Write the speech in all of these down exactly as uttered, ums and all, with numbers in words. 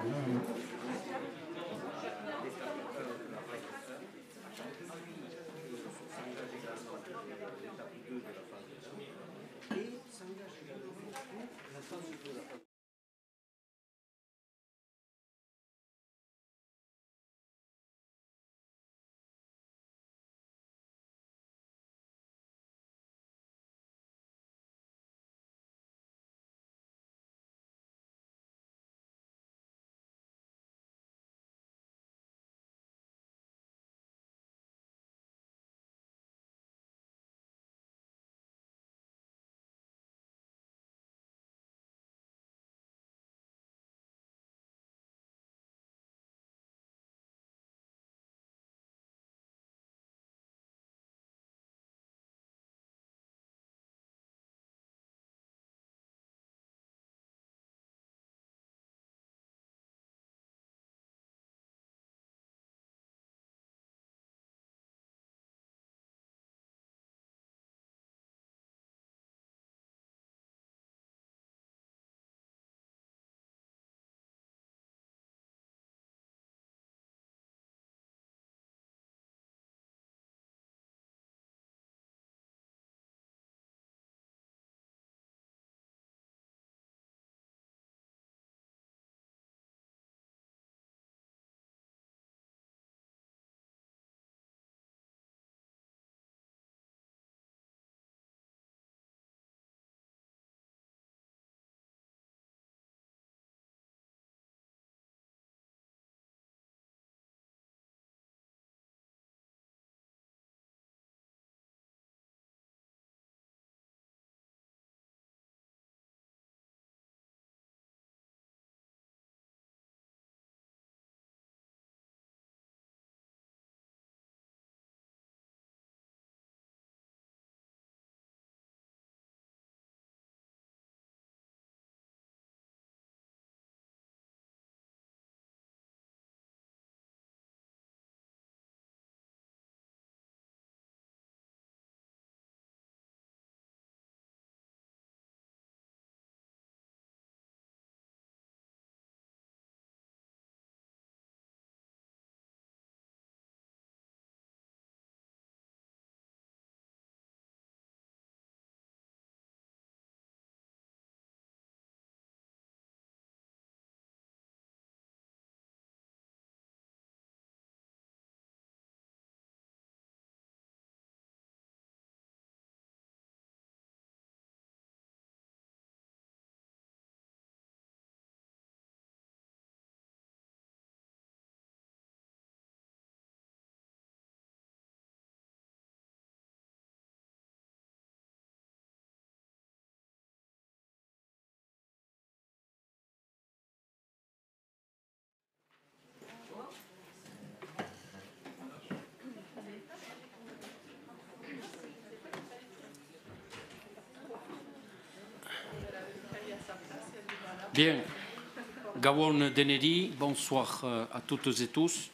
Bien, Gawon Denedi, bonsoir à toutes et tous.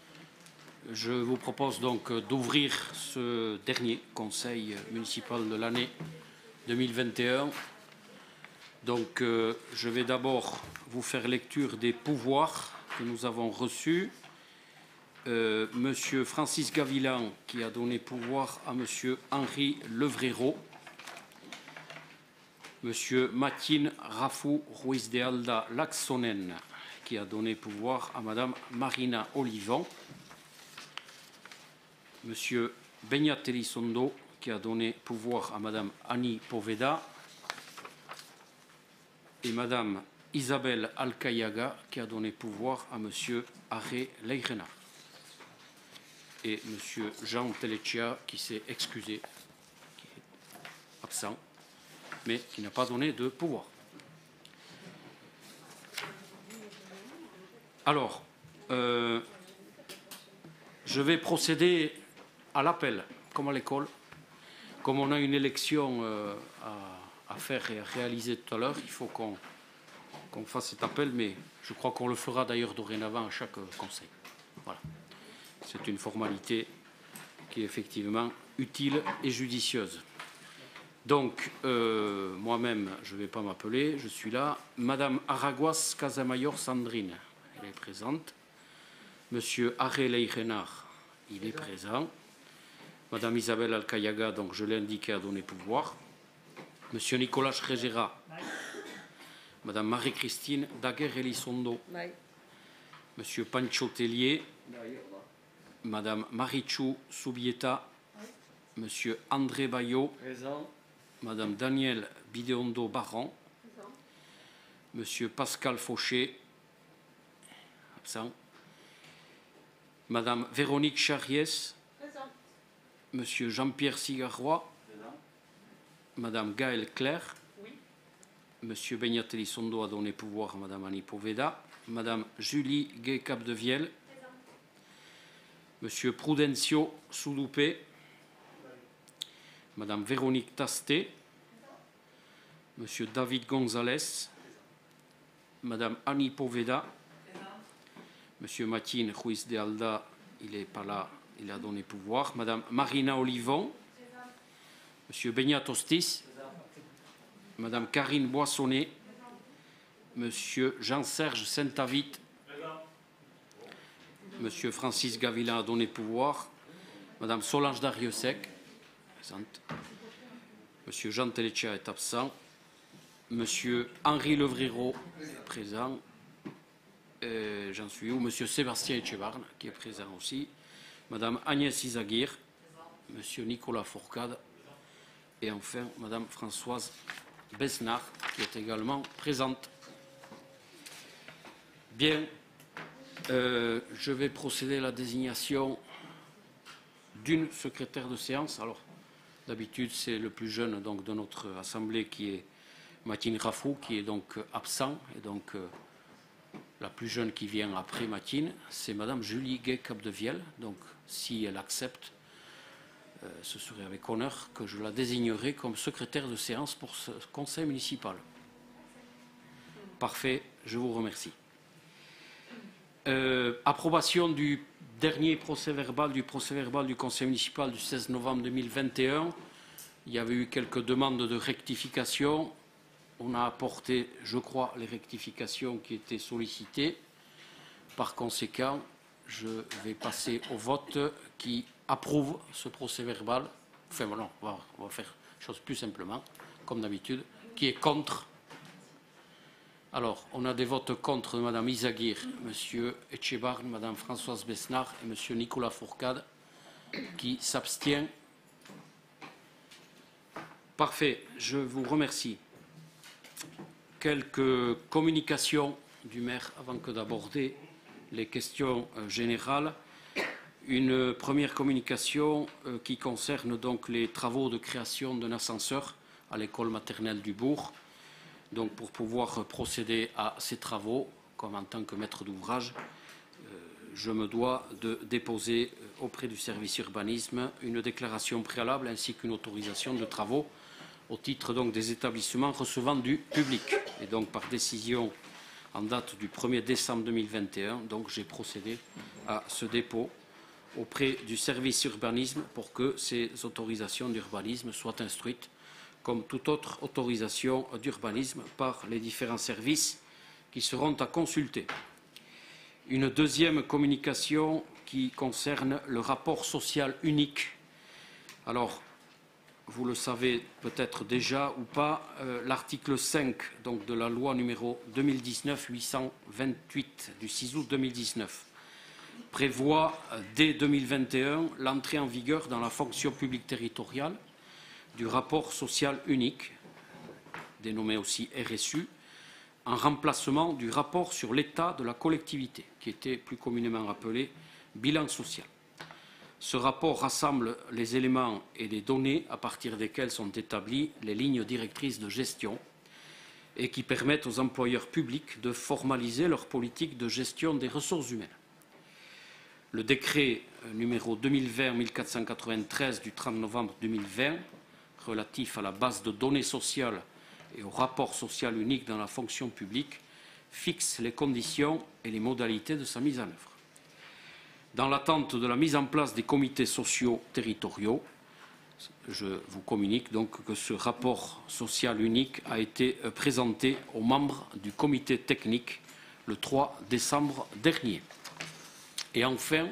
Je vous propose donc d'ouvrir ce dernier conseil municipal de l'année deux mille vingt et un. Donc, euh, je vais d'abord vous faire lecture des pouvoirs que nous avons reçus. Euh, Monsieur Francis Gavilan, qui a donné pouvoir à Monsieur Henri Levréro. Monsieur Matin Rafou Ruiz de Alda Laxonen, qui a donné pouvoir à Madame Marina Olivon. Monsieur Beñat Elizondo, qui a donné pouvoir à Madame Annie Poveda. Et Madame Isabelle Alcayaga, qui a donné pouvoir à Monsieur Aré Leirena. Et Monsieur Jean Telechia, qui s'est excusé, qui est absent, mais qui n'a pas donné de pouvoir. Alors, euh, je vais procéder à l'appel, comme à l'école. Comme on a une élection euh, à, à faire et à réaliser tout à l'heure, il faut qu'on qu'on fasse cet appel, mais je crois qu'on le fera d'ailleurs dorénavant à chaque conseil. Voilà. C'est une formalité qui est effectivement utile et judicieuse. Donc, euh, moi-même, je ne vais pas m'appeler, je suis là. Madame Araguas Casamayor Sandrine, elle est présente. Monsieur Arelei Renard, il est présent. Madame Isabelle Alcayaga, donc je l'ai indiqué, a donné pouvoir. Monsieur Nicolas Schregera. Madame Marie-Christine Daguerre-Elizondo. Monsieur Pancho Tellier. Madame Marichou Soubieta. Monsieur André Bayot. Présent. Madame Danielle Bideondo-Baron. Monsieur Pascal Fauché. Absent. Madame Véronique Charriès. Présent. Monsieur Jean-Pierre Cigarrois. Présent. Madame Gaëlle Claire. Oui. Monsieur Benyat Elizondo a donné pouvoir à Madame Annie Poveda. Madame Julie Gay-Capdevielle. Présent. Monsieur Prudencio Soudoupé. Madame Véronique Tasté. Présent. Monsieur David Gonzalez. Présent. Madame Annie Poveda. Présent. Monsieur Matine Ruiz de Alda, il n'est pas là, il a donné pouvoir. Madame Marina Olivon. Présent. Monsieur Benyat Ostis. Présent. Madame Karine Boissonnet. Présent. Monsieur Jean-Serge Saint-Avit. Monsieur Francis Gavila a donné pouvoir. Madame Solange Dariussec. Présente. Monsieur Jean Telletia est absent. Monsieur Henri Levriro, présent. Euh, J'en suis où? Monsieur Sébastien Etchebarne, qui est présent aussi. Madame Agnès Isaguirre. Monsieur Nicolas Fourcade. Et enfin, Madame Françoise Besnard, qui est également présente. Bien, euh, je vais procéder à la désignation d'une secrétaire de séance. Alors, d'habitude, c'est le plus jeune donc, de notre assemblée qui est Matine Rafou, qui est donc absent. Et donc, euh, la plus jeune qui vient après Matine, c'est Madame Julie Gay-Capdevielle. Donc, si elle accepte, euh, ce serait avec honneur que je la désignerai comme secrétaire de séance pour ce conseil municipal. Parfait, je vous remercie. Euh, approbation du dernier procès-verbal du procès-verbal du conseil municipal du seize novembre deux mille vingt et un. Il y avait eu quelques demandes de rectification. On a apporté, je crois, les rectifications qui étaient sollicitées. Par conséquent, je vais passer au vote qui approuve ce procès-verbal. Enfin, non, on va, on va faire les choses plus simplement, comme d'habitude. Qui est contre? Alors, on a des votes contre de Mme Isaguirre, M. Etchebarne, Mme Françoise Besnard et M. Nicolas Fourcade, qui s'abstient. Parfait, je vous remercie. Quelques communications du maire avant que d'aborder les questions euh, générales. Une première communication euh, qui concerne donc les travaux de création d'un ascenseur à l'école maternelle du Bourg. Donc pour pouvoir procéder à ces travaux, comme en tant que maître d'ouvrage, euh, je me dois de déposer auprès du service urbanisme une déclaration préalable ainsi qu'une autorisation de travaux au titre donc des établissements recevant du public. Et donc par décision en date du premier décembre deux mille vingt et un, donc j'ai procédé à ce dépôt auprès du service urbanisme pour que ces autorisations d'urbanisme soient instruites comme toute autre autorisation d'urbanisme par les différents services qui seront à consulter. Une deuxième communication qui concerne le rapport social unique. Alors, vous le savez peut-être déjà ou pas, euh, l'article cinq donc, de la loi numéro deux mille dix-neuf huit cent vingt-huit du six août deux mille dix-neuf prévoit euh, dès deux mille vingt et un l'entrée en vigueur dans la fonction publique territoriale du rapport social unique, dénommé aussi R S U, en remplacement du rapport sur l'état de la collectivité, qui était plus communément appelé bilan social. Ce rapport rassemble les éléments et les données à partir desquels sont établies les lignes directrices de gestion et qui permettent aux employeurs publics de formaliser leur politique de gestion des ressources humaines. Le décret numéro deux mille vingt mille quatre cent quatre-vingt-treize du trente novembre deux mille vingt relatif à la base de données sociales et au rapport social unique dans la fonction publique fixe les conditions et les modalités de sa mise en œuvre. Dans l'attente de la mise en place des comités sociaux territoriaux, je vous communique donc que ce rapport social unique a été présenté aux membres du comité technique le trois décembre dernier. Et enfin,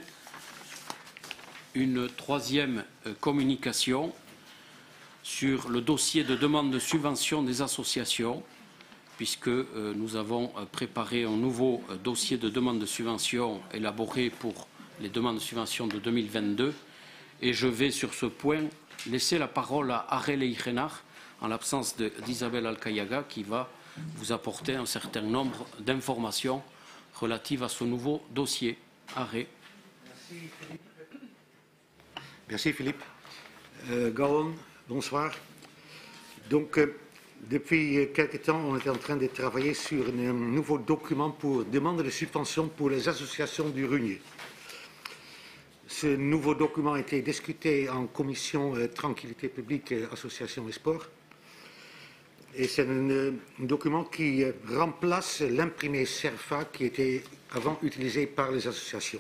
une troisième communication sur le dossier de demande de subvention des associations, puisque euh, nous avons préparé un nouveau dossier de demande de subvention élaboré pour les demandes de subvention de deux mille vingt-deux. Et je vais, sur ce point, laisser la parole à Arel Eichenar, en l'absence d'Isabelle Alcayaga, qui va vous apporter un certain nombre d'informations relatives à ce nouveau dossier. Arel. Merci Philippe. Merci Philippe. Euh, Gaon, bonsoir. Donc, euh, depuis quelque temps, on est en train de travailler sur un nouveau document pour demande de subvention pour les associations du Runier. Ce nouveau document a été discuté en commission euh, Tranquillité publique, euh, association et sport. Et c'est un, un document qui euh, remplace l'imprimé CERFA qui était avant utilisé par les associations.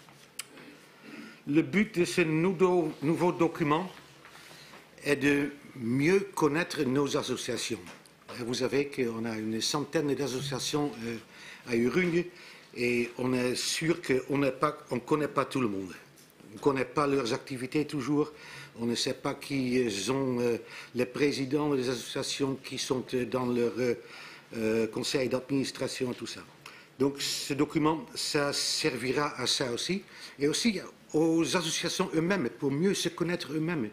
Le but de ce nouveau, nouveau document est de mieux connaître nos associations. Vous savez qu'on a une centaine d'associations euh, à Urugne et on est sûr qu'on ne connaît pas tout le monde. On ne connaît pas leurs activités toujours, on ne sait pas qui sont euh, les présidents des associations qui sont dans leur euh, euh, conseil d'administration et tout ça. Donc ce document, ça servira à ça aussi, et aussi aux associations eux-mêmes, pour mieux se connaître eux-mêmes.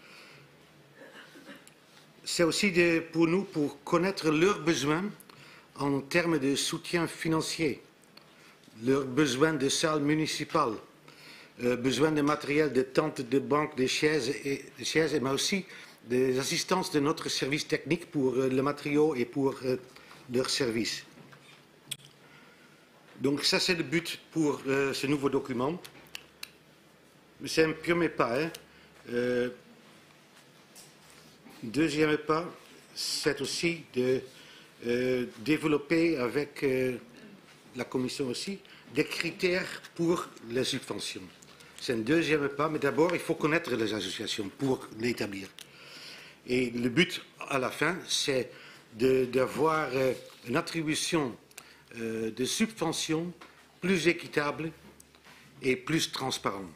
C'est aussi de, pour nous, pour connaître leurs besoins en termes de soutien financier, leurs besoins de salles municipales, euh, besoin de matériel, de tentes, de banques, de chaises, et, de chaises, mais aussi des assistances de notre service technique pour euh, les matériaux et pour euh, leurs services. Donc ça, c'est le but pour euh, ce nouveau document. C'est un premier pas. Hein. Euh, deuxième pas, c'est aussi de euh, développer avec euh, la Commission aussi des critères pour les subventions. C'est un deuxième pas, mais d'abord, il faut connaître les associations pour l'établir. Et le but, à la fin, c'est d'avoir euh, une attribution euh, de subventions plus équitable et plus transparente.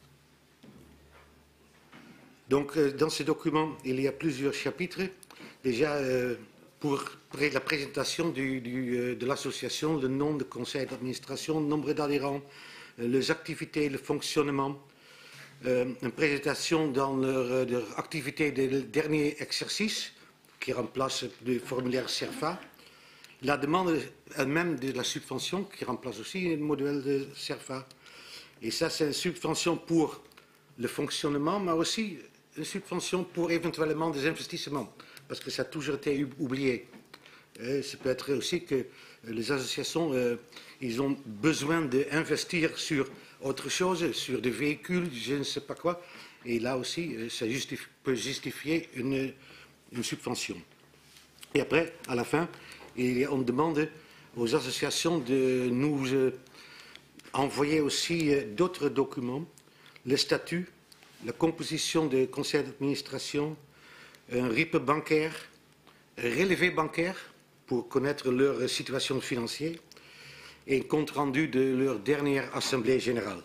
Donc, euh, dans ce document, il y a plusieurs chapitres. Déjà, euh, pour la présentation du, du, euh, de l'association, le nom de conseil d'administration, le nombre d'adhérents, euh, les activités, le fonctionnement, euh, une présentation dans leur, euh, leur activité des derniers exercices, qui remplace le formulaire CERFA, la demande elle-même de la subvention, qui remplace aussi le modèle de CERFA. Et ça, c'est une subvention pour le fonctionnement, mais aussi une subvention pour éventuellement des investissements, parce que ça a toujours été oublié. Et ça peut être aussi que les associations, euh, ils ont besoin d'investir sur autre chose, sur des véhicules, je ne sais pas quoi, et là aussi, ça justifie, peut justifier une, une subvention. Et après, à la fin, et on demande aux associations de nous euh, envoyer aussi euh, d'autres documents, le statut, la composition du conseil d'administration, un R I P bancaire, un relevé bancaire pour connaître leur situation financière et un compte rendu de leur dernière assemblée générale.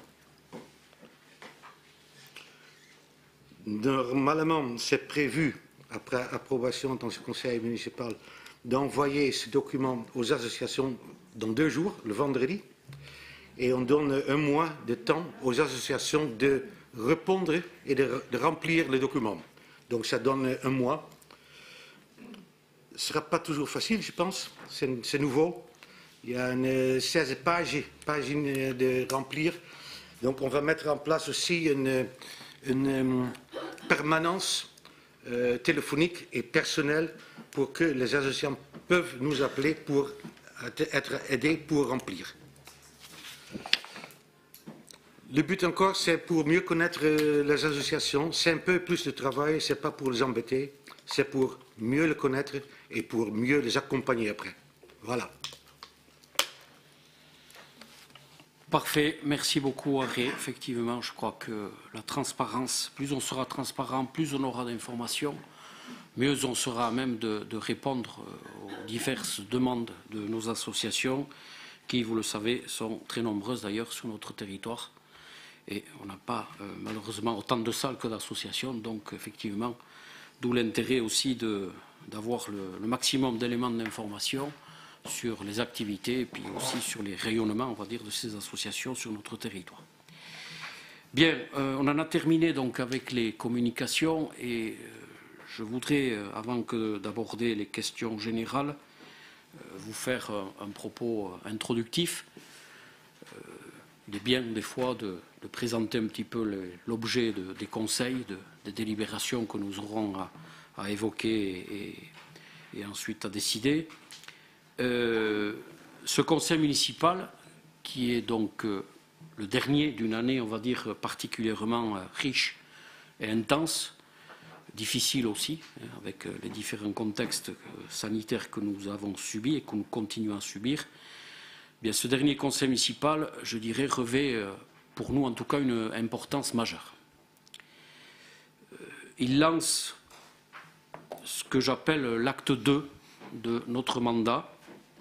Normalement, c'est prévu, après approbation dans ce conseil municipal, d'envoyer ce document aux associations dans deux jours, le vendredi, et on donne un mois de temps aux associations de répondre et de, de remplir le document. Donc ça donne un mois. Ce ne sera pas toujours facile, je pense, c'est nouveau. Il y a une, seize pages, pages de remplir. Donc on va mettre en place aussi une, une permanence euh, téléphonique et personnelle pour que les associations peuvent nous appeler pour être aidés pour remplir. Le but encore, c'est pour mieux connaître les associations. C'est un peu plus de travail, ce n'est pas pour les embêter, c'est pour mieux les connaître et pour mieux les accompagner après. Voilà. Parfait, merci beaucoup Aré. Effectivement, je crois que la transparence, plus on sera transparent, plus on aura d'informations, mieux on sera à même de, de répondre aux diverses demandes de nos associations qui, vous le savez, sont très nombreuses d'ailleurs sur notre territoire. Et on n'a pas euh, malheureusement autant de salles que d'associations, donc effectivement, d'où l'intérêt aussi d'avoir le, le maximum d'éléments d'information sur les activités et puis aussi sur les rayonnements, on va dire, de ces associations sur notre territoire. Bien, euh, on en a terminé donc avec les communications et euh, je voudrais, euh, avant que d'aborder les questions générales, euh, vous faire un, un propos introductif. Euh, il est bien des fois de, de présenter un petit peu l'objet de, des conseils, de, des délibérations que nous aurons à, à évoquer et, et ensuite à décider. Euh, ce conseil municipal, qui est donc euh, le dernier d'une année, on va dire, particulièrement euh, riche et intense, difficile aussi, hein, avec euh, les différents contextes euh, sanitaires que nous avons subis et que nous continuons à subir, eh bien, ce dernier conseil municipal, je dirais, revêt euh, pour nous en tout cas une importance majeure. Euh, il lance ce que j'appelle l'acte deux de notre mandat.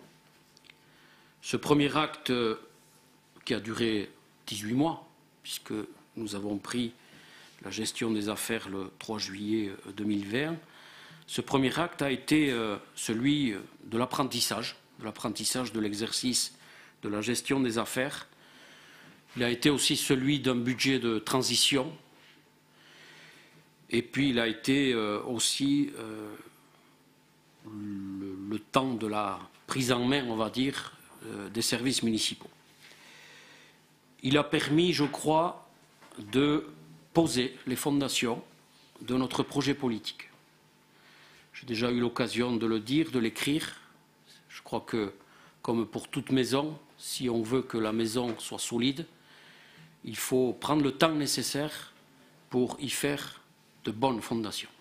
Ce premier acte euh, qui a duré dix-huit mois, puisque nous avons pris la gestion des affaires le trois juillet deux mille vingt. Ce premier acte a été euh, celui de l'apprentissage, de l'apprentissage de l'exercice de la gestion des affaires. Il a été aussi celui d'un budget de transition. Et puis il a été euh, aussi euh, le, le temps de la prise en main, on va dire, euh, des services municipaux. Il a permis, je crois, de poser les fondations de notre projet politique. J'ai déjà eu l'occasion de le dire, de l'écrire. Je crois que, comme pour toute maison, si on veut que la maison soit solide, il faut prendre le temps nécessaire pour y faire de bonnes fondations.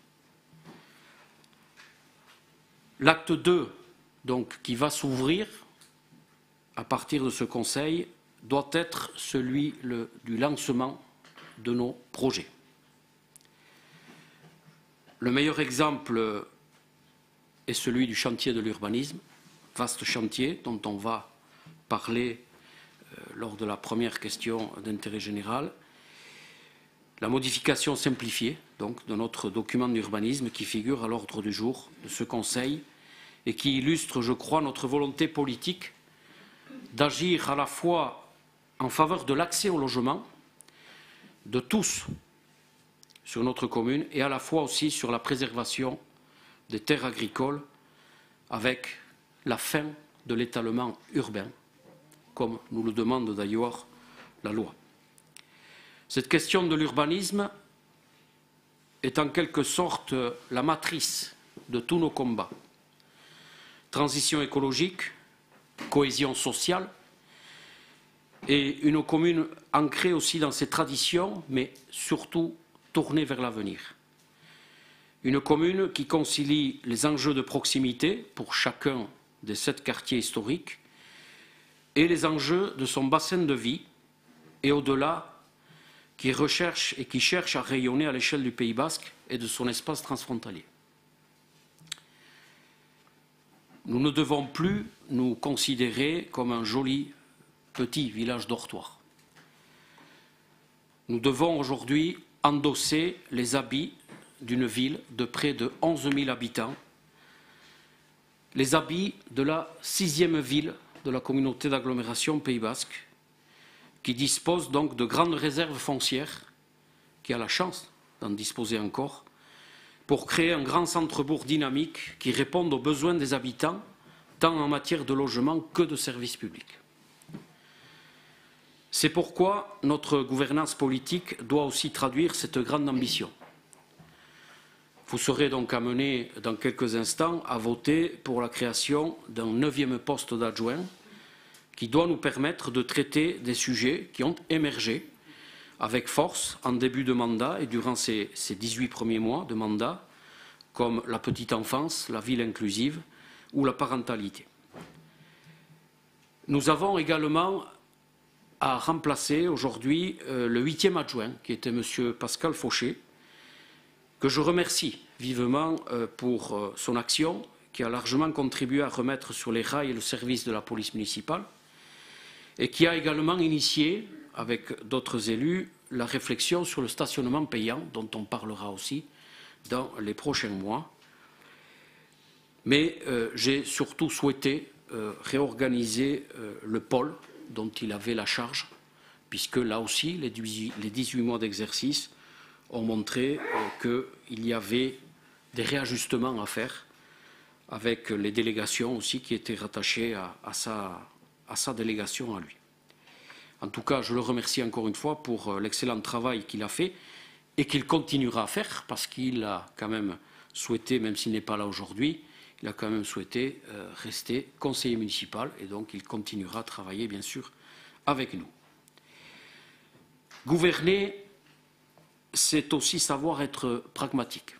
L'acte deux, donc, qui va s'ouvrir à partir de ce Conseil, doit être celui le, du lancement de nos projets. Le meilleur exemple est celui du chantier de l'urbanisme, vaste chantier dont on va parler euh, lors de la première question d'intérêt général. La modification simplifiée donc, de notre document d'urbanisme qui figure à l'ordre du jour de ce Conseil et qui illustre, je crois, notre volonté politique d'agir à la fois en faveur de l'accès au logement de tous sur notre commune et à la fois aussi sur la préservation des terres agricoles avec la fin de l'étalement urbain, comme nous le demande d'ailleurs la loi. Cette question de l'urbanisme est en quelque sorte la matrice de tous nos combats. Transition écologique, cohésion sociale, et une commune ancrée aussi dans ses traditions, mais surtout tournée vers l'avenir. Une commune qui concilie les enjeux de proximité pour chacun des sept quartiers historiques et les enjeux de son bassin de vie et au-delà, qui recherche et qui cherche à rayonner à l'échelle du Pays basque et de son espace transfrontalier. Nous ne devons plus nous considérer comme un joli petit village dortoir. Nous devons aujourd'hui endosser les habits d'une ville de près de onze mille habitants, les habits de la sixième ville de la communauté d'agglomération Pays basque, qui dispose donc de grandes réserves foncières, qui a la chance d'en disposer encore, pour créer un grand centre-bourg dynamique qui réponde aux besoins des habitants, tant en matière de logement que de services publics. C'est pourquoi notre gouvernance politique doit aussi traduire cette grande ambition. Vous serez donc amenés dans quelques instants à voter pour la création d'un neuvième poste d'adjoint qui doit nous permettre de traiter des sujets qui ont émergé avec force en début de mandat et durant ces, ces dix-huit premiers mois de mandat, comme la petite enfance, la ville inclusive ou la parentalité. Nous avons également à remplacer aujourd'hui euh, le huitième adjoint, qui était M. Pascal Fauché, que je remercie vivement euh, pour euh, son action, qui a largement contribué à remettre sur les rails le service de la police municipale, et qui a également initié, avec d'autres élus, la réflexion sur le stationnement payant, dont on parlera aussi dans les prochains mois. Mais euh, j'ai surtout souhaité euh, réorganiser euh, le pôle dont il avait la charge, puisque là aussi, les dix-huit mois d'exercice ont montré euh, qu'il y avait des réajustements à faire, avec les délégations aussi qui étaient rattachées à, à, sa, à sa délégation à lui. En tout cas, je le remercie encore une fois pour euh, l'excellent travail qu'il a fait et qu'il continuera à faire, parce qu'il a quand même souhaité, même s'il n'est pas là aujourd'hui, il a quand même souhaité euh, rester conseiller municipal et donc il continuera à travailler, bien sûr, avec nous. Gouverner, c'est aussi savoir être pragmatique.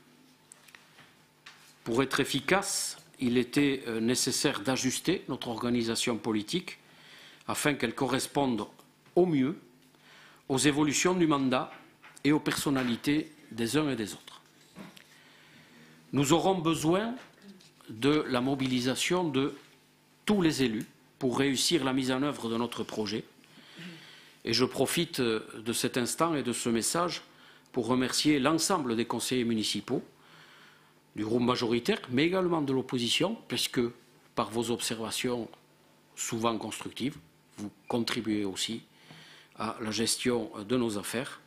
Pour être efficace, il était euh, nécessaire d'ajuster notre organisation politique afin qu'elle corresponde au mieux aux évolutions du mandat et aux personnalités des uns et des autres. Nous aurons besoin de la mobilisation de tous les élus pour réussir la mise en œuvre de notre projet. Et je profite de cet instant et de ce message pour remercier l'ensemble des conseillers municipaux, du groupe majoritaire, mais également de l'opposition, puisque par vos observations souvent constructives, vous contribuez aussi à la gestion de nos affaires.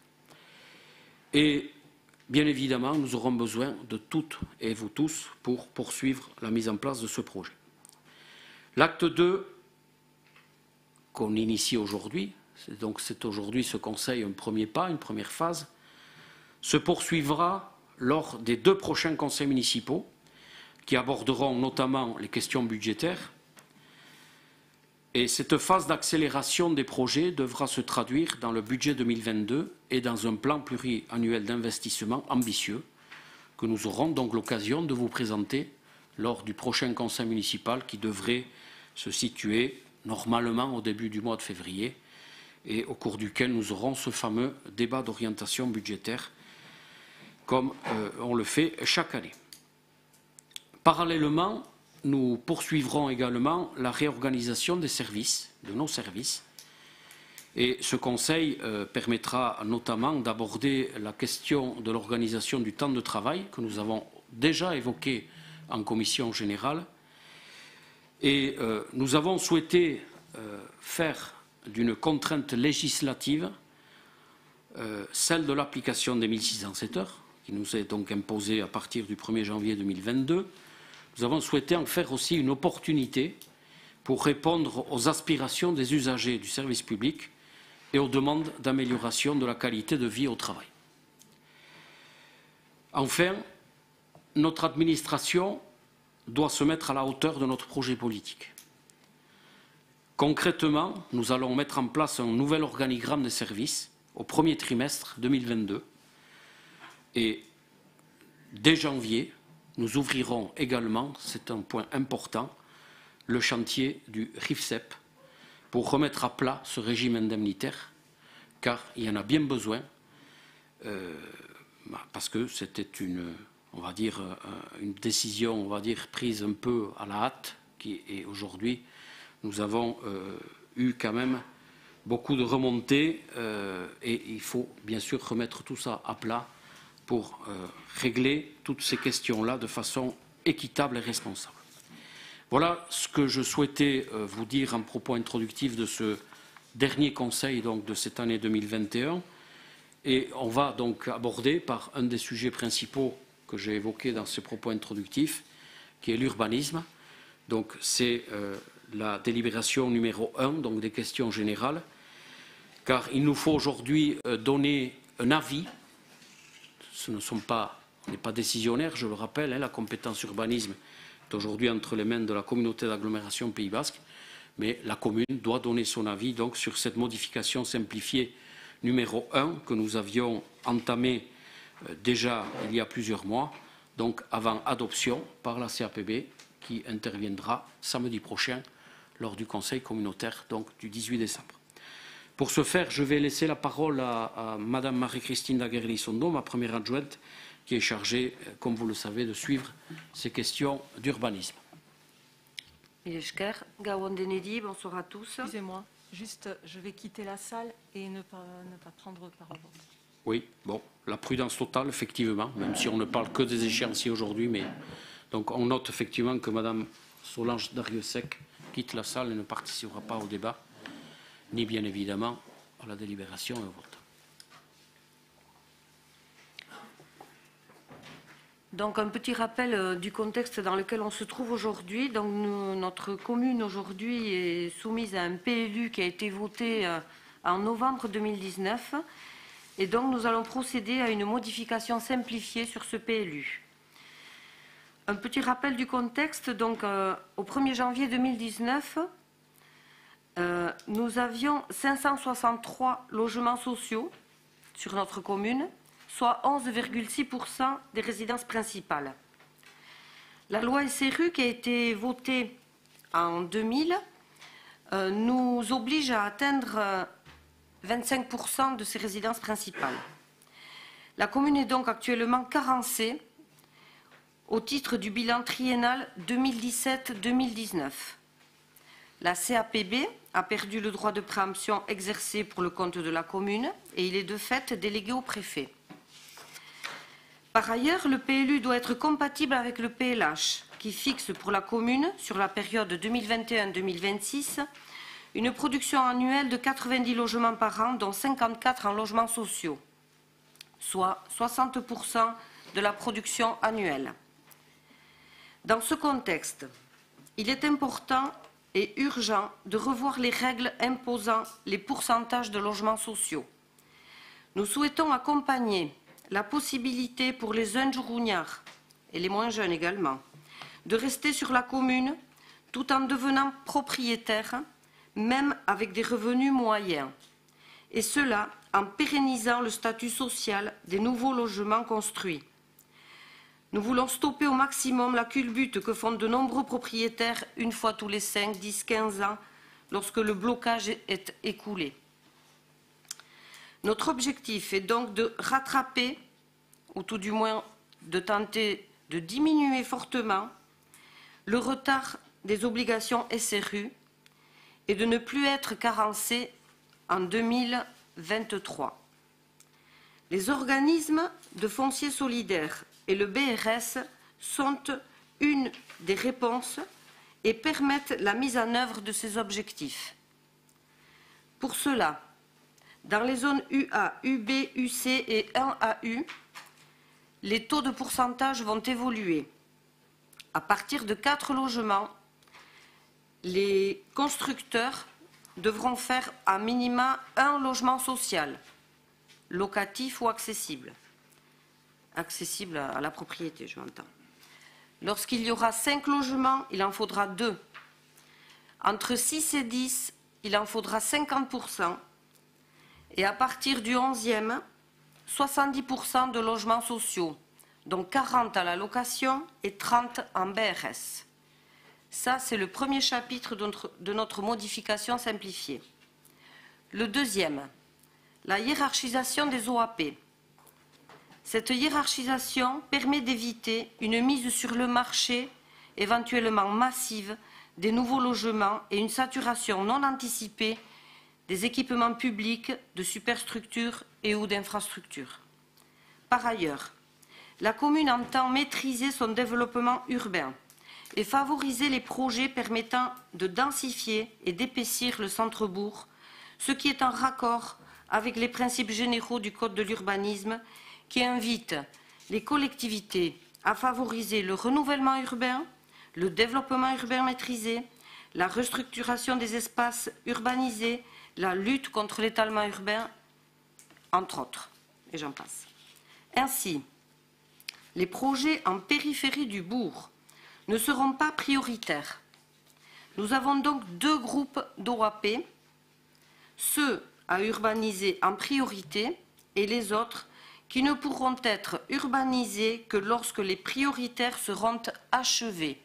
Et bien évidemment, nous aurons besoin de toutes et vous tous pour poursuivre la mise en place de ce projet. L'acte deux qu'on initie aujourd'hui, donc c'est aujourd'hui ce Conseil un premier pas, une première phase, se poursuivra lors des deux prochains conseils municipaux qui aborderont notamment les questions budgétaires. Et cette phase d'accélération des projets devra se traduire dans le budget deux mille vingt-deux et dans un plan pluriannuel d'investissement ambitieux que nous aurons donc l'occasion de vous présenter lors du prochain conseil municipal qui devrait se situer normalement au début du mois de février et au cours duquel nous aurons ce fameux débat d'orientation budgétaire comme euh, on le fait chaque année. Parallèlement, nous poursuivrons également la réorganisation des services, de nos services. Et ce Conseil euh, permettra notamment d'aborder la question de l'organisation du temps de travail que nous avons déjà évoqué en commission générale. Et euh, nous avons souhaité euh, faire d'une contrainte législative euh, celle de l'application des mille six cent sept heures, qui nous est donc imposée à partir du premier janvier deux mille vingt-deux. Nous avons souhaité en faire aussi une opportunité pour répondre aux aspirations des usagers du service public et aux demandes d'amélioration de la qualité de vie au travail. Enfin, notre administration doit se mettre à la hauteur de notre projet politique. Concrètement, nous allons mettre en place un nouvel organigramme des services au premier trimestre deux mille vingt-deux et dès janvier, nous ouvrirons également, c'est un point important, le chantier du R I F C E P pour remettre à plat ce régime indemnitaire, car il y en a bien besoin, euh, parce que c'était une, on va dire, une décision, on va dire, prise un peu à la hâte, qui, et aujourd'hui, nous avons euh, eu quand même beaucoup de remontées, euh, et il faut bien sûr remettre tout ça à plat pour euh, régler toutes ces questions-là de façon équitable et responsable. Voilà ce que je souhaitais euh, vous dire en propos introductif de ce dernier conseil donc, de cette année deux mille vingt et un. Et on va donc aborder par un des sujets principaux que j'ai évoqués dans ce propos introductif, qui est l'urbanisme. Donc c'est euh, la délibération numéro un, donc des questions générales, car il nous faut aujourd'hui euh, donner un avis. Ce ne sont pas, on n'est pas décisionnaire, je le rappelle, hein, la compétence urbanisme est aujourd'hui entre les mains de la communauté d'agglomération Pays Basque, mais la commune doit donner son avis donc, sur cette modification simplifiée numéro un que nous avions entamée euh, déjà il y a plusieurs mois, donc avant adoption par la C A P B qui interviendra samedi prochain lors du conseil communautaire donc, du dix-huit décembre. Pour ce faire, je vais laisser la parole à, à Madame Marie-Christine Daguerre-Lissondo, ma première adjointe, qui est chargée, comme vous le savez, de suivre ces questions d'urbanisme. Esker, Gawon Denedi, bonsoir à tous. Excusez-moi, Juste, je vais quitter la salle et ne pas, ne pas prendre parole. Oui, bon, la prudence totale, effectivement, même si on ne parle que des échéanciers aujourd'hui, mais donc on note effectivement que Madame Solange Dariussec quitte la salle et ne participera pas au débat, ni bien évidemment à la délibération et au vote. Donc un petit rappel euh, du contexte dans lequel on se trouve aujourd'hui. Donc nous, notre commune aujourd'hui est soumise à un P L U qui a été voté euh, en novembre deux mille dix-neuf. Et donc nous allons procéder à une modification simplifiée sur ce P L U. Un petit rappel du contexte. Donc euh, au premier janvier deux mille dix-neuf, euh, nous avions cinq cent soixante-trois logements sociaux sur notre commune, soit onze virgule six pour cent des résidences principales. La loi S R U qui a été votée en deux mille euh, nous oblige à atteindre euh, vingt-cinq pour cent de ces résidences principales. La commune est donc actuellement carencée au titre du bilan triennal deux mille dix-sept deux mille dix-neuf. La C A P B a perdu le droit de préemption exercé pour le compte de la commune et il est de fait délégué au préfet. Par ailleurs, le P L U doit être compatible avec le P L H, qui fixe pour la commune, sur la période deux mille vingt et un deux mille vingt-six, une production annuelle de quatre-vingt-dix logements par an, dont cinquante-quatre en logements sociaux, soit soixante pour cent de la production annuelle. Dans ce contexte, il est important et urgent de revoir les règles imposant les pourcentages de logements sociaux. Nous souhaitons accompagner la possibilité pour les jeunes rougnards, et les moins jeunes également, de rester sur la commune tout en devenant propriétaires, même avec des revenus moyens, et cela en pérennisant le statut social des nouveaux logements construits. Nous voulons stopper au maximum la culbute que font de nombreux propriétaires une fois tous les cinq, dix, quinze ans, lorsque le blocage est écoulé. Notre objectif est donc de rattraper, ou tout du moins de tenter de diminuer fortement, le retard des obligations S R U et de ne plus être carencé en deux mille vingt-trois. Les organismes de foncier solidaire et le B R S sont une des réponses et permettent la mise en œuvre de ces objectifs. Pour cela, dans les zones U A, U B, U C et un A U, les taux de pourcentage vont évoluer. À partir de quatre logements, les constructeurs devront faire à minima un logement social, locatif ou accessible. Accessible à la propriété, je m'entends. Lorsqu'il y aura cinq logements, il en faudra deux. Entre six et dix, il en faudra cinquante pour cent. Et à partir du onzième, soixante-dix pour cent de logements sociaux, dont quarante à la location et trente en B R S. Ça, c'est le premier chapitre de notre, de notre modification simplifiée. Le deuxième, la hiérarchisation des O A P. Cette hiérarchisation permet d'éviter une mise sur le marché éventuellement massive des nouveaux logements et une saturation non anticipée des équipements publics, de superstructures et ou d'infrastructures. Par ailleurs, la commune entend maîtriser son développement urbain et favoriser les projets permettant de densifier et d'épaissir le centre-bourg, ce qui est en raccord avec les principes généraux du Code de l'urbanisme qui invitent les collectivités à favoriser le renouvellement urbain, le développement urbain maîtrisé, la restructuration des espaces urbanisés, la lutte contre l'étalement urbain, entre autres, et j'en passe. Ainsi, les projets en périphérie du bourg ne seront pas prioritaires. Nous avons donc deux groupes d'O A P, ceux à urbaniser en priorité et les autres qui ne pourront être urbanisés que lorsque les prioritaires seront achevés.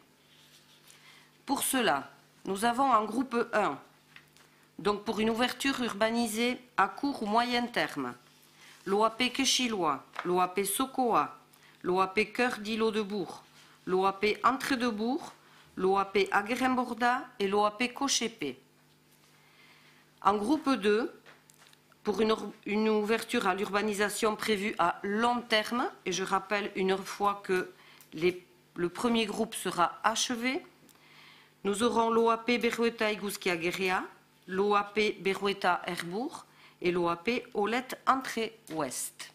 Pour cela, nous avons en groupe un, donc pour une ouverture urbanisée à court ou moyen terme, l'O A P Quechilois, l'O A P Sokoa, l'O A P Cœur d'Îlot de Bourg, l'O A P Entrée de Bourg, l'O A P Agueremborda et l'O A P Cochépé. En groupe deux, pour une, une ouverture à l'urbanisation prévue à long terme, et je rappelle une fois que les, le premier groupe sera achevé, nous aurons l'O A P Berrueta-Iguzkia-Guerrea, l'O A P Berrueta-Herbourg et l'O A P Olette Entrée Ouest.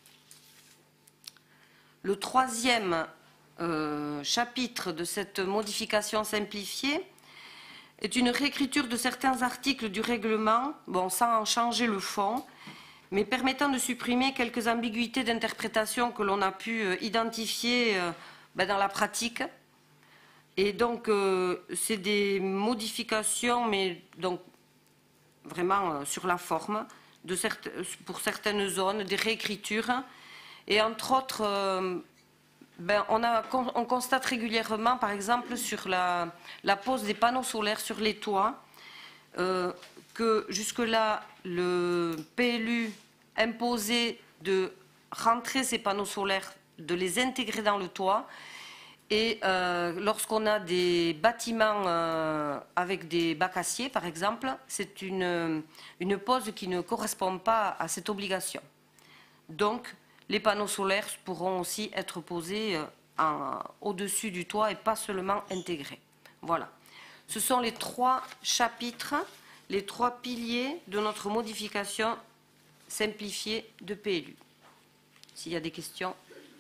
Le troisième euh, chapitre de cette modification simplifiée est une réécriture de certains articles du règlement, bon, sans en changer le fond, mais permettant de supprimer quelques ambiguïtés d'interprétation que l'on a pu euh, identifier euh, ben, dans la pratique. Et donc, euh, c'est des modifications, mais donc vraiment euh, sur la forme, de certes, pour certaines zones, des réécritures. Et entre autres, euh, ben, on, a, on constate régulièrement, par exemple, sur la, la pose des panneaux solaires sur les toits, euh, que jusque-là, le P L U imposait de rentrer ces panneaux solaires, de les intégrer dans le toit. Et euh, lorsqu'on a des bâtiments euh, avec des bacs aciers, par exemple, c'est une, une pose qui ne correspond pas à cette obligation. Donc, les panneaux solaires pourront aussi être posés euh, au-dessus du toit et pas seulement intégrés. Voilà. Ce sont les trois chapitres, les trois piliers de notre modification simplifiée de P L U. S'il y a des questions.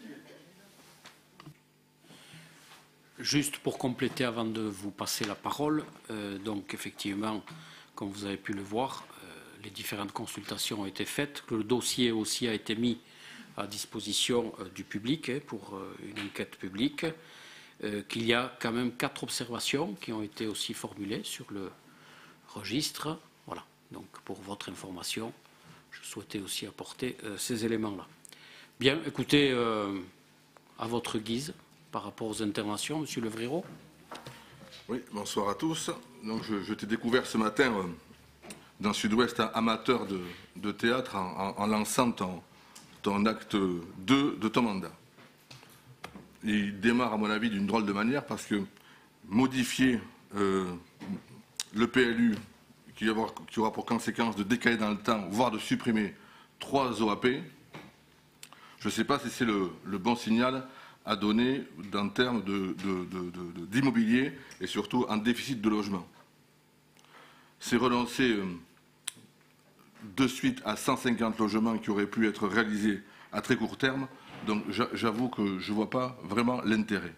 Juste pour compléter avant de vous passer la parole, euh, donc effectivement, comme vous avez pu le voir, euh, les différentes consultations ont été faites, le dossier aussi a été mis à disposition euh, du public hein, pour euh, une enquête publique, euh, qu'il y a quand même quatre observations qui ont été aussi formulées sur le registre. Voilà, donc pour votre information, je souhaitais aussi apporter euh, ces éléments-là. Bien, écoutez, euh, à votre guise, par rapport aux interventions, Monsieur Levriero. Oui, bonsoir à tous. Donc, je, je t'ai découvert ce matin euh, dans le Sud-Ouest amateur de, de théâtre en, en, en lançant ton, ton acte deux de ton mandat. Il démarre, à mon avis, d'une drôle de manière parce que modifier euh, le P L U qui, avoir, qui aura pour conséquence de décaler dans le temps, voire de supprimer trois O A P, je ne sais pas si c'est le, le bon signal à donner en termes d'immobilier de, de, de, et surtout en déficit de logement. C'est relancer euh, de suite à cent cinquante logements qui auraient pu être réalisés à très court terme, donc j'avoue que je ne vois pas vraiment l'intérêt.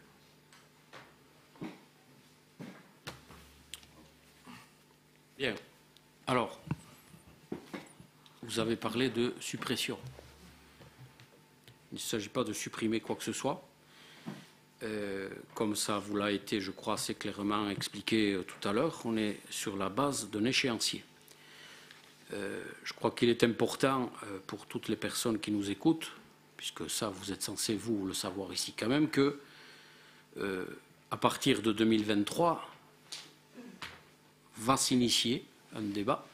Bien. Alors, vous avez parlé de suppression. Il ne s'agit pas de supprimer quoi que ce soit. Euh, comme ça vous l'a été, je crois, assez clairement expliqué euh, tout à l'heure, on est sur la base d'un échéancier. Euh, je crois qu'il est important euh, pour toutes les personnes qui nous écoutent, puisque ça, vous êtes censés, vous, le savoir ici quand même, que euh, à partir de deux mille vingt-trois, va s'initier un débat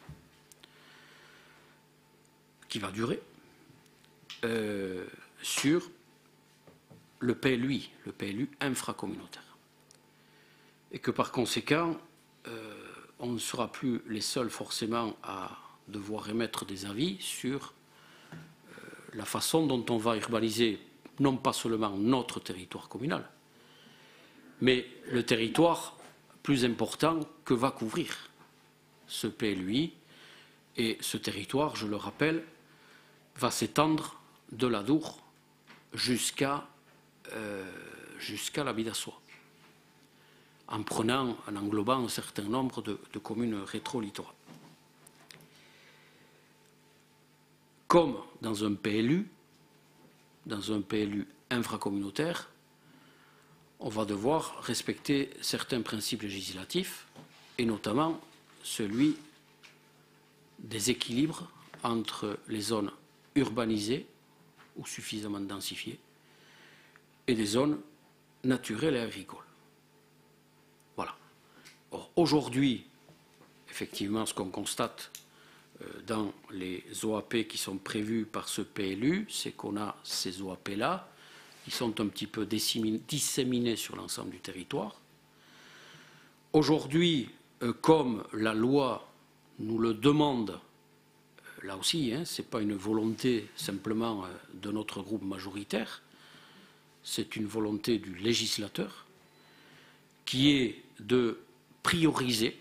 qui va durer euh, sur le P L U, le P L U infracommunautaire. Et que par conséquent, euh, on ne sera plus les seuls forcément à devoir émettre des avis sur euh, la façon dont on va urbaniser non pas seulement notre territoire communal, mais le territoire plus important que va couvrir ce P L U I. Et ce territoire, je le rappelle, va s'étendre de l'Adour jusqu'à Euh, jusqu'à la Bidassoa, en prenant, en englobant un certain nombre de, de communes rétro-littorales. Comme dans un P L U, dans un P L U infracommunautaire, on va devoir respecter certains principes législatifs, et notamment celui des équilibres entre les zones urbanisées ou suffisamment densifiées et des zones naturelles et agricoles. Voilà. Or, aujourd'hui, effectivement, ce qu'on constate euh, dans les O A P qui sont prévus par ce P L U, c'est qu'on a ces O A P-là qui sont un petit peu disséminés sur l'ensemble du territoire. Aujourd'hui, euh, comme la loi nous le demande là aussi, hein, ce n'est pas une volonté simplement de notre groupe majoritaire, c'est une volonté du législateur qui est de prioriser,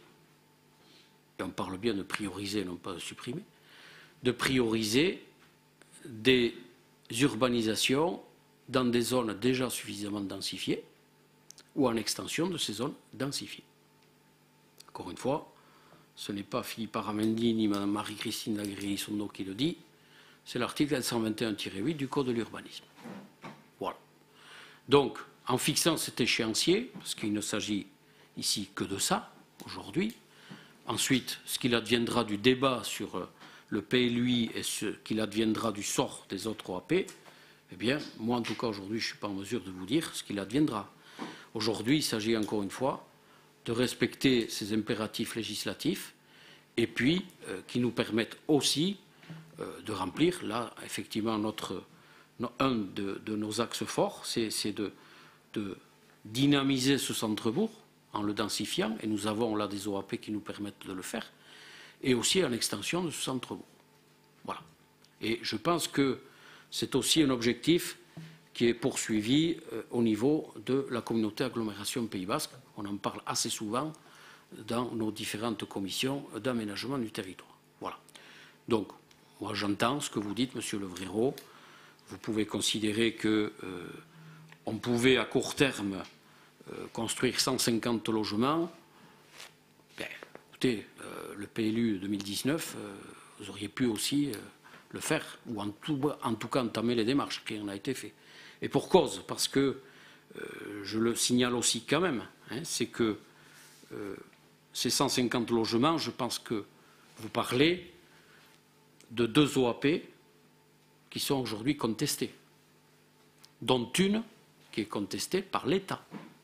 et on parle bien de prioriser, non pas de supprimer, de prioriser des urbanisations dans des zones déjà suffisamment densifiées ou en extension de ces zones densifiées. Encore une fois, ce n'est pas Philippe Aramendi ni Mme Marie-Christine Lagrille-Sondo qui le dit, c'est l'article cent vingt et un tiret huit du Code de l'urbanisme. Voilà. Donc, en fixant cet échéancier, parce qu'il ne s'agit ici que de ça, aujourd'hui, ensuite, ce qu'il adviendra du débat sur le P L U I et ce qu'il adviendra du sort des autres O A P, eh bien, moi, en tout cas, aujourd'hui, je ne suis pas en mesure de vous dire ce qu'il adviendra. Aujourd'hui, il s'agit encore une fois de respecter ces impératifs législatifs et puis euh, qui nous permettent aussi euh, de remplir, là, effectivement, notre, no, un de, de nos axes forts, c'est de, de dynamiser ce centre-bourg en le densifiant, et nous avons là des O A P qui nous permettent de le faire, et aussi en extension de ce centre-bourg. Voilà. Et je pense que c'est aussi un objectif qui est poursuivi euh, au niveau de la communauté agglomération Pays Basque. On en parle assez souvent dans nos différentes commissions d'aménagement du territoire. Voilà. Donc, moi j'entends ce que vous dites, Monsieur Levriero. Vous pouvez considérer que euh, on pouvait à court terme euh, construire cent cinquante logements. Ben, écoutez, euh, le P L U deux mille dix-neuf, euh, vous auriez pu aussi euh, le faire, ou en tout, en tout cas entamer les démarches qui en a été fait. Et pour cause, parce que, euh, je le signale aussi quand même, hein, c'est que euh, ces cent cinquante logements, je pense que vous parlez de deux O A P qui sont aujourd'hui contestés, dont une qui est contestée par l'État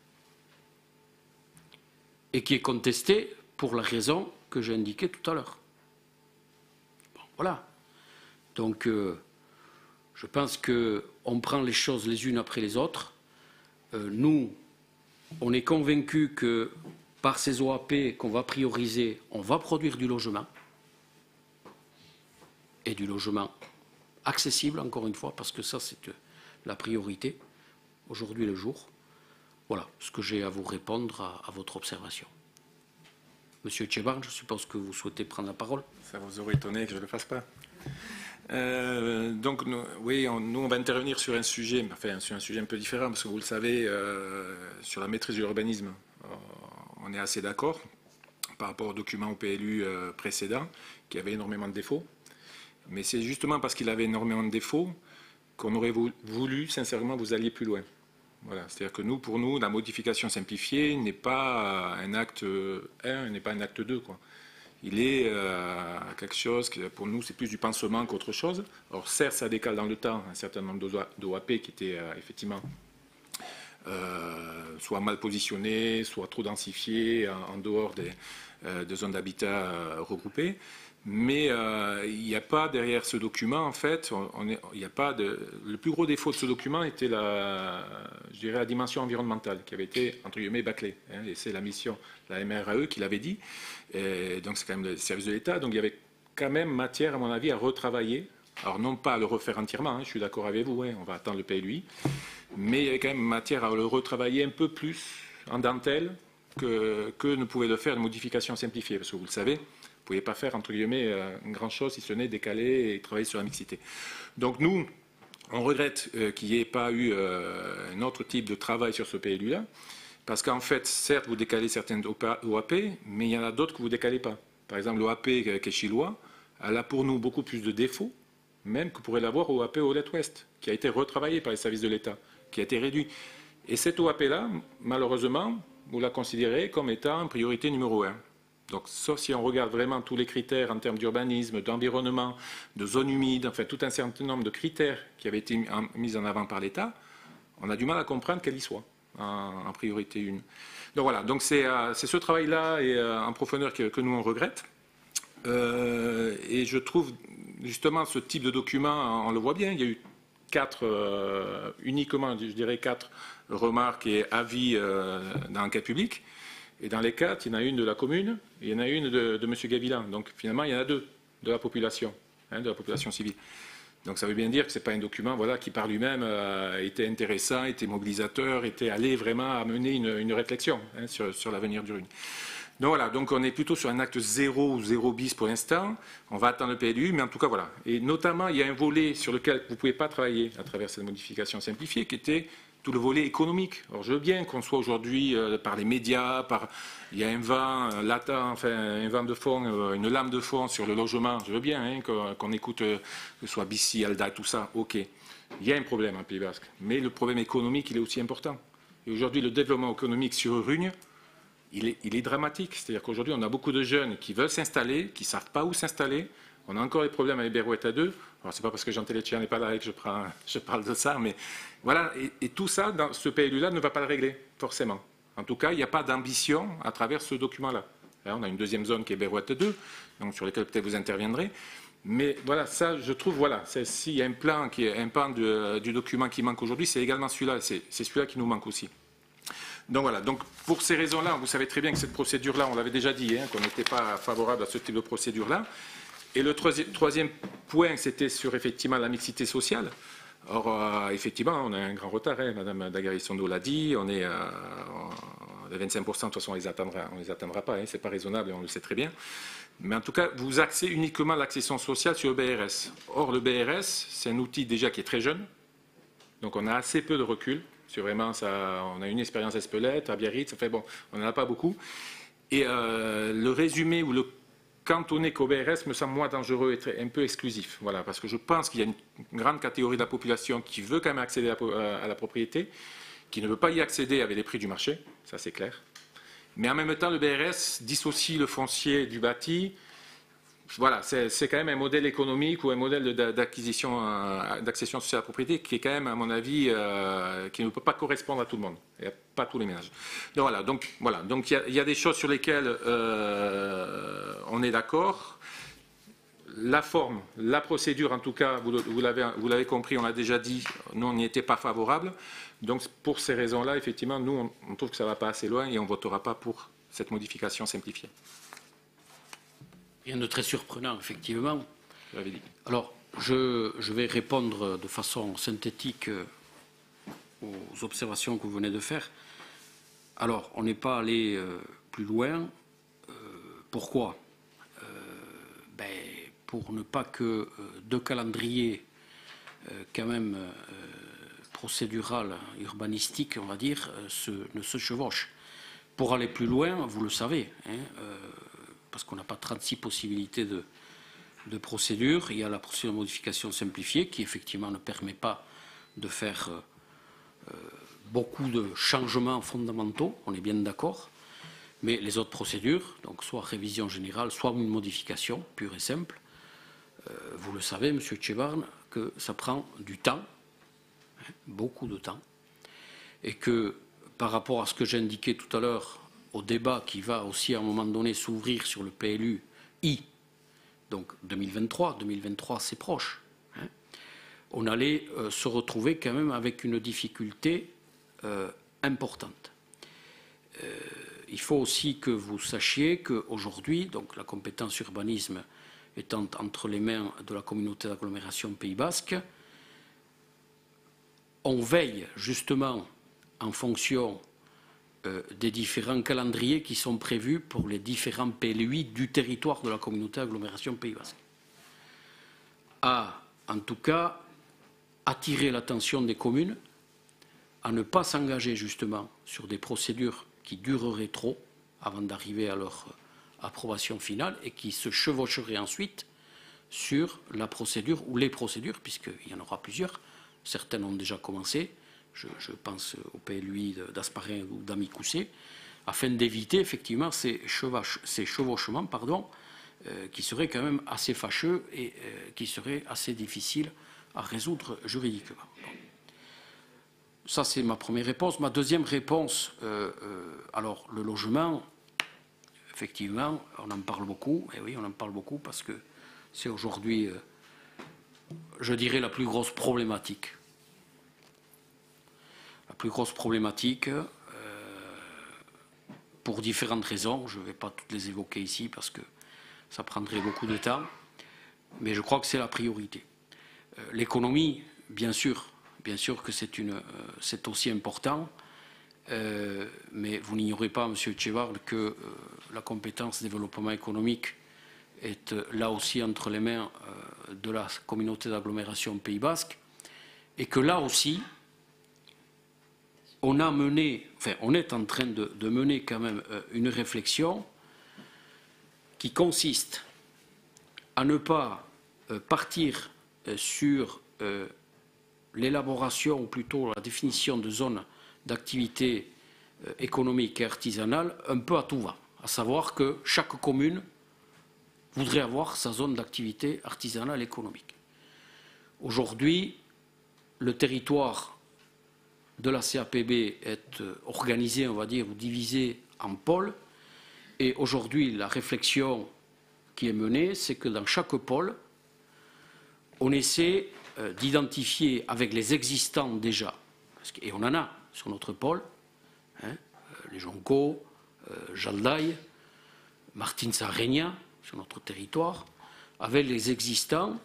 et qui est contestée pour la raison que j'ai indiquée tout à l'heure. Bon, voilà. Donc, euh, je pense qu'on prend les choses les unes après les autres. Euh, nous, on est convaincus que par ces O A P qu'on va prioriser, on va produire du logement. Et du logement accessible, encore une fois, parce que ça, c'est la priorité, aujourd'hui le jour. Voilà ce que j'ai à vous répondre à, à votre observation. Monsieur Tcheban, je suppose que vous souhaitez prendre la parole. Ça vous aurait étonné que je ne le fasse pas. Euh, donc, nous, oui, on, nous, on va intervenir sur un sujet, enfin, sur un sujet un peu différent, parce que vous le savez, euh, sur la maîtrise de l'urbanisme, euh, on est assez d'accord par rapport au document au P L U euh, précédent, qui avait énormément de défauts. Mais c'est justement parce qu'il avait énormément de défauts qu'on aurait voulu, sincèrement, vous alliez plus loin. Voilà. C'est-à-dire que nous, pour nous, la modification simplifiée n'est pas un acte un, n'est pas un acte deux, quoi. Il est euh, quelque chose qui, pour nous, c'est plus du pansement qu'autre chose. Alors, certes, ça décale dans le temps un certain nombre d'O A P qui étaient euh, effectivement euh, soit mal positionnés, soit trop densifiés en, en dehors des, euh, de zones d'habitat euh, regroupées. Mais euh, il n'y a pas derrière ce document, en fait, on, on est, il n'y a pas de, le plus gros défaut de ce document était la, je dirais, la dimension environnementale qui avait été, entre guillemets, bâclée. Hein, et c'est la mission, la M R A E qui l'avait dit. Et donc c'est quand même le service de l'État. Donc il y avait quand même matière, à mon avis, à retravailler. Alors non pas à le refaire entièrement, hein, je suis d'accord avec vous, hein, on va attendre le P L U I. Mais il y avait quand même matière à le retravailler un peu plus en dentelle que, que ne pouvait le faire une modification simplifiée. Parce que vous le savez, vous ne pouvez pas faire, entre guillemets, une grande chose si ce n'est décaler et travailler sur la mixité. Donc nous, on regrette euh, qu'il n'y ait pas eu euh, un autre type de travail sur ce P L U-là, parce qu'en fait, certes, vous décalez certaines O A P, mais il y en a d'autres que vous ne décalez pas. Par exemple, l'O A P qui est chillois, elle a pour nous beaucoup plus de défauts, même que pourrait l'avoir O A P Olette-Ouest, qui a été retravaillé par les services de l'État, qui a été réduit. Et cette O A P-là, malheureusement, vous la considérez comme étant en priorité numéro un. Donc, sauf si on regarde vraiment tous les critères en termes d'urbanisme, d'environnement, de zones humides, enfin tout un certain nombre de critères qui avaient été mis en avant par l'État, on a du mal à comprendre qu'elle y soit en, en priorité une. Donc voilà, donc c'est euh, ce travail-là et euh, en profondeur que, que nous on regrette. Euh, et je trouve justement ce type de document, on le voit bien, il y a eu quatre, euh, uniquement, je dirais quatre remarques et avis euh, dans l'enquête publique. Et dans les quatre, il y en a une de la commune et il y en a une de, de M. Gavilan. Donc finalement, il y en a deux de la population. hein, de la population civile. Donc ça veut bien dire que ce n'est pas un document voilà, qui par lui-même euh, était intéressant, était mobilisateur, était allé vraiment amener une, une réflexion hein, sur, sur l'avenir du Rhône. Donc voilà, donc on est plutôt sur un acte zéro ou zéro bis pour l'instant. On va attendre le P L U, mais en tout cas voilà. Et notamment, il y a un volet sur lequel vous ne pouvez pas travailler à travers cette modification simplifiée, qui était tout le volet économique. Alors je veux bien qu'on soit aujourd'hui euh, par les médias, par il y a un vent euh, latent, enfin un vent de fond, euh, une lame de fond sur le logement. Je veux bien hein, qu'on qu'on écoute euh, que ce soit Bissi, Alda, tout ça. Ok, il y a un problème en Pays Basque, mais le problème économique il est aussi important. Et aujourd'hui le développement économique sur Rugne, il est, il est dramatique. C'est-à-dire qu'aujourd'hui on a beaucoup de jeunes qui veulent s'installer, qui ne savent pas où s'installer. On a encore des problèmes avec Berouette à deux. Alors, ce n'est pas parce que Jean Télétien n'est pas là et que je, prends, je parle de ça, mais voilà. Et, et tout ça, dans ce P L U-là, ne va pas le régler, forcément. En tout cas, il n'y a pas d'ambition à travers ce document-là. Là, on a une deuxième zone qui est Berouette deux, donc sur laquelle peut-être vous interviendrez. Mais voilà, ça, je trouve, voilà, s'il y a un plan, qui est un pan de, du document qui manque aujourd'hui, c'est également celui-là. C'est celui-là qui nous manque aussi. Donc voilà, donc pour ces raisons-là, vous savez très bien que cette procédure-là, on l'avait déjà dit, hein, qu'on n'était pas favorable à ce type de procédure-là. Et le troisième point, c'était sur effectivement la mixité sociale. Or, euh, effectivement, on a un grand retard, hein, Madame Dagarisondo l'a dit, on est à euh, vingt-cinq pour cent, de toute façon, on les atteindra, on les atteindra pas, hein, c'est pas raisonnable et on le sait très bien. Mais en tout cas, vous axez uniquement l'accession sociale sur le B R S. Or, le B R S, c'est un outil déjà qui est très jeune, donc on a assez peu de recul. Sur vraiment, ça, on a une expérience à Espelette, à Biarritz, ça fait bon, on n'en a pas beaucoup. Et euh, le résumé ou le cantonné qu'au B R S me semble moins dangereux et très, un peu exclusif. Voilà, parce que je pense qu'il y a une grande catégorie de la population qui veut quand même accéder à la, à la propriété, qui ne veut pas y accéder avec les prix du marché, ça c'est clair. Mais en même temps, le B R S dissocie le foncier du bâti. Voilà, c'est quand même un modèle économique ou un modèle d'acquisition, d'accession sociale à la propriété qui est quand même, à mon avis, euh, qui ne peut pas correspondre à tout le monde, et à pas tous les ménages. Donc voilà, donc voilà, donc il y, y a des choses sur lesquelles euh, on est d'accord. La forme, la procédure, en tout cas, vous, vous l'avez compris, on l'a déjà dit, nous on n'y était pas favorable. Donc pour ces raisons-là, effectivement, nous on, on trouve que ça ne va pas assez loin et on ne votera pas pour cette modification simplifiée. Rien de très surprenant, effectivement. Alors, je, je vais répondre de façon synthétique aux observations que vous venez de faire. Alors, on n'est pas allé euh, plus loin. Euh, pourquoi euh, ben, pour ne pas que euh, deux calendriers, euh, quand même, euh, procédural, urbanistique, on va dire, euh, se, ne se chevauchent. Pour aller plus loin, vous le savez, hein, euh, parce qu'on n'a pas trente-six possibilités de, de procédure. Il y a la procédure de modification simplifiée qui, effectivement, ne permet pas de faire euh, beaucoup de changements fondamentaux, on est bien d'accord. Mais les autres procédures, donc soit révision générale, soit une modification pure et simple, euh, vous le savez, Monsieur Tchebarne, que ça prend du temps, hein, beaucoup de temps, et que par rapport à ce que j'ai indiqué tout à l'heure, au débat qui va aussi à un moment donné s'ouvrir sur le P L U I, donc deux mille vingt-trois, deux mille vingt-trois c'est proche, hein, on allait euh, se retrouver quand même avec une difficulté euh, importante. Euh, il faut aussi que vous sachiez qu'aujourd'hui, donc la compétence urbanisme étant entre les mains de la communauté d'agglomération Pays Basque, on veille justement en fonction Euh, des différents calendriers qui sont prévus pour les différents P L U I du territoire de la communauté agglomération Pays Basque. À, en tout cas, attirer l'attention des communes à ne pas s'engager justement sur des procédures qui dureraient trop avant d'arriver à leur approbation finale et qui se chevaucheraient ensuite sur la procédure ou les procédures, puisqu'il y en aura plusieurs. Certaines ont déjà commencé. Je, je pense au P L U I d'Asparin ou d'Amicoussé, afin d'éviter effectivement ces, ces chevauchements pardon, euh, qui seraient quand même assez fâcheux et euh, qui seraient assez difficiles à résoudre juridiquement. Bon. Ça, c'est ma première réponse. Ma deuxième réponse, euh, euh, alors le logement, effectivement, on en parle beaucoup, et oui, on en parle beaucoup parce que c'est aujourd'hui, euh, je dirais, la plus grosse problématique. La plus grosse problématique, euh, pour différentes raisons, je ne vais pas toutes les évoquer ici parce que ça prendrait beaucoup de temps. mais je crois que c'est la priorité. Euh, L'économie, bien sûr, bien sûr que c'est une, euh, c'est aussi important, euh, mais vous n'ignorez pas, Monsieur Etxebarren, que euh, la compétence développement économique est euh, là aussi entre les mains euh, de la communauté d'agglomération Pays Basque, et que là aussi, on a mené, enfin, on est en train de, de mener quand même euh, une réflexion qui consiste à ne pas euh, partir euh, sur euh, l'élaboration, ou plutôt la définition de zones d'activité euh, économique et artisanale un peu à tout va, à savoir que chaque commune voudrait avoir sa zone d'activité artisanale et économique. Aujourd'hui, le territoire de la C A P B est euh, organisé, on va dire, ou divisé en pôles, et aujourd'hui, la réflexion qui est menée, c'est que dans chaque pôle, on essaie euh, d'identifier avec les existants déjà, parce que, et on en a sur notre pôle, hein, euh, les Jonco, euh, Jaldaï, Martin Sarregna, sur notre territoire, avec les existants,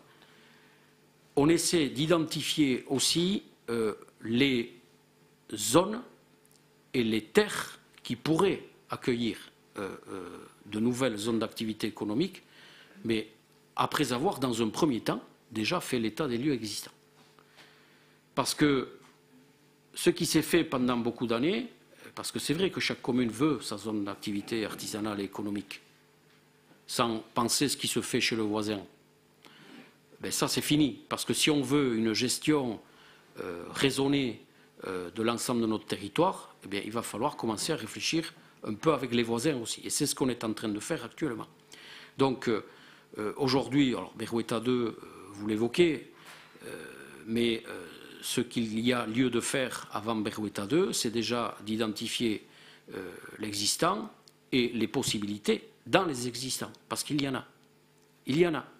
on essaie d'identifier aussi euh, les zones et les terres qui pourraient accueillir euh, euh, de nouvelles zones d'activité économique, mais après avoir, dans un premier temps, déjà fait l'état des lieux existants. Parce que ce qui s'est fait pendant beaucoup d'années, parce que c'est vrai que chaque commune veut sa zone d'activité artisanale et économique, sans penser ce qui se fait chez le voisin, ben ça c'est fini. Parce que si on veut une gestion euh, raisonnée euh, de l'ensemble de notre territoire, eh bien, il va falloir commencer à réfléchir un peu avec les voisins aussi. Et c'est ce qu'on est en train de faire actuellement. Donc euh, euh, aujourd'hui, alors Berrueta deux, euh, vous l'évoquez, euh, mais euh, ce qu'il y a lieu de faire avant Berrueta deux, c'est déjà d'identifier euh, l'existant et les possibilités dans les existants, parce qu'il y en a. Il y en a.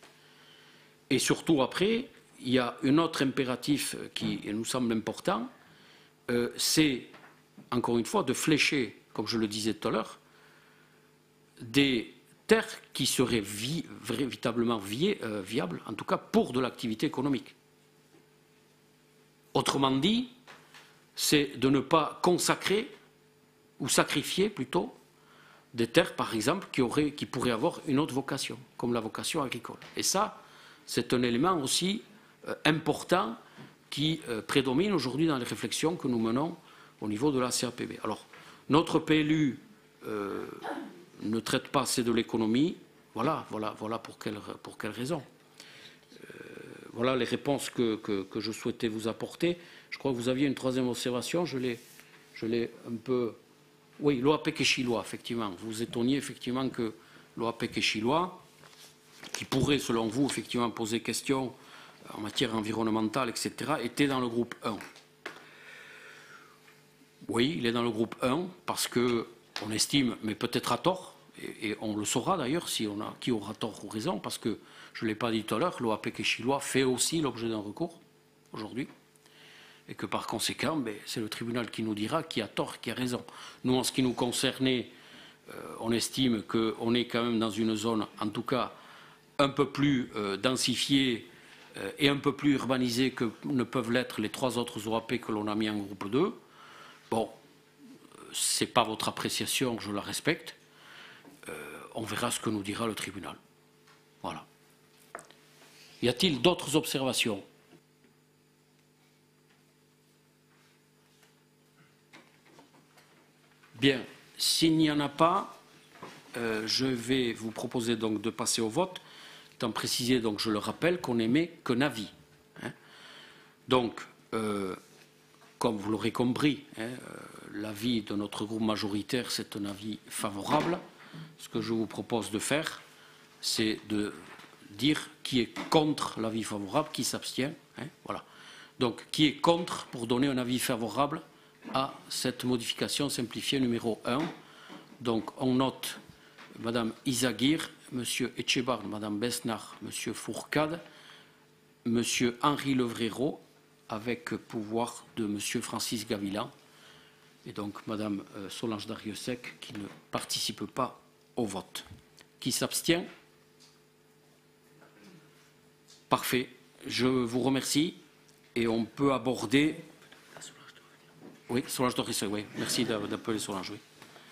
Et surtout après, il y a un autre impératif qui nous semble important, euh, c'est, encore une fois, de flécher, comme je le disais tout à l'heure, des terres qui seraient vi véritablement vi euh, viables, en tout cas pour de l'activité économique. Autrement dit, c'est de ne pas consacrer, ou sacrifier plutôt, des terres, par exemple, qui, auraient, qui pourraient avoir une autre vocation, comme la vocation agricole. Et ça, c'est un élément aussi euh, important qui euh, prédomine aujourd'hui dans les réflexions que nous menons au niveau de la C A P B. Alors, notre P L U euh, ne traite pas assez de l'économie. Voilà, voilà, voilà pour quelle, pour quelle raison. Euh, voilà les réponses que, que, que je souhaitais vous apporter. Je crois que vous aviez une troisième observation. Je l'ai, je l'ai un peu... Oui, l'O A P E C est chillois, effectivement. Vous vous étonniez effectivement que l'O A P E C est chillois, qui pourrait, selon vous, effectivement poser question en matière environnementale, et cetera, était dans le groupe un. Oui, il est dans le groupe un parce qu'on estime, mais peut-être à tort, et, et on le saura d'ailleurs si on a, qui aura tort ou raison, parce que, je ne l'ai pas dit tout à l'heure, l'O A P E C chillois fait aussi l'objet d'un recours aujourd'hui. Et que par conséquent, ben, c'est le tribunal qui nous dira qui a tort, qui a raison. Nous, en ce qui nous concernait, euh, on estime qu'on est quand même dans une zone, en tout cas, un peu plus euh, densifiée euh, et un peu plus urbanisée que ne peuvent l'être les trois autres O A P que l'on a mis en groupe deux. Bon, ce n'est pas votre appréciation, je la respecte. Euh, on verra ce que nous dira le tribunal. Voilà. Y a-t-il d'autres observations ? Bien, s'il n'y en a pas, euh, je vais vous proposer donc de passer au vote, étant précisé, donc je le rappelle, qu'on n'émet qu'un avis. Hein. Donc, euh, comme vous l'aurez compris, hein, euh, l'avis de notre groupe majoritaire, c'est un avis favorable. Ce que je vous propose de faire, c'est de dire qui est contre l'avis favorable, qui s'abstient. Hein, voilà. Donc, qui est contre pour donner un avis favorable à cette modification simplifiée numéro un. Donc, on note Madame Izagir, Monsieur Etxebarren, Madame Besnard, Monsieur Fourcade, Monsieur Henri Levrero, avec pouvoir de Monsieur Francis Gavilan, et donc Madame Solange Dariussec qui ne participe pas au vote. Qui s'abstient? Parfait. Je vous remercie et on peut aborder... Oui, Solange de Risseux, oui. Merci d'appeler Solange, oui.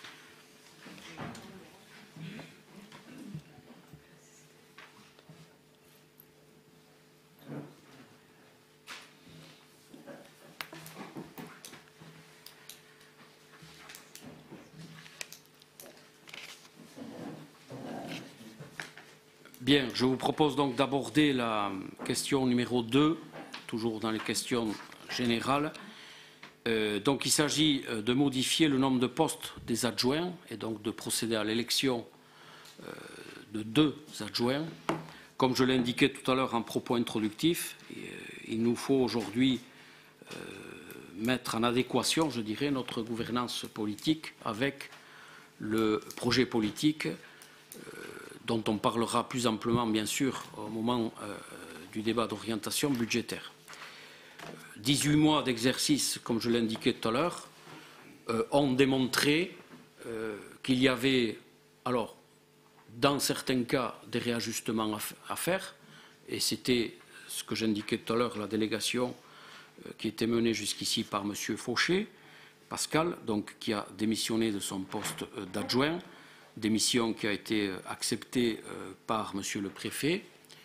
Bien, je vous propose donc d'aborder la question numéro deux, toujours dans les questions générales. Euh, donc il s'agit de modifier le nombre de postes des adjoints et donc de procéder à l'élection euh, de deux adjoints. Comme je l'ai indiqué tout à l'heure en propos introductif, euh, il nous faut aujourd'hui euh, mettre en adéquation, je dirais, notre gouvernance politique avec le projet politique euh, dont on parlera plus amplement, bien sûr, au moment euh, du débat d'orientation budgétaire. dix-huit mois d'exercice, comme je l'indiquais tout à l'heure, euh, ont démontré euh, qu'il y avait, alors, dans certains cas, des réajustements à, à faire, et c'était ce que j'indiquais tout à l'heure, la délégation euh, qui était menée jusqu'ici par M. Fauché, Pascal, donc, qui a démissionné de son poste euh, d'adjoint, démission qui a été acceptée euh, par M. le préfet.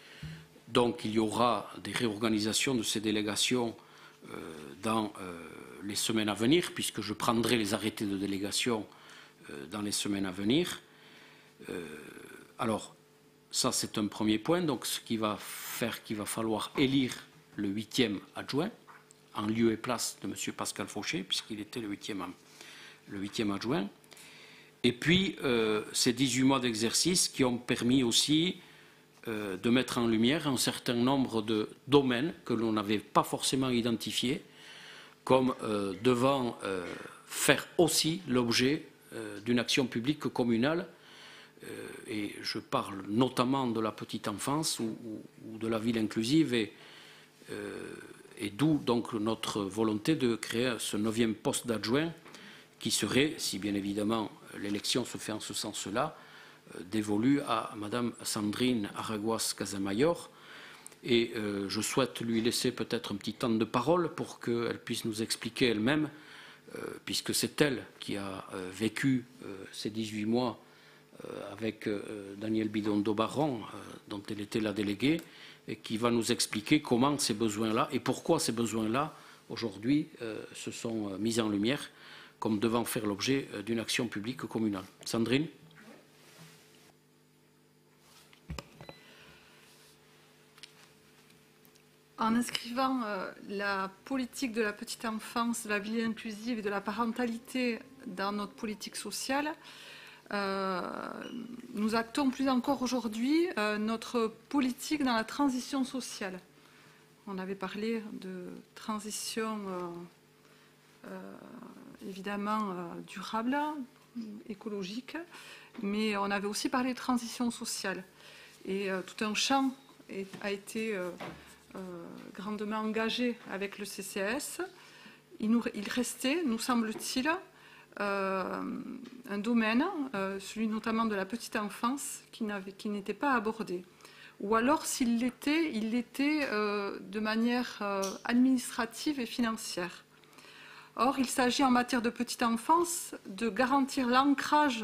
Donc il y aura des réorganisations de ces délégations euh, dans euh, les semaines à venir, puisque je prendrai les arrêtés de délégation euh, dans les semaines à venir. Euh, alors, ça c'est un premier point, donc ce qui va faire qu'il va falloir élire le huitième adjoint, en lieu et place de M. Pascal Fauché, puisqu'il était le huitième, le huitième adjoint. Et puis, euh, ces dix-huit mois d'exercice qui ont permis aussi euh, de mettre en lumière un certain nombre de domaines que l'on n'avait pas forcément identifiés, comme euh, devant euh, faire aussi l'objet euh, d'une action publique communale. Euh, et je parle notamment de la petite enfance ou, ou, ou de la ville inclusive, et, euh, et d'où donc notre volonté de créer ce neuvième poste d'adjoint qui serait, si bien évidemment l'élection se fait en ce sens-là, euh, dévolue à Madame Sandrine Araguas Casamayor. Et euh, je souhaite lui laisser peut-être un petit temps de parole pour qu'elle puisse nous expliquer elle-même, euh, puisque c'est elle qui a euh, vécu euh, ces dix-huit mois euh, avec euh, Daniel Bidondo-Barron, euh, dont elle était la déléguée, et qui va nous expliquer comment ces besoins-là et pourquoi ces besoins-là, aujourd'hui, euh, se sont euh, mis en lumière comme devant faire l'objet d'une action publique communale. Sandrine ? En inscrivant euh, la politique de la petite enfance, de la vie inclusive et de la parentalité dans notre politique sociale, euh, nous actons plus encore aujourd'hui euh, notre politique dans la transition sociale. On avait parlé de transition euh, euh, évidemment euh, durable, écologique, mais on avait aussi parlé de transition sociale. Et euh, tout un champ est, a été euh, euh, grandement engagé avec le C C S. Il, nous, il restait, nous semble-t-il, euh, un domaine, euh, celui notamment de la petite enfance, qui n'avait, qui n'était pas abordé. Ou alors, s'il l'était, il l'était euh, de manière euh, administrative et financière. Or, il s'agit en matière de petite enfance de garantir l'ancrage,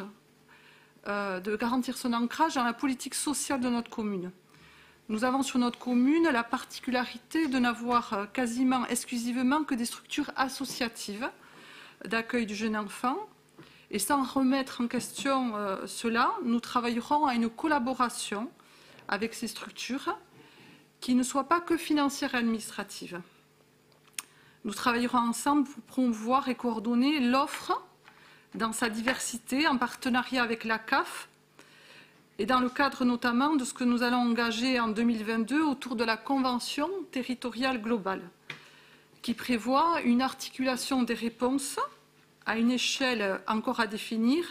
euh, de garantir son ancrage dans la politique sociale de notre commune. Nous avons sur notre commune la particularité de n'avoir quasiment exclusivement que des structures associatives d'accueil du jeune enfant. Et sans remettre en question euh, cela, nous travaillerons à une collaboration avec ces structures qui ne soit pas que financière et administrative. Nous travaillerons ensemble pour promouvoir et coordonner l'offre dans sa diversité, en partenariat avec la C A F, et dans le cadre notamment de ce que nous allons engager en deux mille vingt-deux autour de la Convention territoriale globale, qui prévoit une articulation des réponses à une échelle encore à définir,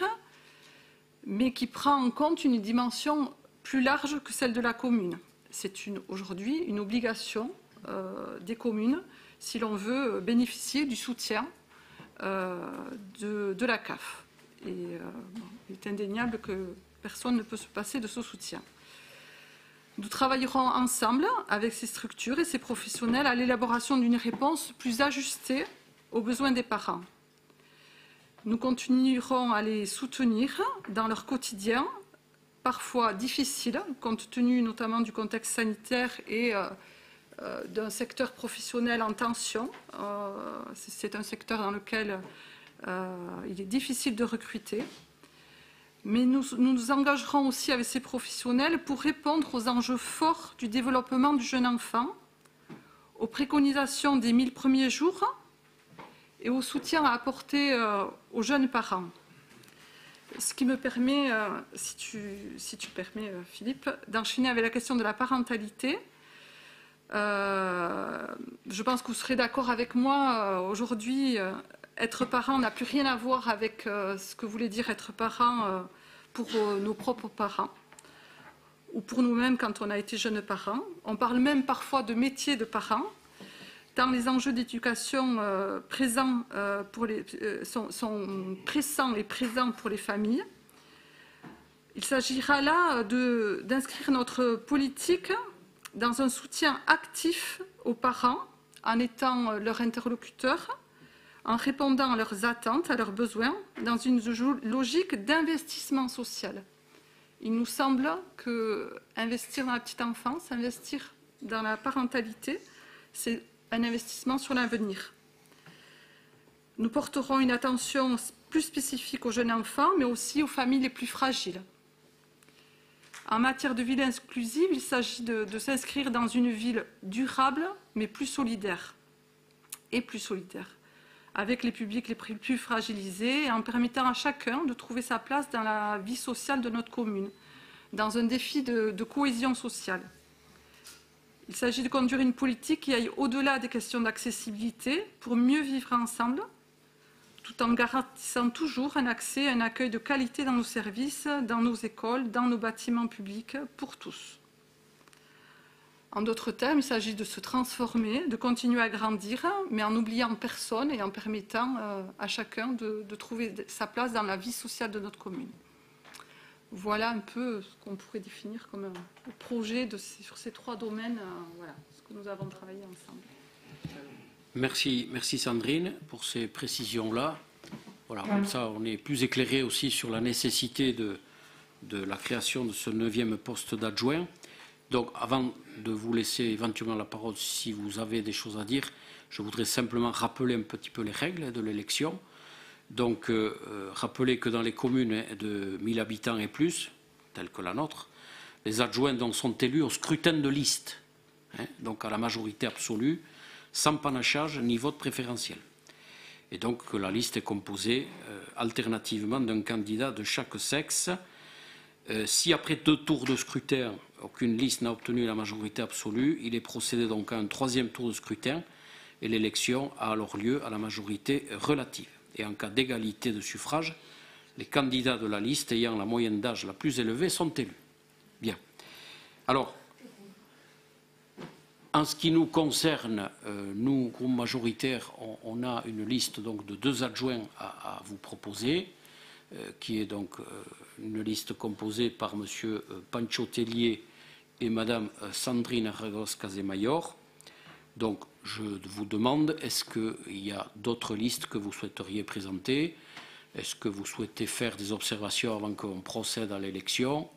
mais qui prend en compte une dimension plus large que celle de la commune. C'est aujourd'hui une obligation euh, des communes si l'on veut bénéficier du soutien euh, de, de la C A F. Et euh, bon, il est indéniable que personne ne peut se passer de ce soutien. Nous travaillerons ensemble avec ces structures et ces professionnels à l'élaboration d'une réponse plus ajustée aux besoins des parents. Nous continuerons à les soutenir dans leur quotidien, parfois difficile, compte tenu notamment du contexte sanitaire et euh, euh, d'un secteur professionnel en tension. Euh, c'est un secteur dans lequel euh, il est difficile de recruter. Mais nous, nous nous engagerons aussi avec ces professionnels pour répondre aux enjeux forts du développement du jeune enfant, aux préconisations des mille premiers jours et au soutien à apporter euh, aux jeunes parents. Ce qui me permet, euh, si, tu, si tu permets euh, Philippe, d'enchaîner avec la question de la parentalité. Euh, je pense que vous serez d'accord avec moi, euh, aujourd'hui, euh, être parent n'a plus rien à voir avec euh, ce que voulait dire être parent euh, pour euh, nos propres parents ou pour nous-mêmes quand on a été jeunes parents. On parle même parfois de métier de parents, tant les enjeux d'éducation euh, présents euh, pour les, euh, sont, sont pressants et présents pour les familles. Il s'agira là d'inscrire notre politique dans un soutien actif aux parents, en étant leur interlocuteur, en répondant à leurs attentes, à leurs besoins, dans une logique d'investissement social. Il nous semble qu'investir dans la petite enfance, investir dans la parentalité, c'est un investissement sur l'avenir. Nous porterons une attention plus spécifique aux jeunes enfants, mais aussi aux familles les plus fragiles. En matière de ville inclusive, il s'agit de, de s'inscrire dans une ville durable, mais plus solidaire, et plus solidaire, avec les publics les plus fragilisés, et en permettant à chacun de trouver sa place dans la vie sociale de notre commune, dans un défi de, de cohésion sociale. Il s'agit de conduire une politique qui aille au-delà des questions d'accessibilité pour mieux vivre ensemble, tout en garantissant toujours un accès, un accueil de qualité dans nos services, dans nos écoles, dans nos bâtiments publics, pour tous. En d'autres termes, il s'agit de se transformer, de continuer à grandir, mais en n'oubliant personne et en permettant euh, à chacun de, de trouver sa place dans la vie sociale de notre commune. Voilà un peu ce qu'on pourrait définir comme un projet de ces, sur ces trois domaines, euh, voilà, ce que nous avons travaillé ensemble. Merci, merci Sandrine pour ces précisions-là. Voilà, comme ça, on est plus éclairé aussi sur la nécessité de, de la création de ce neuvième poste d'adjoint. Donc, avant de vous laisser éventuellement la parole, si vous avez des choses à dire, je voudrais simplement rappeler un petit peu les règles de l'élection. Donc, euh, euh, rappeler que dans les communes de mille habitants et plus, telles que la nôtre, les adjoints donc, sont élus au scrutin de liste, hein, donc à la majorité absolue, sans panachage ni vote préférentiel. Et donc que la liste est composée euh, alternativement d'un candidat de chaque sexe. Euh, si après deux tours de scrutin, aucune liste n'a obtenu la majorité absolue, il est procédé donc à un troisième tour de scrutin et l'élection a alors lieu à la majorité relative. Et en cas d'égalité de suffrage, les candidats de la liste ayant la moyenne d'âge la plus élevée sont élus. Bien. Alors, en ce qui nous concerne, euh, nous, groupe majoritaire, on, on a une liste donc, de deux adjoints à, à vous proposer, euh, qui est donc euh, une liste composée par M. Euh, Pancho Tellier et Mme euh, Sandrine Arregos-Casemayor. Donc, je vous demande, est-ce qu'il y a d'autres listes que vous souhaiteriez présenter? Est-ce que vous souhaitez faire des observations avant qu'on procède à l'élection?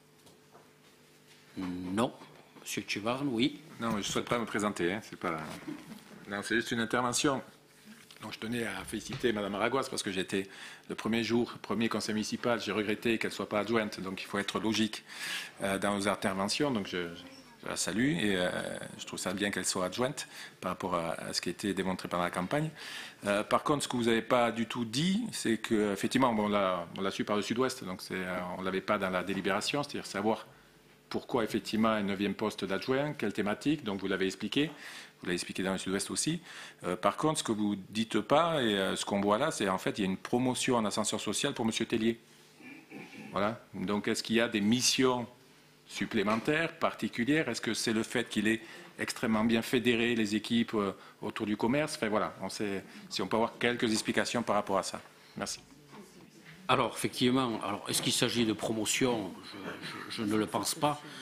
Non. Monsieur Tchevarne, oui. Non, je ne souhaite pas me présenter. Hein, c'est pas... Non, c'est juste une intervention. Donc, je tenais à féliciter Mme Aragoise parce que j'étais le premier jour, premier conseil municipal, j'ai regretté qu'elle ne soit pas adjointe. Donc, il faut être logique euh, dans nos interventions. Donc, je, je la salue et euh, je trouve ça bien qu'elle soit adjointe par rapport à, à ce qui a été démontré pendant la campagne. Euh, par contre, ce que vous n'avez pas du tout dit, c'est qu'effectivement, bon, on l'a su par le Sud-Ouest, donc euh, on ne l'avait pas dans la délibération, c'est-à-dire savoir pourquoi effectivement un neuvième poste d'adjoint, quelle thématique, donc vous l'avez expliqué, vous l'avez expliqué dans le Sud-Ouest aussi. Euh, par contre, ce que vous ne dites pas, et euh, ce qu'on voit là, c'est en fait, il y a une promotion en ascenseur social pour M. Tellier. Voilà. Donc, est-ce qu'il y a des missions supplémentaires, particulières? Est-ce que c'est le fait qu'il ait extrêmement bien fédéré les équipes euh, autour du commerce? Enfin, voilà, on sait, si on peut avoir quelques explications par rapport à ça. Merci. Alors, effectivement, est-ce qu'il s'agit de promotion? je, je, je ne le pense pas.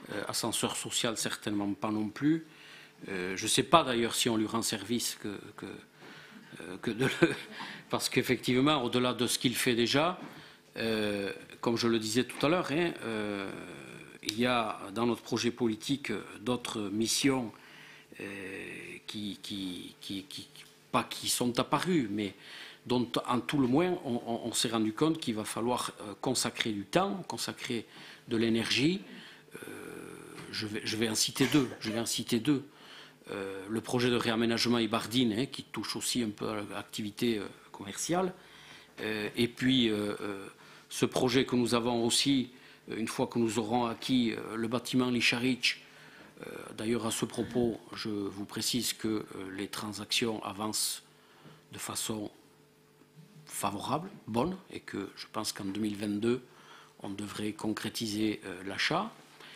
Euh, ascenseur social, certainement pas non plus. Euh, je ne sais pas d'ailleurs si on lui rend service que, que, euh, que de le... Parce qu'effectivement, au-delà de ce qu'il fait déjà, euh, comme je le disais tout à l'heure, hein, euh, il y a dans notre projet politique d'autres missions euh, qui, qui, qui, qui, pas qui sont apparues, mais dont en tout le moins on, on, on s'est rendu compte qu'il va falloir euh, consacrer du temps, consacrer de l'énergie. Euh, je, vais, je vais en citer deux. Je vais en citer deux. Euh, le projet de réaménagement Ibardine, hein, qui touche aussi un peu à l'activité euh, commerciale. Euh, et puis euh, euh, ce projet que nous avons aussi, une fois que nous aurons acquis euh, le bâtiment Licharitch. Euh, D'ailleurs, à ce propos, je vous précise que euh, les transactions avancent de façon favorable, bonne, et que je pense qu'en deux mille vingt-deux, on devrait concrétiser euh, l'achat.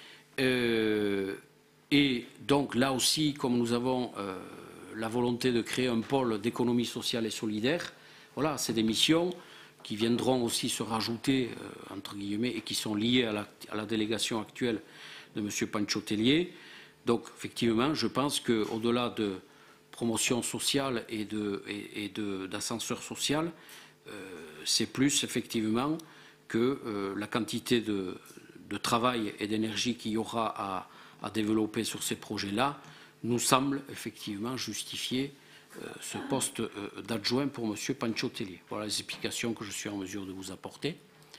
Euh, et donc là aussi, comme nous avons euh, la volonté de créer un pôle d'économie sociale et solidaire, voilà, c'est des missions qui viendront aussi se rajouter, euh, entre guillemets, et qui sont liées à la, à la délégation actuelle de M. Pancho Tellier. Donc, effectivement, je pense qu'au-delà de promotion sociale et d'ascenseur et, et social, euh, c'est plus, effectivement, que euh, la quantité de, de travail et d'énergie qu'il y aura à, à développer sur ces projets-là nous semble, effectivement, justifier euh, ce poste euh, d'adjoint pour M. Pancho Tellier. Voilà les explications que je suis en mesure de vous apporter.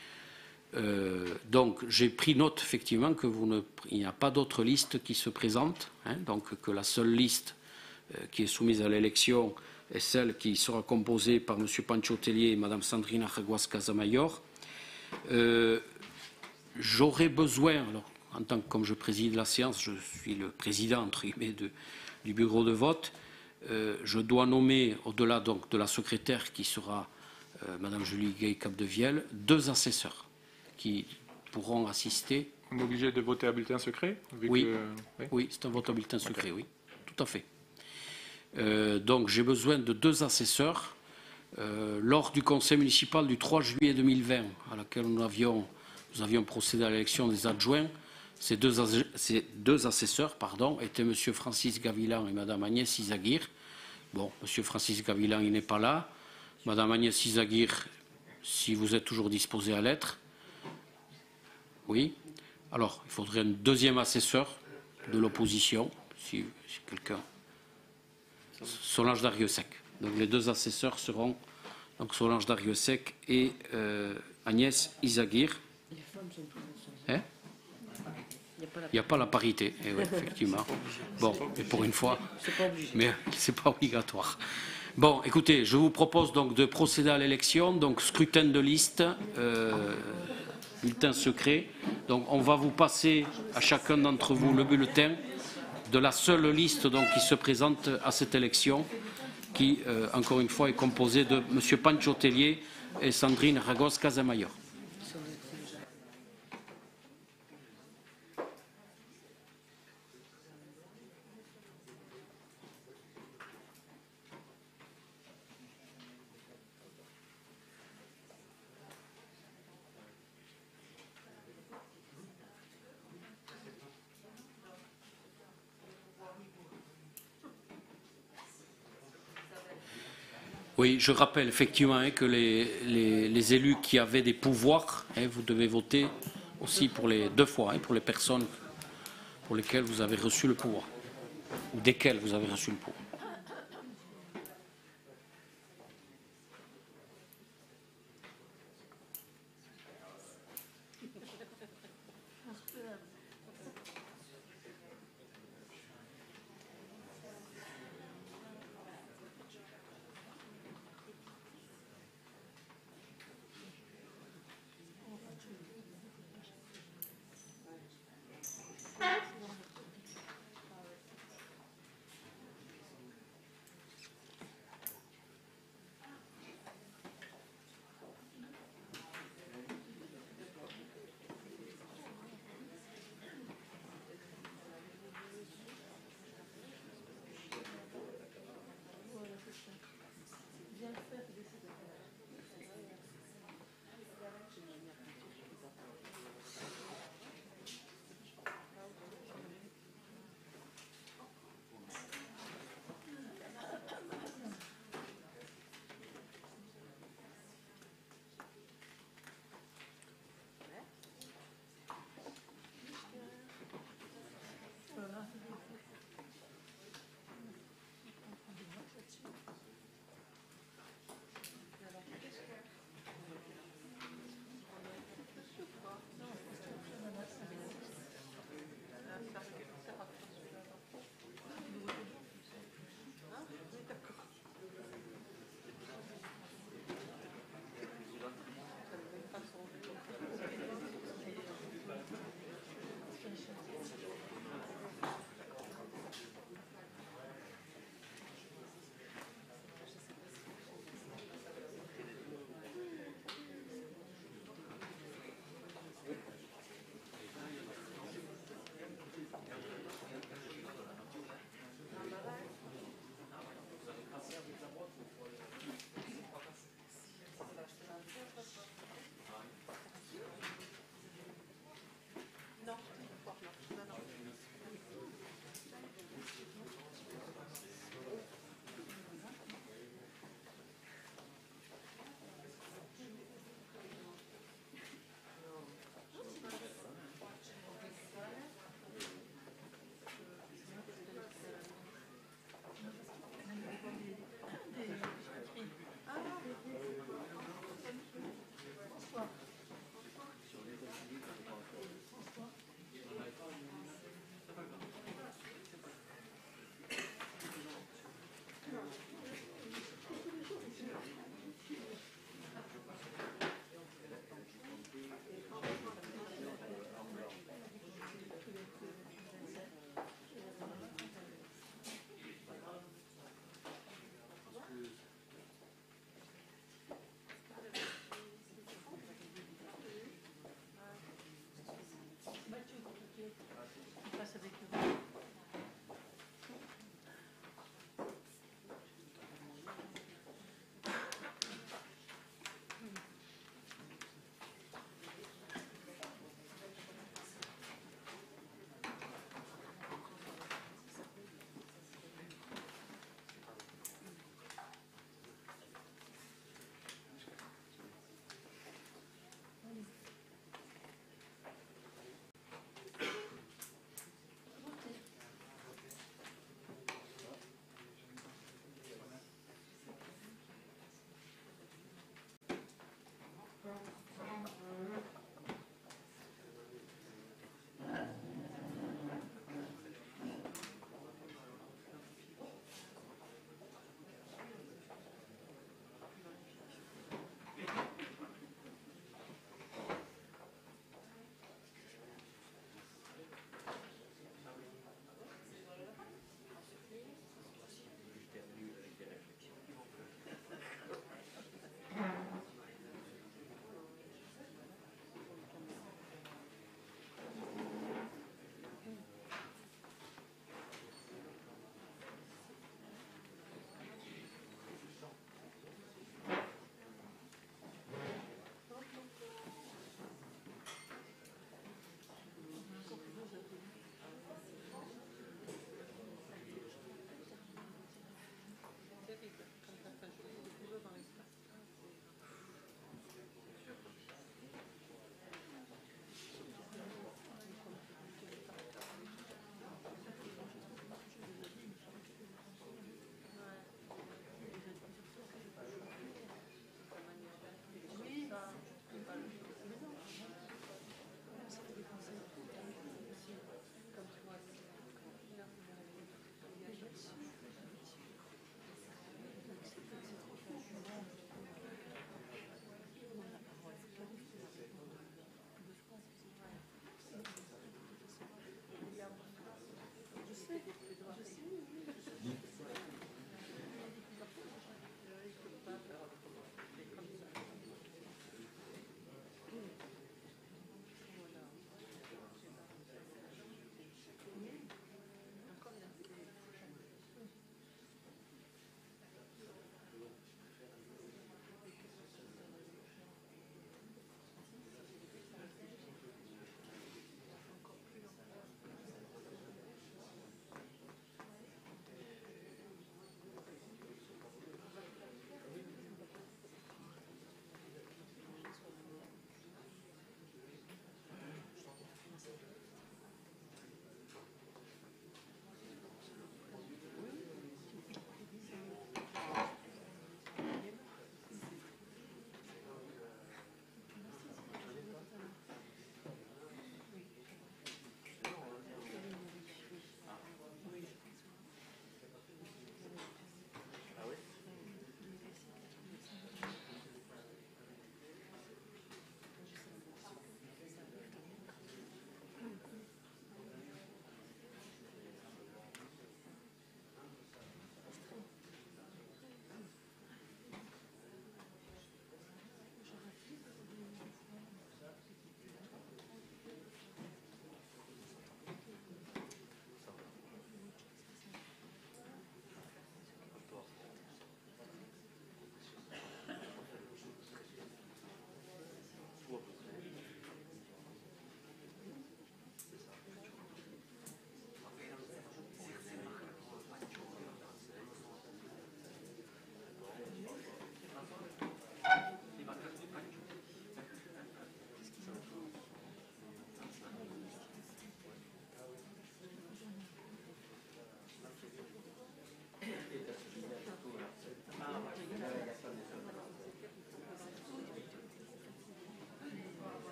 Euh, donc j'ai pris note effectivement que vous ne, il n'y a pas d'autre liste qui se présente, hein, donc que la seule liste euh, qui est soumise à l'élection est celle qui sera composée par M. Pancho Tellier et Mme Sandrina Jaguas Casamayor. Euh, J'aurais besoin, alors, en tant que comme je préside la séance, je suis le président entre guillemets de, du bureau de vote, euh, je dois nommer au-delà donc de la secrétaire qui sera euh, Mme Julie Gay-Capdevielle, deux assesseurs qui pourront assister. On est obligé de voter à bulletin secret vu Oui, que... oui. oui c'est un vote à bulletin secret, okay. Oui, tout à fait. Euh, donc j'ai besoin de deux assesseurs. Euh, lors du conseil municipal du trois juillet deux mille vingt, à laquelle nous avions, nous avions procédé à l'élection des adjoints, ces deux, ces deux assesseurs pardon, étaient M. Francis Gavilan et Mme Agnès Izaguirre. Bon, M. Francis Gavilan, il n'est pas là. Mme Agnès Izaguirre, si vous êtes toujours disposé à l'être. Oui. Alors, il faudrait un deuxième assesseur de l'opposition, si, si quelqu'un. Solange Dariussec. Donc, les deux assesseurs seront donc, Solange Dariussec et euh, Agnès Izaguirre. Les femmes sont toujours hein Il n'y a pas la parité, eh oui, effectivement. Bon, et pour une fois, mais ce n'est pas obligatoire. Bon, écoutez, je vous propose donc de procéder à l'élection, donc scrutin de liste, euh, bulletin secret. Donc on va vous passer à chacun d'entre vous le bulletin de la seule liste donc, qui se présente à cette élection, qui, euh, encore une fois, est composée de M. Pancho Tellier et Sandrine Ragos Casamayor. Oui, je rappelle effectivement hein, que les, les, les élus qui avaient des pouvoirs, hein, vous devez voter aussi pour les deux fois, hein, pour les personnes pour lesquelles vous avez reçu le pouvoir, ou desquelles vous avez reçu le pouvoir.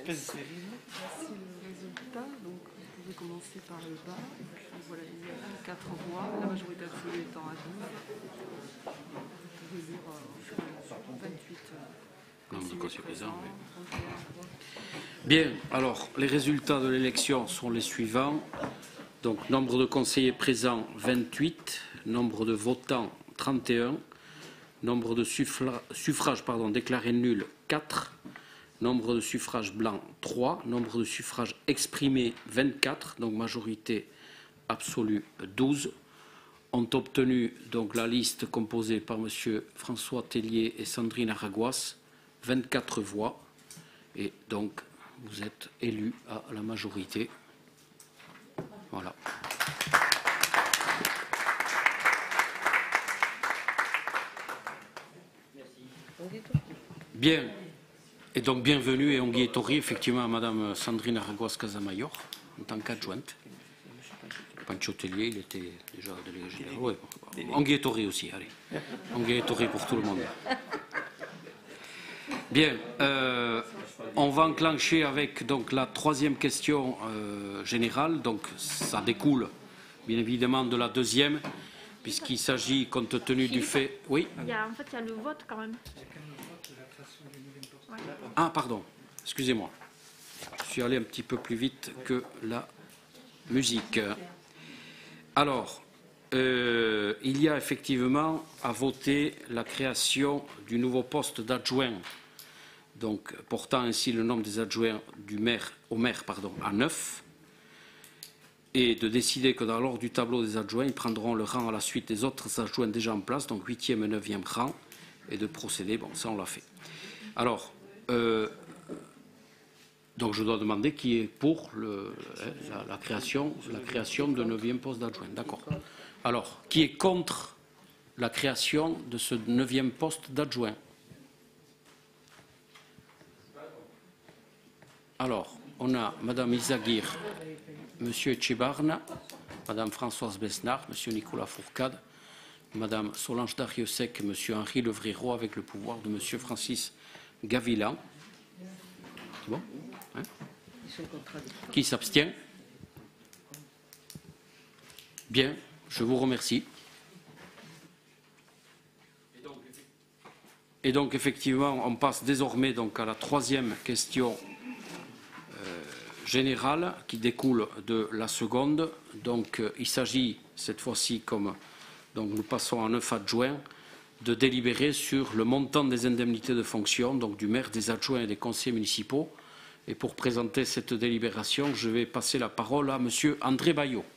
Voici le résultat. Donc, vous pouvez commencer par le bas. Et puis, voilà, il y a quatre voix, la majorité absolue étant à douze. Vous pouvez lire euh, vingt-huit euh, Nombre de conseillers présents, oui. trente et un. Bien, alors, les résultats de l'élection sont les suivants. Donc, nombre de conseillers présents, vingt-huit. Nombre de votants, trente et un. Nombre de suffra- suffrages pardon, déclarés nuls, quatre. Nombre de suffrages blancs, trois. Nombre de suffrages exprimés, vingt-quatre. Donc, majorité absolue, douze. Ont obtenu donc la liste composée par M. François Tellier et Sandrine Aragoas, vingt-quatre voix. Et donc, vous êtes élus à la majorité. Voilà. Bien. Et donc, bienvenue et Onguietori, effectivement, à Mme Sandrine Aragoas Casamayor, en tant qu'adjointe. Pancho Tellier, il était déjà délégué général. Oui, Onguietori aussi, allez. Onguietori pour tout le monde. Bien. Euh, on va enclencher avec donc, la troisième question euh, générale. Donc, ça découle, bien évidemment, de la deuxième, puisqu'il s'agit, compte tenu du fait... Oui. Il y a, en fait, il y a le vote quand même. Ouais. Ah, pardon. Excusez-moi. Je suis allé un petit peu plus vite que la musique. Alors, euh, il y a effectivement à voter la création du nouveau poste d'adjoint, donc portant ainsi le nombre des adjoints du maire, au maire pardon, à neuf, et de décider que dans l'ordre du tableau des adjoints, ils prendront le rang à la suite des autres adjoints déjà en place, donc huitième et neuvième rang, et de procéder, bon, ça on l'a fait. Alors, euh, donc je dois demander qui est pour le, la, la, création, la création de neuvième poste d'adjoint. D'accord. Alors, qui est contre la création de ce neuvième poste d'adjoint? Alors, on a Mme Izagir, M. Etchebarne, Mme Françoise Besnard, M. Nicolas Fourcade, Mme Solange Dariussec, M. Henri Levriero, avec le pouvoir de M. Francis Gavilan. C'est bon, hein? Qui s'abstient? Bien, je vous remercie. Et donc, effectivement, on passe désormais donc, à la troisième question euh, générale qui découle de la seconde. Donc, euh, il s'agit cette fois-ci, comme donc, nous passons à neuf adjoints, de délibérer sur le montant des indemnités de fonction, donc du maire, des adjoints et des conseillers municipaux. Et pour présenter cette délibération, je vais passer la parole à M. André Baillot.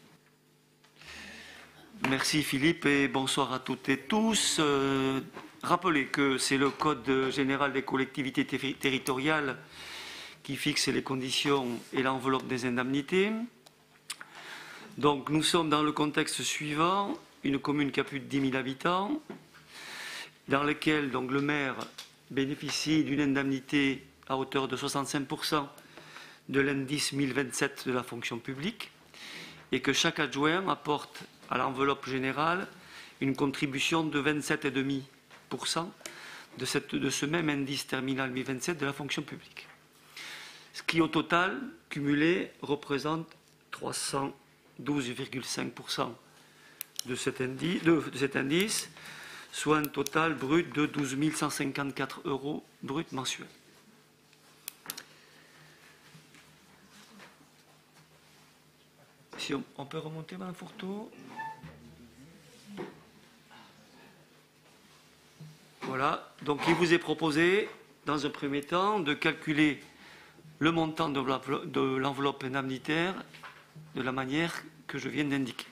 Merci Philippe et bonsoir à toutes et tous. Euh, rappelez que c'est le Code général des collectivités terri territoriales qui fixe les conditions et l'enveloppe des indemnités. Donc nous sommes dans le contexte suivant, une commune qui a plus de dix mille habitants, dans laquelle donc, le maire bénéficie d'une indemnité à hauteur de soixante-cinq pour cent de l'indice mille vingt-sept de la fonction publique et que chaque adjoint apporte à l'enveloppe générale une contribution de vingt-sept virgule cinq pour cent de, cette, de ce même indice terminal mille vingt-sept de la fonction publique. Ce qui au total, cumulé, représente trois cent douze virgule cinq pour cent de cet indice, de, de cet indice, soit un total brut de douze mille cent cinquante-quatre euros brut mensuels. Si on, on peut remonter, Mme Fourteau. Voilà, donc il vous est proposé, dans un premier temps, de calculer le montant de l'enveloppe indemnitaire de la manière que je viens d'indiquer.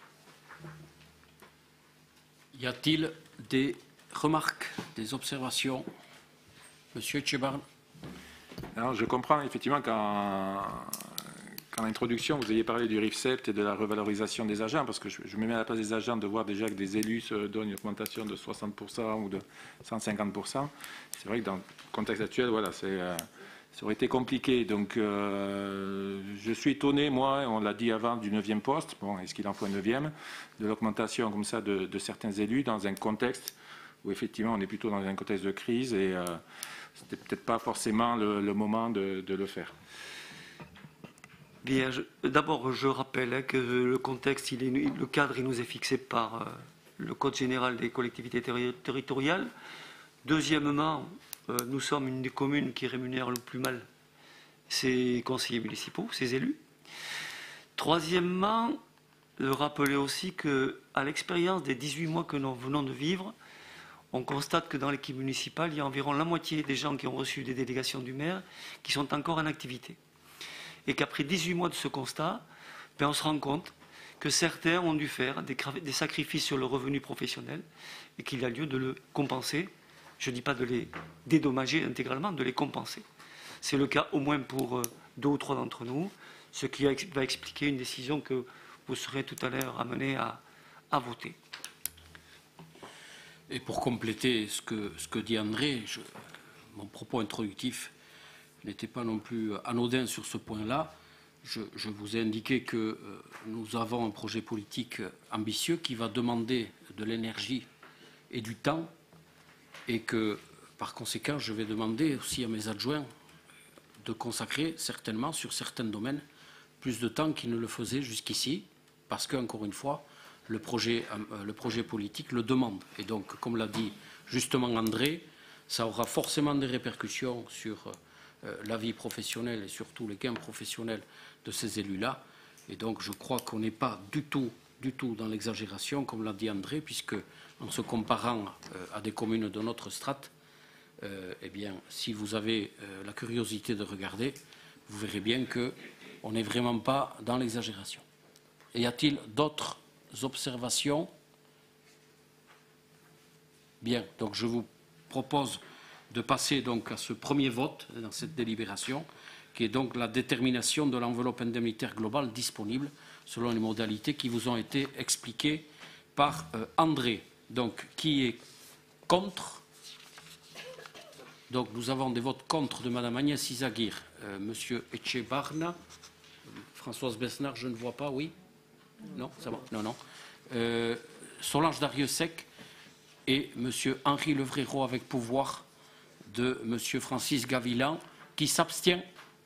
Y a-t-il des remarques, des observations? Monsieur Etchebarne. Alors, je comprends effectivement qu'en qu'en introduction, vous ayez parlé du R I F sept et de la revalorisation des agents, parce que je, je me mets à la place des agents de voir déjà que des élus se donnent une augmentation de soixante pour cent ou de cent cinquante pour cent. C'est vrai que dans le contexte actuel, voilà, c'est, euh, ça aurait été compliqué. Donc, euh, je suis étonné, moi, on l'a dit avant, du neuvième poste. Bon, est-ce qu'il en faut un neuvième? De l'augmentation comme ça de, de certains élus dans un contexte où effectivement on est plutôt dans un contexte de crise et euh, c'était peut-être pas forcément le, le moment de, de le faire. Bien, d'abord, je rappelle hein, que le contexte, il est, le cadre, il nous est fixé par euh, le Code général des collectivités terri territoriales. Deuxièmement, euh, nous sommes une des communes qui rémunère le plus mal ses conseillers municipaux, ses élus. Troisièmement, de rappeler aussi qu'à l'expérience des dix-huit mois que nous venons de vivre, on constate que dans l'équipe municipale, il y a environ la moitié des gens qui ont reçu des délégations du maire qui sont encore en activité. Et qu'après dix-huit mois de ce constat, ben on se rend compte que certains ont dû faire des, des sacrifices sur le revenu professionnel et qu'il y a lieu de le compenser. Je ne dis pas de les dédommager intégralement, de les compenser. C'est le cas au moins pour euh, deux ou trois d'entre nous, ce qui va expliquer une décision que vous serez tout à l'heure amenés à, à voter. Et pour compléter ce que, ce que dit André, je, mon propos introductif n'était pas non plus anodin sur ce point-là. Je, je vous ai indiqué que euh, nous avons un projet politique ambitieux qui va demander de l'énergie et du temps et que, par conséquent, je vais demander aussi à mes adjoints de consacrer certainement sur certains domaines plus de temps qu'ils ne le faisaient jusqu'ici parce qu'encore une fois, le projet, euh, le projet politique le demande. Et donc, comme l'a dit justement André, ça aura forcément des répercussions sur euh, la vie professionnelle et surtout les gains professionnels de ces élus-là. Et donc, je crois qu'on n'est pas du tout, du tout dans l'exagération, comme l'a dit André, puisque en se comparant euh, à des communes de notre strate, euh, eh bien, si vous avez euh, la curiosité de regarder, vous verrez bien qu'on n'est vraiment pas dans l'exagération. Et y a-t-il d'autres observations? Bien, donc je vous propose de passer donc à ce premier vote dans cette délibération, qui est donc la détermination de l'enveloppe indemnitaire globale disponible selon les modalités qui vous ont été expliquées par euh, André. Donc, qui est contre? Donc, nous avons des votes contre de Mme Agnès Izagir, euh, M. Etchebarna, Françoise Besnard, je ne vois pas, oui? Non, ça va? Non, non. Euh, Solange Dariussec et M. Henri Levréro avec pouvoir de M. Francis Gavilan, qui s'abstient.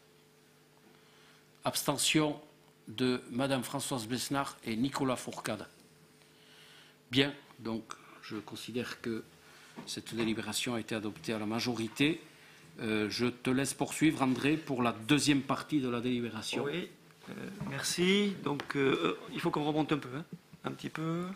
Abstention de Mme Françoise Besnard et Nicolas Fourcade. Bien, donc je considère que cette délibération a été adoptée à la majorité. Euh, je te laisse poursuivre, André, pour la deuxième partie de la délibération. Oui, euh, merci. Donc, euh, il faut qu'on remonte un peu, hein, un petit peu.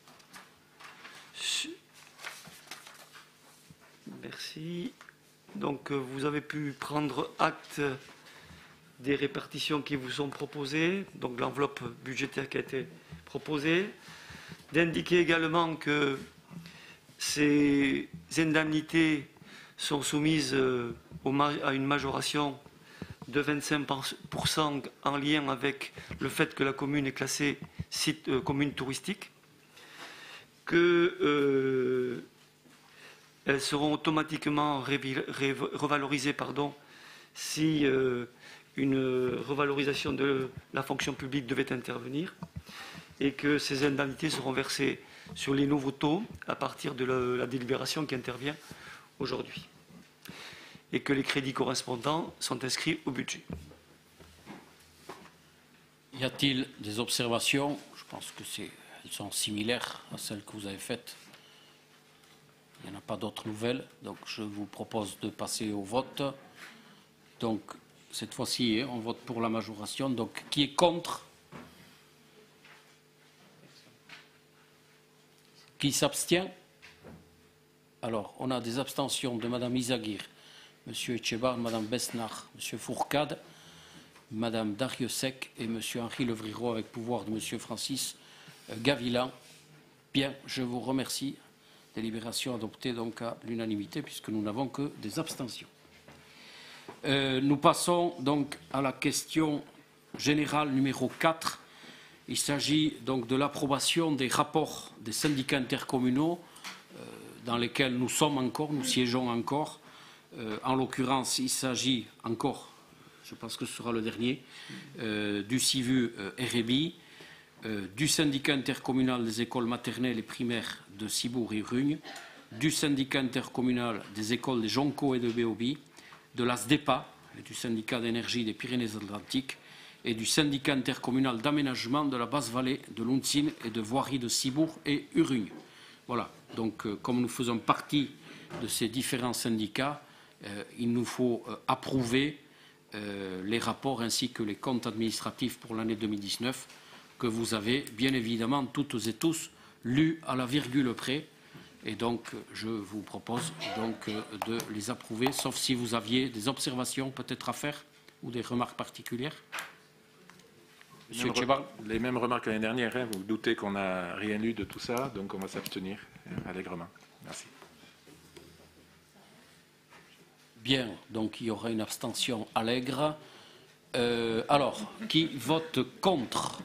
Merci. Donc, euh, vous avez pu prendre acte des répartitions qui vous sont proposées, donc l'enveloppe budgétaire qui a été proposée, d'indiquer également que ces indemnités sont soumises à une majoration de vingt-cinq pour cent en lien avec le fait que la commune est classée site euh, commune touristique, que euh, elles seront automatiquement revalorisées pardon, si euh, une revalorisation de la fonction publique devait intervenir et que ces indemnités seront versées sur les nouveaux taux à partir de la, la délibération qui intervient aujourd'hui et que les crédits correspondants sont inscrits au budget. Y a-t-il des observations? Je pense que c'est, elles sont similaires à celles que vous avez faites. Il n'y en a pas d'autres nouvelles, donc je vous propose de passer au vote. Donc, cette fois-ci, on vote pour la majoration. Donc, qui est contre? Qui s'abstient? Alors, on a des abstentions de Mme Izagir, M. Etchebar, Mme Besnard, M. Fourcade, Mme Dariussec et M. Henri Levréro avec pouvoir de M. Francis Gavilan. Bien, je vous remercie. Délibération adoptée donc à l'unanimité puisque nous n'avons que des abstentions. Euh, nous passons donc à la question générale numéro quatre. Il s'agit donc de l'approbation des rapports des syndicats intercommunaux euh, dans lesquels nous sommes encore, nous siégeons encore. Euh, en l'occurrence, il s'agit encore, je pense que ce sera le dernier, euh, du C I V U euh, R B I, euh, du syndicat intercommunal des écoles maternelles et primaires de Cibourg et Rugne, du syndicat intercommunal des écoles des Jonco et de Béobi, de l'A S D E P A, du syndicat d'énergie des Pyrénées-Atlantiques, et du syndicat intercommunal d'aménagement de la Basse-Vallée, de Luntzin et de voirie de Cibourg et Urugne. Voilà, donc euh, comme nous faisons partie de ces différents syndicats, euh, il nous faut euh, approuver euh, les rapports ainsi que les comptes administratifs pour l'année deux mille dix-neuf que vous avez bien évidemment toutes et tous lus à la virgule près. Et donc, je vous propose donc de les approuver, sauf si vous aviez des observations peut-être à faire ou des remarques particulières. Monsieur Même Tchebar. Les mêmes remarques que l'année dernière. Hein. Vous vous doutez qu'on n'a rien lu de tout ça, donc on va s'abstenir allègrement. Merci. Bien, donc il y aura une abstention allègre. Euh, alors, qui vote contre?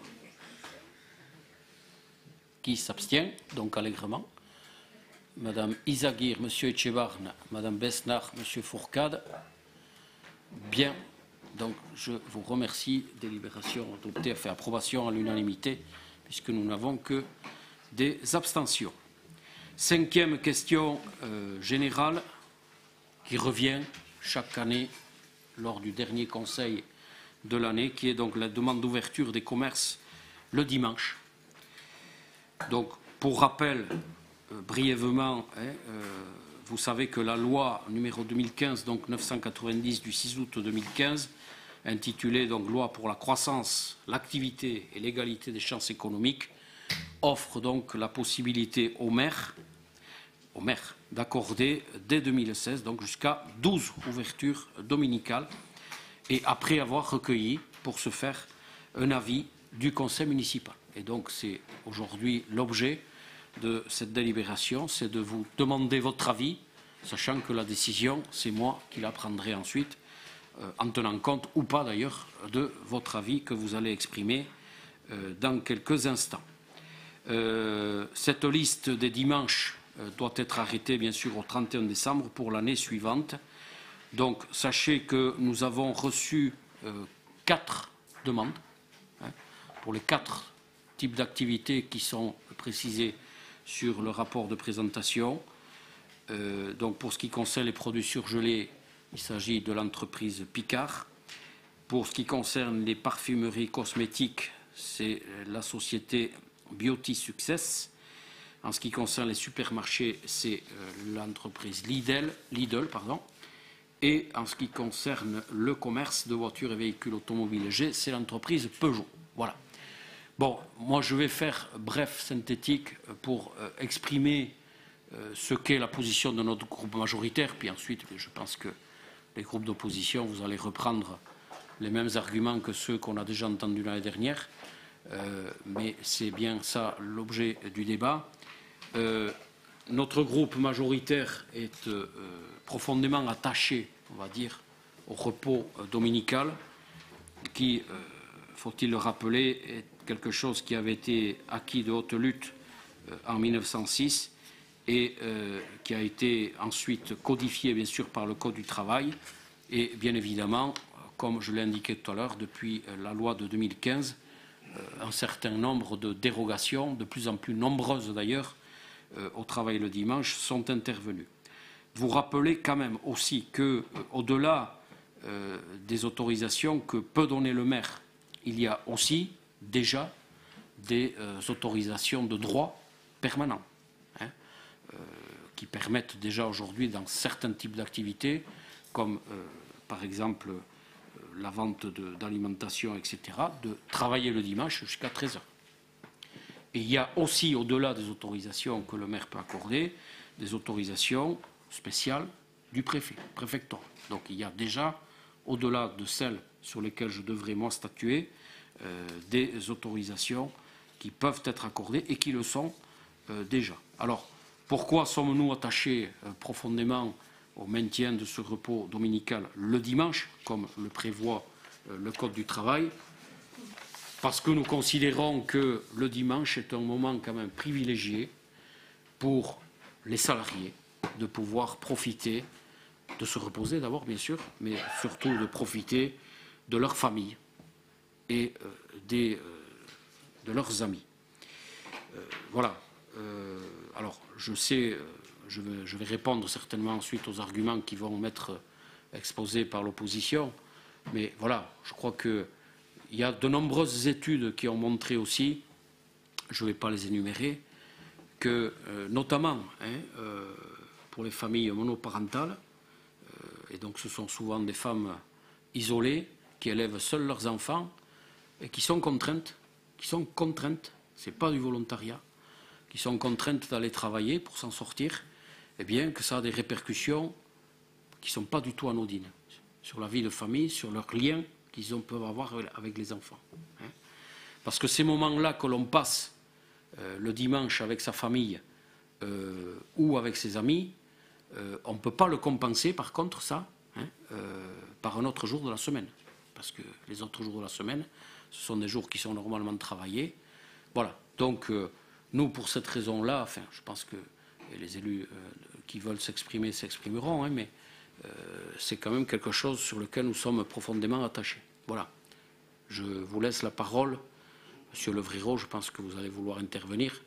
Qui s'abstient, donc allègrement? Madame Izagir, Monsieur Etchebarne, Madame Besnard, Monsieur Fourcade. Bien, donc je vous remercie. Délibération adoptée, fait approbation à l'unanimité, puisque nous n'avons que des abstentions. Cinquième question euh, générale, qui revient chaque année lors du dernier conseil de l'année, qui est donc la demande d'ouverture des commerces le dimanche. Donc, pour rappel, euh, brièvement, hein, euh, vous savez que la loi numéro deux mille quinze, donc neuf cent quatre-vingt-dix du six août deux mille quinze, intitulée donc Loi pour la croissance, l'activité et l'égalité des chances économiques, offre donc la possibilité aux maires, aux maires d'accorder dès deux mille seize, donc jusqu'à douze ouvertures dominicales, et après avoir recueilli pour ce faire un avis du conseil municipal. Et donc c'est aujourd'hui l'objet de cette délibération, c'est de vous demander votre avis, sachant que la décision, c'est moi qui la prendrai ensuite, euh, en tenant compte ou pas d'ailleurs de votre avis que vous allez exprimer euh, dans quelques instants. Euh, cette liste des dimanches euh, doit être arrêtée bien sûr au trente et un décembre pour l'année suivante. Donc sachez que nous avons reçu euh, quatre demandes hein, pour les quatre types d'activités qui sont précisés sur le rapport de présentation. Euh, donc pour ce qui concerne les produits surgelés, il s'agit de l'entreprise Picard. Pour ce qui concerne les parfumeries cosmétiques, c'est la société Beauty Success. En ce qui concerne les supermarchés, c'est euh, l'entreprise Lidl, Lidl pardon. Et en ce qui concerne le commerce de voitures et véhicules automobiles légers, c'est l'entreprise Peugeot. Voilà. Bon, moi je vais faire bref, synthétique, pour euh, exprimer euh, ce qu'est la position de notre groupe majoritaire. Puis ensuite, je pense que les groupes d'opposition, vous allez reprendre les mêmes arguments que ceux qu'on a déjà entendus l'année dernière. Euh, mais c'est bien ça l'objet du débat. Euh, notre groupe majoritaire est euh, profondément attaché, on va dire, au repos euh, dominical, qui, euh, faut-il le rappeler, est quelque chose qui avait été acquis de haute lutte euh, en mille neuf cent six et euh, qui a été ensuite codifié, bien sûr, par le Code du travail et, bien évidemment, comme je l'ai indiqué tout à l'heure, depuis euh, la loi de deux mille quinze, euh, un certain nombre de dérogations, de plus en plus nombreuses d'ailleurs, euh, au travail le dimanche, sont intervenues. Vous rappelez quand même aussi que, euh, au-delà euh, des autorisations que peut donner le maire, il y a aussi déjà des euh, autorisations de droit permanent hein, euh, qui permettent déjà aujourd'hui dans certains types d'activités, comme euh, par exemple euh, la vente d'alimentation, et cetera, de travailler le dimanche jusqu'à treize heures. Et il y a aussi, au-delà des autorisations que le maire peut accorder, des autorisations spéciales du préfet, préfectoral. Donc il y a déjà, au-delà de celles sur lesquelles je devrais moi statuer, euh, des autorisations qui peuvent être accordées et qui le sont euh, déjà. Alors, pourquoi sommes-nous attachés euh, profondément au maintien de ce repos dominical le dimanche, comme le prévoit euh, le Code du travail? Parce que nous considérons que le dimanche est un moment quand même privilégié pour les salariés de pouvoir profiter, de se reposer d'abord bien sûr, mais surtout de profiter de leur famille et euh, des, euh, de leurs amis. Euh, voilà. Euh, alors, je sais, euh, je vais, je vais répondre certainement ensuite aux arguments qui vont m'être exposés par l'opposition. Mais voilà, je crois qu'il y a de nombreuses études qui ont montré aussi, je ne vais pas les énumérer, que euh, notamment hein, euh, pour les familles monoparentales, euh, et donc ce sont souvent des femmes isolées qui élèvent seules leurs enfants et qui sont contraintes, qui sont contraintes, ce n'est pas du volontariat, qui sont contraintes d'aller travailler pour s'en sortir, eh bien que ça a des répercussions qui ne sont pas du tout anodines sur la vie de famille, sur leurs liens qu'ils peuvent avoir avec les enfants. Hein. Parce que ces moments-là que l'on passe euh, le dimanche avec sa famille euh, ou avec ses amis, euh, on ne peut pas le compenser par contre ça hein, euh, par un autre jour de la semaine. Parce que les autres jours de la semaine, ce sont des jours qui sont normalement travaillés. Voilà. Donc, euh, nous, pour cette raison-là, enfin, je pense que les élus euh, qui veulent s'exprimer s'exprimeront, hein, mais euh, c'est quand même quelque chose sur lequel nous sommes profondément attachés. Voilà. Je vous laisse la parole. Monsieur Levrireau, je pense que vous allez vouloir intervenir.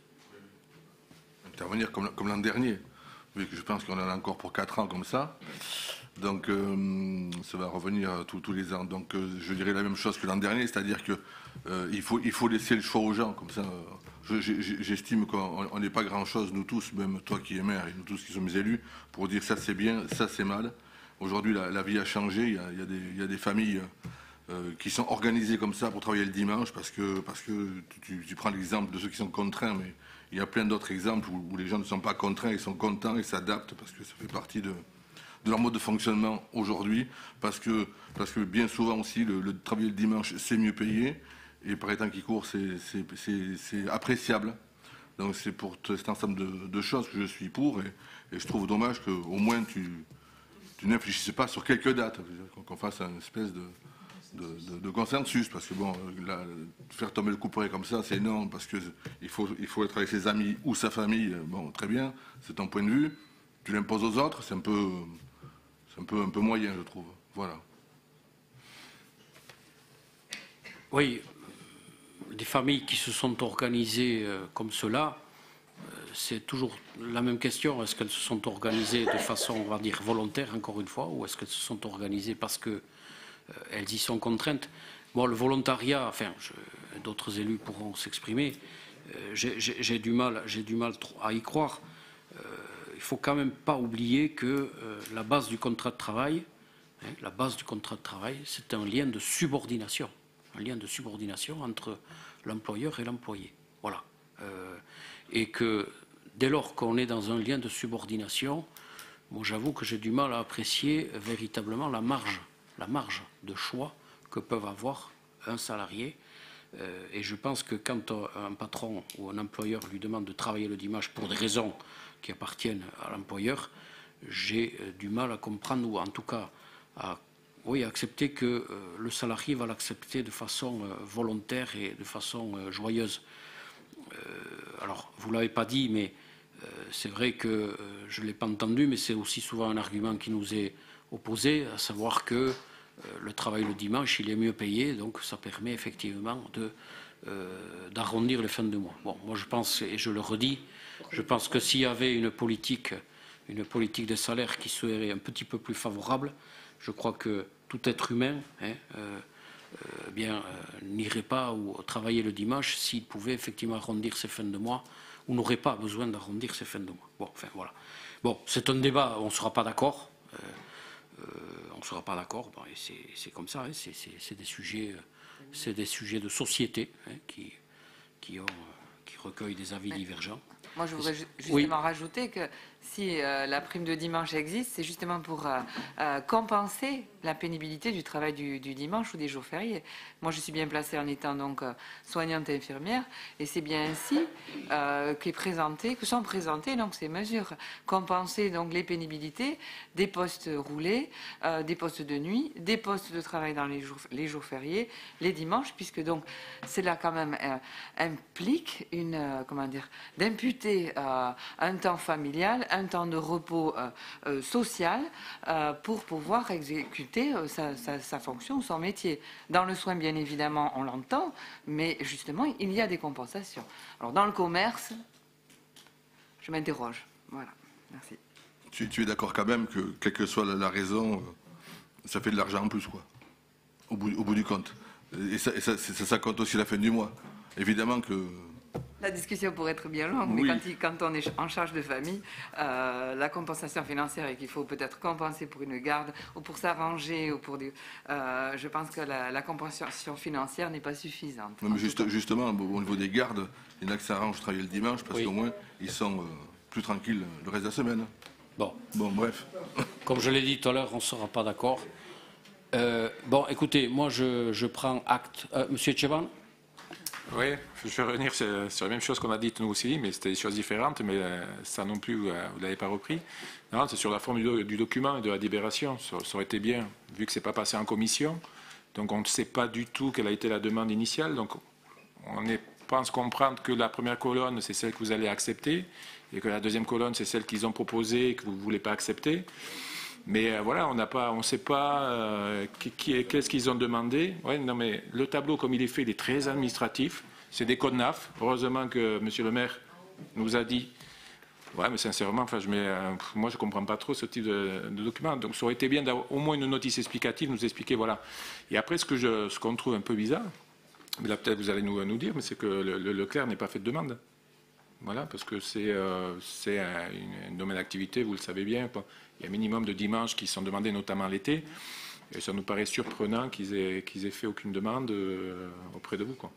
Intervenir comme, comme l'an dernier, vu que je pense qu'on en a encore pour quatre ans comme ça. Donc, euh, ça va revenir tous les ans. Donc, euh, je dirais la même chose que l'an dernier, c'est-à-dire qu'il euh, faut, il faut laisser le choix aux gens. Comme ça, euh, j'estime qu'on n'est pas grand-chose, nous tous, même toi qui es maire et nous tous qui sommes élus, pour dire ça c'est bien, ça c'est mal. Aujourd'hui, la, la vie a changé. Il y a, il y a, des, il y a des familles euh, qui sont organisées comme ça pour travailler le dimanche, parce que, parce que tu, tu prends l'exemple de ceux qui sont contraints, mais il y a plein d'autres exemples où, où les gens ne sont pas contraints, ils sont contents, ils s'adaptent, parce que ça fait partie de... de leur mode de fonctionnement aujourd'hui, parce que, parce que bien souvent aussi, le, le travail le dimanche, c'est mieux payé, et par les temps qui courent, c'est appréciable. Donc c'est pour cet ensemble de, de choses que je suis pour, et, et je trouve dommage qu'au moins tu, tu ne réfléchisses pas sur quelques dates, qu'on fasse une espèce de, de, de, de consensus, parce que bon, la, faire tomber le couperet comme ça, c'est énorme, parce qu'il faut, il faut être avec ses amis ou sa famille, bon, très bien, c'est ton point de vue, tu l'imposes aux autres, c'est un peu... C'est un peu, un peu moyen, je trouve. Voilà. Oui, des familles qui se sont organisées euh, comme cela, euh, c'est toujours la même question. Est-ce qu'elles se sont organisées de façon, on va dire, volontaire, encore une fois, ou est-ce qu'elles se sont organisées parce qu'elles euh, y sont contraintes? Bon, le volontariat, enfin, d'autres élus pourront s'exprimer. Euh, J'ai du mal, j'ai du mal à y croire. Euh, Il ne faut quand même pas oublier que euh, la base du contrat de travail, hein, la base du contrat de travail, c'est un lien de subordination, un lien de subordination entre l'employeur et l'employé. Voilà. Euh, et que dès lors qu'on est dans un lien de subordination, moi j'avoue que j'ai du mal à apprécier véritablement la marge, la marge de choix que peuvent avoir un salarié. Euh, et je pense que quand un patron ou un employeur lui demande de travailler le dimanche pour des raisons qui appartiennent à l'employeur, j'ai euh, du mal à comprendre, ou en tout cas à oui, accepter que euh, le salarié va l'accepter de façon euh, volontaire et de façon euh, joyeuse. Euh, alors, vous ne l'avez pas dit, mais euh, c'est vrai que euh, je ne l'ai pas entendu, mais c'est aussi souvent un argument qui nous est opposé, à savoir que euh, le travail le dimanche, il est mieux payé, donc ça permet effectivement de euh, d'arrondir les fins de mois. Bon, moi je pense, et je le redis, je pense que s'il y avait une politique, une politique de salaire qui serait un petit peu plus favorable, je crois que tout être humain hein, euh, euh, bien, euh, n'irait pas ou travailler le dimanche s'il pouvait effectivement arrondir ses fins de mois ou n'aurait pas besoin d'arrondir ses fins de mois. Bon, enfin voilà. Bon, c'est un débat, on ne sera pas d'accord. Euh, euh, on ne sera pas d'accord. Bon, c'est comme ça. Hein, c'est des sujets, c'est des sujets de société hein, qui, qui, ont, qui recueillent des avis divergents. Moi, je voudrais justement oui. rajouter que si euh, la prime de dimanche existe, c'est justement pour euh, euh, compenser la pénibilité du travail du, du dimanche ou des jours fériés. Moi, je suis bien placée en étant donc euh, soignante et infirmière, et c'est bien ainsi euh, qu'est présenté, que sont présentées donc ces mesures. Compenser donc les pénibilités des postes roulés, euh, des postes de nuit, des postes de travail dans les jours, les jours fériés, les dimanches, puisque donc cela quand même euh, implique une euh, comment dire d'imputer euh, un temps familial, un temps de repos euh, euh, social euh, pour pouvoir exécuter euh, sa, sa, sa fonction ou son métier. Dans le soin, bien évidemment, on l'entend, mais justement, il y a des compensations. Alors, dans le commerce, je m'interroge. Voilà. Merci. Tu, tu es d'accord quand même que, quelle que soit la, la raison, euh, ça fait de l'argent en plus, quoi, au bout, au bout du compte. Et, ça, et ça, ça, ça compte aussi la fin du mois. Évidemment que... La discussion pourrait être bien longue, Oui. mais quand, il, quand on est en charge de famille, euh, la compensation financière et qu'il faut peut-être compenser pour une garde ou pour s'arranger, ou pour des, euh, je pense que la, la compensation financière n'est pas suffisante. Non, mais juste, justement, au niveau des gardes, il y en a qui s'arrangent de travailler le dimanche parce Oui. qu'au moins, ils sont euh, plus tranquilles le reste de la semaine. Bon. Bon, bref. Comme je l'ai dit tout à l'heure, on ne sera pas d'accord. Euh, bon, écoutez, moi, je, je prends acte. Euh, Monsieur Tcheban? Oui, je vais revenir sur, sur la même chose qu'on a dit nous aussi, mais c'était des choses différentes, mais euh, ça non plus, euh, vous ne l'avez pas repris. Non, c'est sur la forme du, do- du document et de la délibération. Ça, ça aurait été bien, vu que ce n'est pas passé en commission. Donc on ne sait pas du tout quelle a été la demande initiale. Donc on est, pense comprendre que la première colonne, c'est celle que vous allez accepter, et que la deuxième colonne, c'est celle qu'ils ont proposée et que vous ne voulez pas accepter. Mais euh, voilà, on n'a pas, on ne sait pas euh, qui, qui, qu'est-ce qu'ils ont demandé. Ouais, non, mais le tableau, comme il est fait, il est très administratif. C'est des codes N A F. Heureusement que Monsieur le maire nous a dit. Ouais, mais sincèrement, enfin, je mets, euh, moi, je ne comprends pas trop ce type de, de document. Donc, ça aurait été bien d'avoir au moins une notice explicative, nous expliquer, voilà. Et après, ce que je, ce qu'on trouve un peu bizarre, mais là, peut-être vous allez nous, nous dire, mais c'est que le, le Leclerc n'est pas fait de demande. Voilà, parce que c'est euh, c'est un, un domaine d'activité, vous le savez bien. Il y a un minimum de dimanches qui sont demandés, notamment l'été. Et ça nous paraît surprenant qu'ils aient, qu'ils aient fait aucune demande euh, auprès de vous, quoi.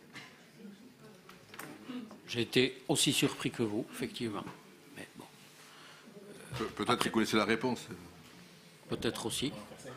J'ai été aussi surpris que vous, effectivement. Mais bon. Pe- Peut-être qu'ils connaissaient la réponse. Peut-être aussi.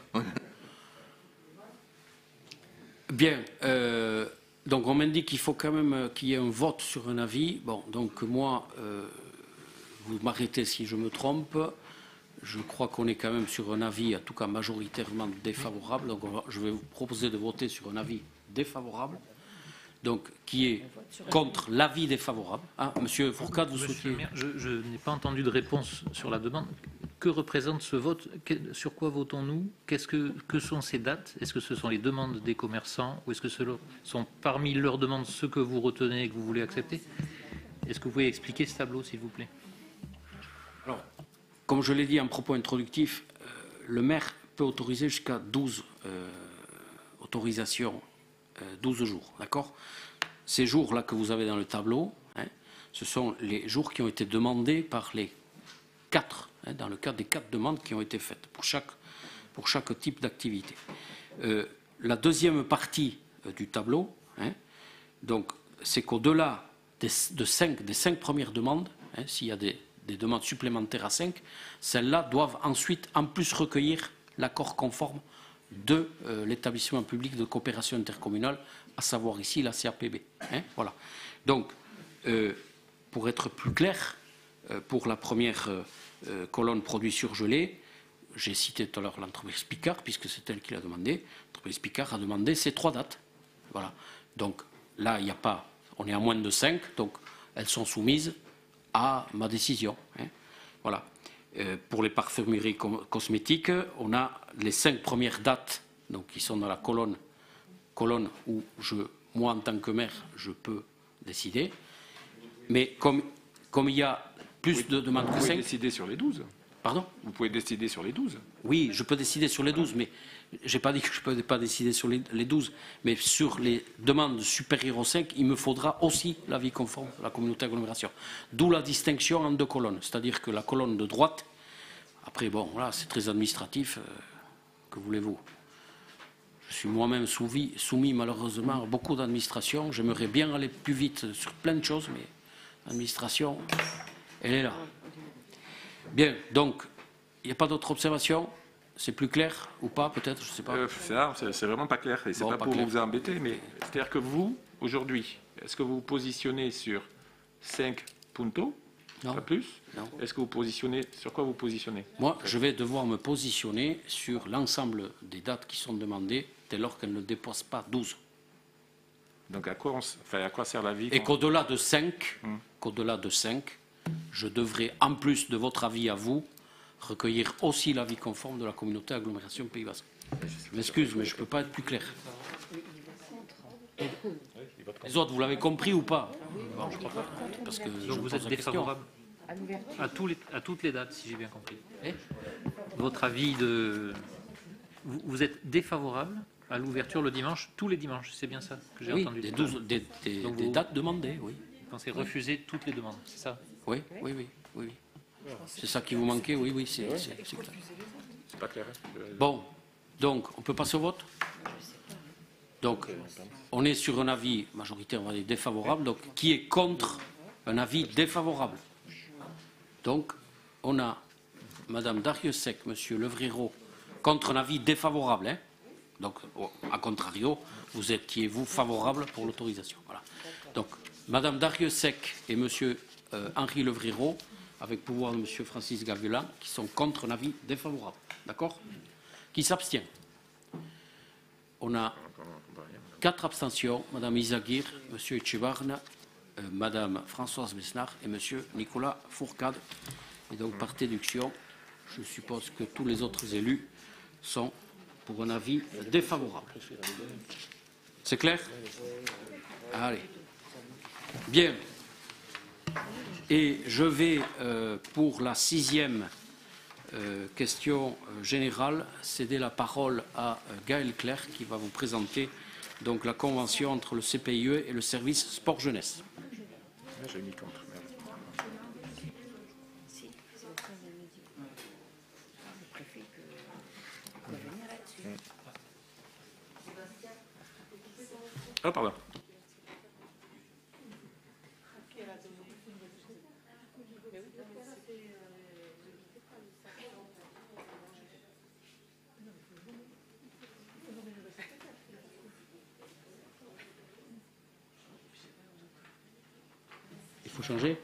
Bien. Euh, donc, on m'indique qu'il faut quand même qu'il y ait un vote sur un avis. Bon, donc moi, euh, vous m'arrêtez si je me trompe. Je crois qu'on est quand même sur un avis, en tout cas majoritairement défavorable. Donc, on va, je vais vous proposer de voter sur un avis défavorable. Donc, qui est contre l'avis défavorable. Hein, Monsieur Fourcade, vous Monsieur souhaitez... le maire, je, je n'ai pas entendu de réponse sur la demande. Que représente ce vote? Que- Sur quoi votons-nous? Qu'est-ce que, que sont ces dates? Est-ce que ce sont les demandes des commerçants ou est-ce que ce sont parmi leurs demandes ceux que vous retenez et que vous voulez accepter? Est-ce que vous pouvez expliquer ce tableau, s'il vous plaît? Alors, comme je l'ai dit en propos introductif, euh, le maire peut autoriser jusqu'à douze euh, autorisations, euh, douze jours, d'accord? Ces jours-là que vous avez dans le tableau, hein, ce sont les jours qui ont été demandés par les quatre, hein, dans le cadre des quatre demandes qui ont été faites pour chaque, pour chaque type d'activité. Euh, la deuxième partie euh, du tableau, hein, donc, c'est qu'au-delà des, de cinq, des cinq premières demandes, hein, s'il y a des des demandes supplémentaires à cinq, celles-là doivent ensuite en plus recueillir l'accord conforme de euh, l'établissement public de coopération intercommunale, à savoir ici la C A P B. Hein, voilà. Donc, euh, pour être plus clair, euh, pour la première euh, euh, colonne produits surgelés, j'ai cité tout à l'heure l'entreprise Picard, puisque c'est elle qui l'a demandé. L'entreprise Picard a demandé ces trois dates. Voilà. Donc là, il n'y a pas, on est à moins de cinq, donc elles sont soumises à ma décision. Hein. Voilà. Euh, pour les parfumeries com- cosmétiques, on a les cinq premières dates, donc qui sont dans la colonne, colonne où je, moi en tant que maire, je peux décider. Mais comme, comme il y a plus de demandes que Vous pouvez cinq... décider sur les douze. Pardon? Vous pouvez décider sur les douze. Oui, je peux décider sur les douze, mais je n'ai pas dit que je ne peux pas décider sur les, les douze. Mais sur les demandes supérieures aux cinq, il me faudra aussi l'avis conforme de la communauté d'agglomération. D'où la distinction en deux colonnes. C'est-à-dire que la colonne de droite, après, bon, là, c'est très administratif. Euh, que voulez-vous? Je suis moi-même soumis, soumis malheureusement à beaucoup d'administrations. J'aimerais bien aller plus vite sur plein de choses, mais l'administration, elle est là. Bien, donc, il n'y a pas d'autres observations? C'est plus clair ou pas, peut-être? Je ne sais pas. Euh, ça, c'est c'est vraiment pas clair. Et c'est Bon, pas, pas pour clair. vous embêter, mais c'est-à-dire que vous, aujourd'hui, est-ce que vous vous positionnez sur cinq puntos? Non. Pas plus? Non. Est-ce que vous positionnez, sur quoi vous positionnez? Moi, je vais devoir me positionner sur l'ensemble des dates qui sont demandées dès lors qu'elles ne dépassent pas douze. Donc à quoi, on, s- enfin, à quoi sert la vie? Et qu'au-delà de cinq, Hum. qu'au-delà de cinq, je devrais, en plus de votre avis à vous, recueillir aussi l'avis conforme de la communauté agglomération Pays Basque. Je m'excuse, mais je ne peux pas être plus clair. Les autres, vous l'avez compris ou pas? Bon, je crois pas. Parce que je Donc vous pose êtes la question. défavorable? À l'ouverture. À, tous les, à toutes les dates, si j'ai bien compris. Et votre avis de... Vous, vous êtes défavorable à l'ouverture le dimanche, tous les dimanches, c'est bien ça que j'ai oui, entendu. Des, douze, des, des, Donc des vous, dates demandées, oui. Vous pensez refuser toutes les demandes, c'est ça? Oui, oui, oui. oui, oui. C'est ça qui vous manquait, oui, oui, c'est clair. C'est pas clair. Hein. Bon, donc, on peut passer au vote? Donc, on est sur un avis majoritaire, on va dire défavorable. Donc, qui est contre un avis défavorable? Donc, on a Madame Dariussec, Monsieur Levriero, contre un avis défavorable. Hein. Donc, à contrario, vous êtes qui est vous favorable pour l'autorisation. Voilà. Donc, Madame Dariussec et Monsieur euh, Henri Levriero, avec pouvoir de Monsieur Francis Gavula, qui sont contre un avis défavorable. D'accord? Qui s'abstient? On a quatre abstentions, Madame Isaguirre, Monsieur Echevarne, euh, Madame Françoise Besnard et Monsieur Nicolas Fourcade. Et donc, par déduction, je suppose que tous les autres élus sont pour un avis défavorable. C'est clair? Allez. Bien. Et je vais, euh, pour la sixième euh, question euh, générale, céder la parole à euh, Gaël Clerc qui va vous présenter donc, la convention entre le C P I E et le service sport jeunesse. J'ai mis contre. Ah, pardon. Il faut changer?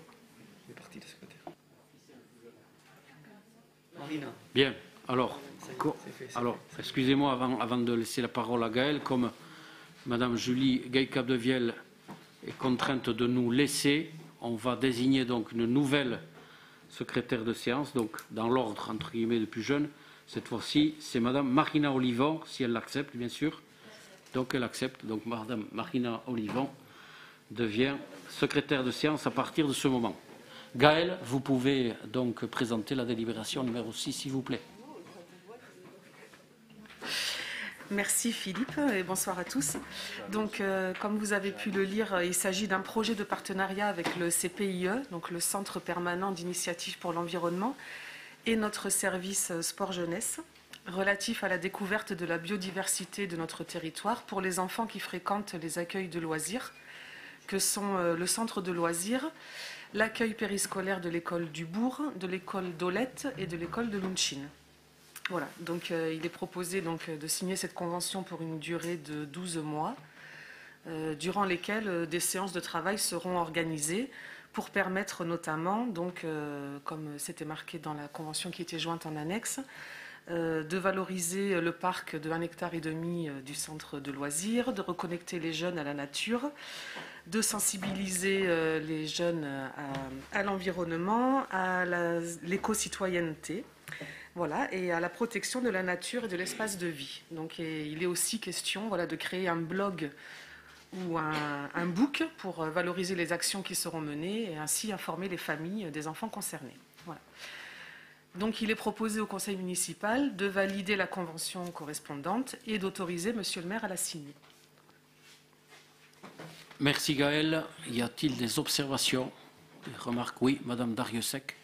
Bien. Alors, alors excusez-moi avant, avant de laisser la parole à Gaël, comme Madame Julie Gay-Capdevielle est contrainte de nous laisser, on va désigner donc une nouvelle secrétaire de séance, donc dans l'ordre entre guillemets le plus jeune. Cette fois-ci, c'est Madame Marina Olivon, si elle l'accepte, bien sûr. Donc elle accepte. Donc Madame Marina Olivon devient secrétaire de séance à partir de ce moment. Gaël, vous pouvez donc présenter la délibération numéro six, s'il vous plaît. Merci Philippe et bonsoir à tous. Donc, euh, comme vous avez pu le lire, il s'agit d'un projet de partenariat avec le C P I E, donc le Centre permanent d'initiative pour l'environnement, et notre service sport jeunesse, relatif à la découverte de la biodiversité de notre territoire pour les enfants qui fréquentent les accueils de loisirs, que sont euh, le centre de loisirs, l'accueil périscolaire de l'école du Bourg, de l'école d'Olette et de l'école de Lunchin. Voilà, donc euh, il est proposé donc, de signer cette convention pour une durée de douze mois, euh, durant lesquelles euh, des séances de travail seront organisées pour permettre notamment, donc, euh, comme c'était marqué dans la convention qui était jointe en annexe, euh, de valoriser le parc de un hectare et demi euh, du centre de loisirs, de reconnecter les jeunes à la nature, de sensibiliser euh, les jeunes à, à l'environnement, à l'éco-citoyenneté. Voilà, et à la protection de la nature et de l'espace de vie. Donc, et il est aussi question voilà, de créer un blog ou un, un book pour valoriser les actions qui seront menées et ainsi informer les familles des enfants concernés. Voilà. Donc, il est proposé au conseil municipal de valider la convention correspondante et d'autoriser monsieur le maire à la signer. Merci Gaël. Y a-t-il des observations, des remarques? Oui, Madame Dariussec.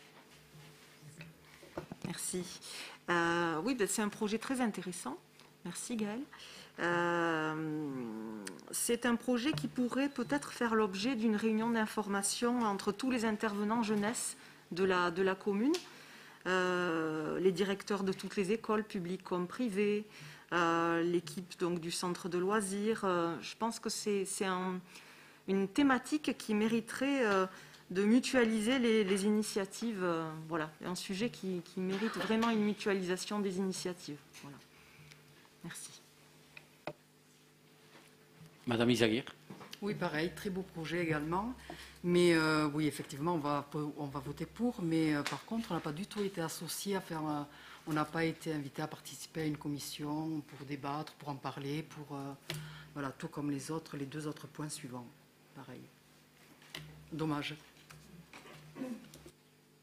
Merci. Euh, oui, ben, c'est un projet très intéressant. Merci Gaël. Euh, c'est un projet qui pourrait peut-être faire l'objet d'une réunion d'information entre tous les intervenants jeunesse de la, de la commune, euh, les directeurs de toutes les écoles, publiques comme privées, euh, l'équipe donc du centre de loisirs. Euh, je pense que c'est un, une thématique qui mériterait euh, de mutualiser les, les initiatives. Euh, voilà, un sujet qui, qui mérite vraiment une mutualisation des initiatives. Voilà. Merci. Madame Isaguirre. Oui, pareil, très beau projet également. Mais euh, oui, effectivement, on va, on va voter pour. Mais euh, par contre, on n'a pas du tout été associé à faire... Euh, on n'a pas été invité à participer à une commission pour débattre, pour en parler, pour... Euh, voilà, tout comme les autres, les deux autres points suivants. Pareil. Dommage.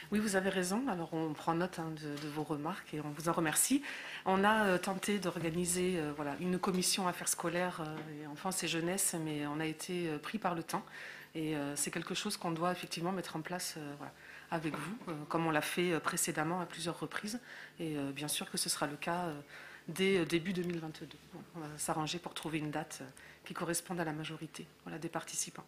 Oui, vous avez raison. Alors, on prend note hein, de, de vos remarques et on vous en remercie. On a euh, tenté d'organiser euh, voilà, une commission affaires scolaires euh, et enfance et jeunesse, mais on a été euh, pris par le temps. Et euh, c'est quelque chose qu'on doit effectivement mettre en place euh, voilà, avec vous, euh, comme on l'a fait euh, précédemment à plusieurs reprises. Et euh, bien sûr que ce sera le cas euh, dès euh, début deux mille vingt-deux. Bon, on va s'arranger pour trouver une date euh, qui corresponde à la majorité voilà, des participants.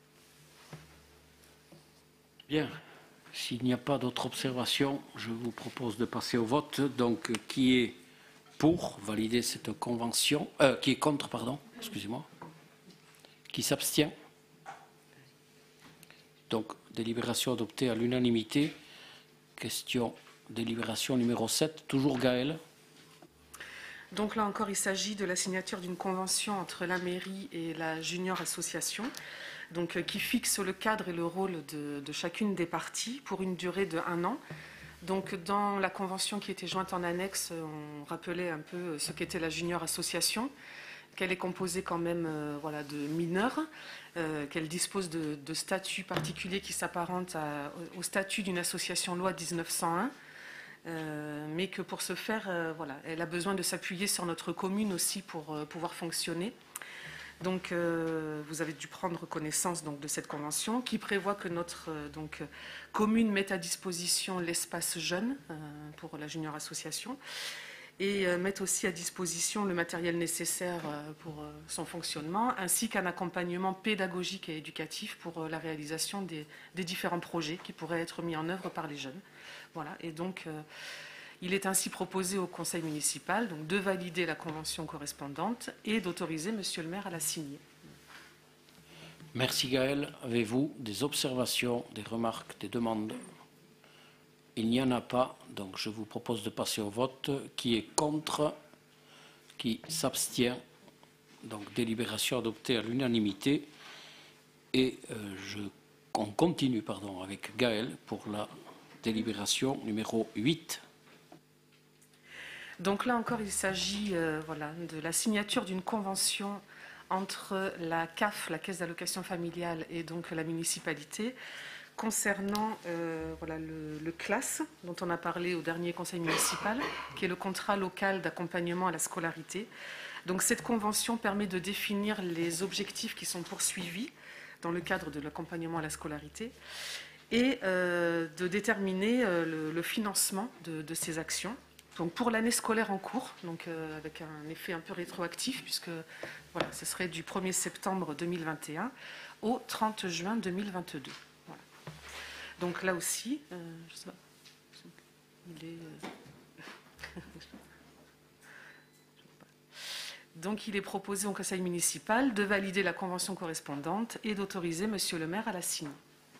Bien. S'il n'y a pas d'autres observations, je vous propose de passer au vote. Donc, qui est pour valider cette convention, euh, qui est contre, pardon, excusez-moi, qui s'abstient. Donc, délibération adoptée à l'unanimité. Question délibération numéro sept, toujours Gaël. Donc là encore, il s'agit de la signature d'une convention entre la mairie et la Junior Association, donc, euh, qui fixe le cadre et le rôle de, de chacune des parties pour une durée de un an. Donc, dans la convention qui était jointe en annexe, on rappelait un peu ce qu'était la Junior Association, qu'elle est composée quand même euh, voilà, de mineurs, euh, qu'elle dispose de, de statuts particuliers qui s'apparentent à, au statut d'une association loi dix-neuf cent un, euh, mais que pour ce faire, euh, voilà, elle a besoin de s'appuyer sur notre commune aussi pour euh, pouvoir fonctionner. Donc, euh, vous avez dû prendre connaissance donc, de cette convention qui prévoit que notre euh, donc, commune mette à disposition l'espace jeune euh, pour la Junior Association et euh, mette aussi à disposition le matériel nécessaire euh, pour euh, son fonctionnement, ainsi qu'un accompagnement pédagogique et éducatif pour euh, la réalisation des, des différents projets qui pourraient être mis en œuvre par les jeunes. Voilà. Et donc, euh, il est ainsi proposé au conseil municipal donc, de valider la convention correspondante et d'autoriser monsieur le maire à la signer. Merci Gaël. Avez-vous des observations, des remarques, des demandes? Il n'y en a pas, donc je vous propose de passer au vote. Qui est contre? Qui s'abstient? Donc délibération adoptée à l'unanimité. Et euh, je, on continue pardon, avec Gaël pour la délibération numéro huit. Donc là encore, il s'agit euh, voilà, de la signature d'une convention entre la C A F, la Caisse d'allocation familiale, et donc la municipalité, concernant euh, voilà, le, le C L A S, dont on a parlé au dernier conseil municipal, qui est le contrat local d'accompagnement à la scolarité. Donc cette convention permet de définir les objectifs qui sont poursuivis dans le cadre de l'accompagnement à la scolarité et euh, de déterminer euh, le, le financement de, de ces actions. Donc pour l'année scolaire en cours, donc euh, avec un effet un peu rétroactif, puisque voilà, ce serait du premier septembre deux mille vingt et un au trente juin deux mille vingt-deux. Voilà. Donc là aussi, euh, je sais pas, il est, euh, donc il est proposé au conseil municipal de valider la convention correspondante et d'autoriser monsieur le maire à la signer.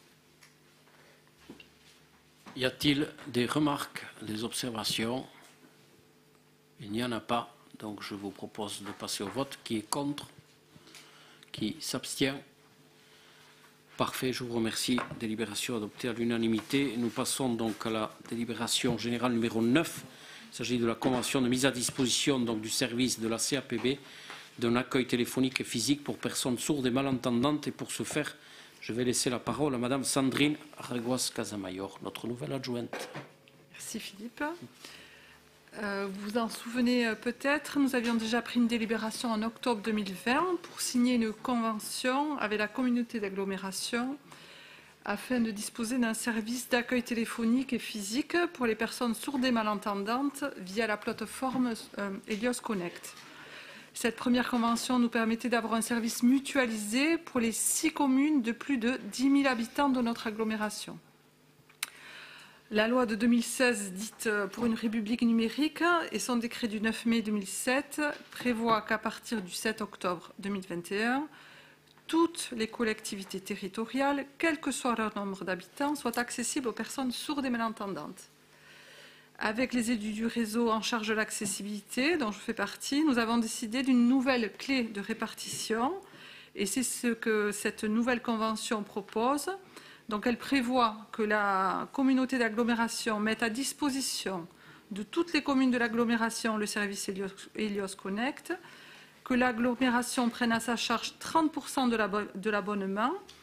Y a-t-il des remarques, des observations? Il n'y en a pas, donc je vous propose de passer au vote. Qui est contre? Qui s'abstient? Parfait, je vous remercie. Délibération adoptée à l'unanimité. Nous passons donc à la délibération générale numéro neuf. Il s'agit de la convention de mise à disposition donc, du service de la C A P B d'un accueil téléphonique et physique pour personnes sourdes et malentendantes. Et pour ce faire, je vais laisser la parole à Madame Sandrine Reguas-Casamayor, notre nouvelle adjointe. Merci Philippe. Euh, vous vous en souvenez euh, peut-être, nous avions déjà pris une délibération en octobre deux mille vingt pour signer une convention avec la communauté d'agglomération afin de disposer d'un service d'accueil téléphonique et physique pour les personnes sourdes et malentendantes via la plateforme euh, Elios Connect. Cette première convention nous permettait d'avoir un service mutualisé pour les six communes de plus de dix mille habitants de notre agglomération. La loi de deux mille seize, dite pour une république numérique, et son décret du neuf mai deux mille sept prévoit qu'à partir du sept octobre deux mille vingt et un, toutes les collectivités territoriales, quel que soit leur nombre d'habitants, soient accessibles aux personnes sourdes et malentendantes. Avec les élus du réseau en charge de l'accessibilité, dont je fais partie, nous avons décidé d'une nouvelle clé de répartition, et c'est ce que cette nouvelle convention propose. Donc elle prévoit que la communauté d'agglomération mette à disposition de toutes les communes de l'agglomération le service Elios, Elios Connect, que l'agglomération prenne à sa charge trente pour cent de l'abonnement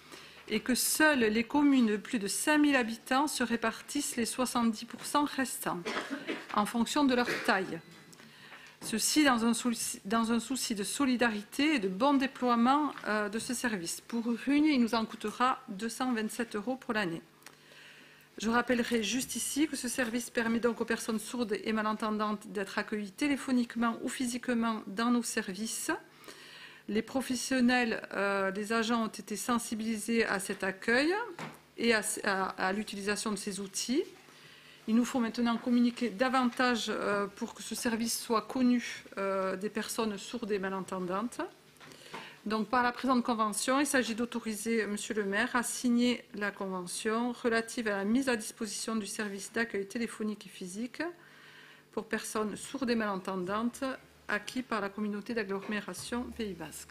et que seules les communes de plus de cinq mille habitants se répartissent les soixante-dix pour cent restants, en fonction de leur taille. Ceci dans un souci, dans un souci de solidarité et de bon déploiement euh, de ce service. Pour une, il nous en coûtera deux cent vingt-sept euros pour l'année. Je rappellerai juste ici que ce service permet donc aux personnes sourdes et malentendantes d'être accueillies téléphoniquement ou physiquement dans nos services. Les professionnels, euh, les agents ont été sensibilisés à cet accueil et à, à, à l'utilisation de ces outils. Il nous faut maintenant communiquer davantage euh, pour que ce service soit connu euh, des personnes sourdes et malentendantes. Donc, par la présente convention, il s'agit d'autoriser M. le maire à signer la convention relative à la mise à disposition du service d'accueil téléphonique et physique pour personnes sourdes et malentendantes acquis par la communauté d'agglomération Pays Basque.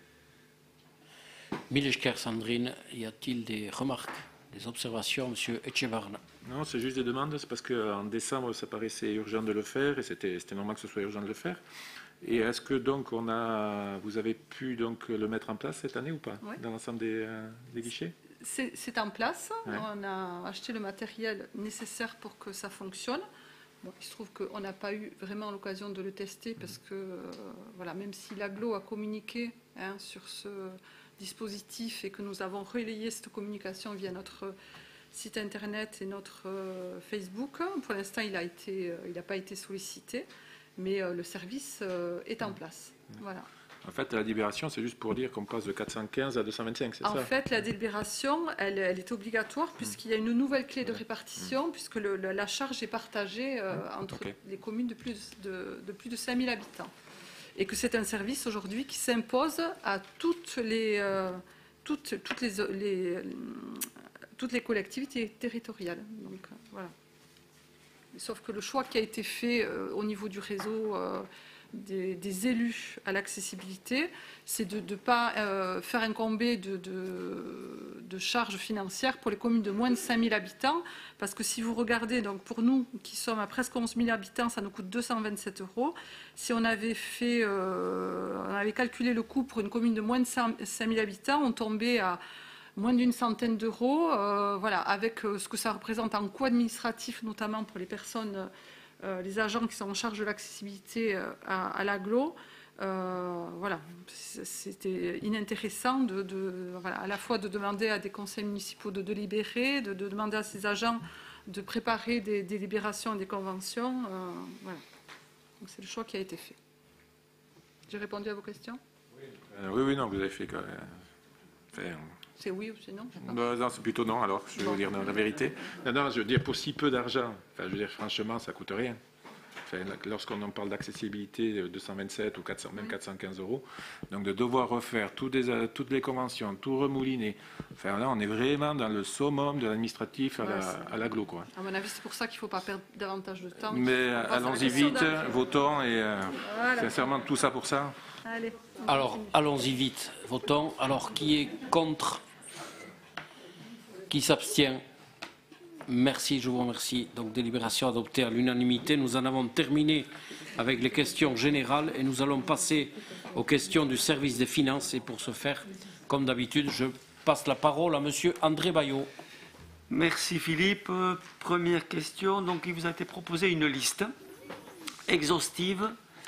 Mileshker Sandrine, y a-t-il des remarques, des observations, M. Etchebarne? Non, c'est juste des demandes, c'est parce qu'en décembre, ça paraissait urgent de le faire, et c'était normal que ce soit urgent de le faire. Et est-ce que donc on a, vous avez pu donc le mettre en place cette année ou pas, oui, dans l'ensemble des, euh, des guichets? C'est en place. Ouais. On a acheté le matériel nécessaire pour que ça fonctionne. Bon, il se trouve qu'on n'a pas eu vraiment l'occasion de le tester parce que, euh, voilà, même si l'Aglo a communiqué hein, sur ce dispositif et que nous avons relayé cette communication via notre site internet et notre euh, Facebook, pour l'instant, il n'a euh, pas été sollicité, mais euh, le service euh, est en place. Voilà. En fait, la délibération, c'est juste pour dire qu'on passe de quatre cent quinze à deux cent vingt-cinq, c'est ça? En fait, la délibération, elle, elle est obligatoire puisqu'il y a une nouvelle clé de répartition, puisque le, le, la charge est partagée euh, entre okay. les communes de plus de, de, plus de cinq mille habitants. Et que c'est un service aujourd'hui qui s'impose à toutes les, euh, toutes, toutes, les, les, toutes les collectivités territoriales. Donc, euh, voilà. Sauf que le choix qui a été fait euh, au niveau du réseau euh, des, des élus à l'accessibilité, c'est de ne pas euh, faire incomber de, de, de charges financières pour les communes de moins de cinq mille habitants, parce que si vous regardez, donc pour nous qui sommes à presque onze mille habitants, ça nous coûte deux cent vingt-sept euros. Si on avait, fait, euh, on avait calculé le coût pour une commune de moins de cinq mille habitants, on tombait à moins d'une centaine d'euros, euh, voilà, avec euh, ce que ça représente en coût administratif, notamment pour les personnes, euh, les agents qui sont en charge de l'accessibilité euh, à, à l'agglo. Euh, voilà, c'était inintéressant de, de, voilà, à la fois de demander à des conseils municipaux de délibérer, de, de demander à ces agents de préparer des, des délibérations et des conventions. Euh, voilà. Donc c'est le choix qui a été fait. J'ai répondu à vos questions? Oui, euh, oui, oui, non, vous avez fait quand même. Enfin, c'est oui ou c'est non? Non, non c'est plutôt non, alors, je vais bon. vous dire la vérité. Non, non, je veux dire, pour si peu d'argent, enfin, je veux dire, franchement, ça ne coûte rien. Enfin, lorsqu'on en parle d'accessibilité, deux cent vingt-sept ou quatre cents, même quatre cent quinze euros, donc de devoir refaire toutes les, toutes les conventions, tout remouliner, enfin, là, on est vraiment dans le summum de l'administratif à, ouais, à l'agglo, quoi. À mon avis, c'est pour ça qu'il ne faut pas perdre davantage de temps. Mais allons-y vite, votons, et euh, voilà. Sincèrement, tout ça pour ça. Allez, alors, allons-y vite, votons. Alors, qui est contre? Qui s'abstient? Merci, je vous remercie. Donc, délibération adoptée à l'unanimité. Nous en avons terminé avec les questions générales et nous allons passer aux questions du service des finances. Et pour ce faire, comme d'habitude, je passe la parole à Monsieur André Baillot. Merci Philippe. Première question. Donc, il vous a été proposé une liste exhaustive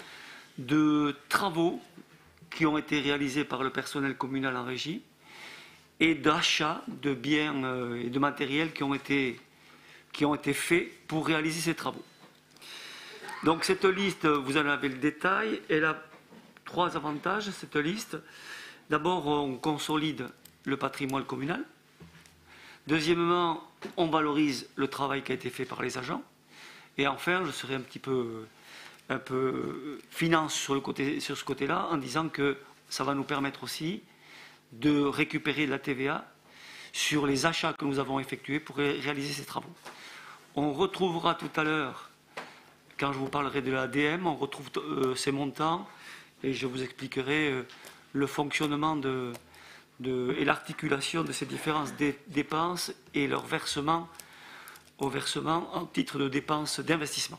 de travaux qui ont été réalisés par le personnel communal en régie et d'achats de biens et de matériel qui ont été, qui ont été faits pour réaliser ces travaux. Donc cette liste, vous en avez le détail, elle a trois avantages, cette liste. D'abord, on consolide le patrimoine communal. Deuxièmement, on valorise le travail qui a été fait par les agents. Et enfin, je serai un petit peu, un peu finance sur, le côté, sur ce côté-là, en disant que ça va nous permettre aussi de récupérer de la T V A sur les achats que nous avons effectués pour ré réaliser ces travaux. On retrouvera tout à l'heure, quand je vous parlerai de l'A D M, on retrouve euh, ces montants et je vous expliquerai euh, le fonctionnement de, de, et l'articulation de ces différentes dé dépenses et leur versement au versement en titre de dépenses d'investissement.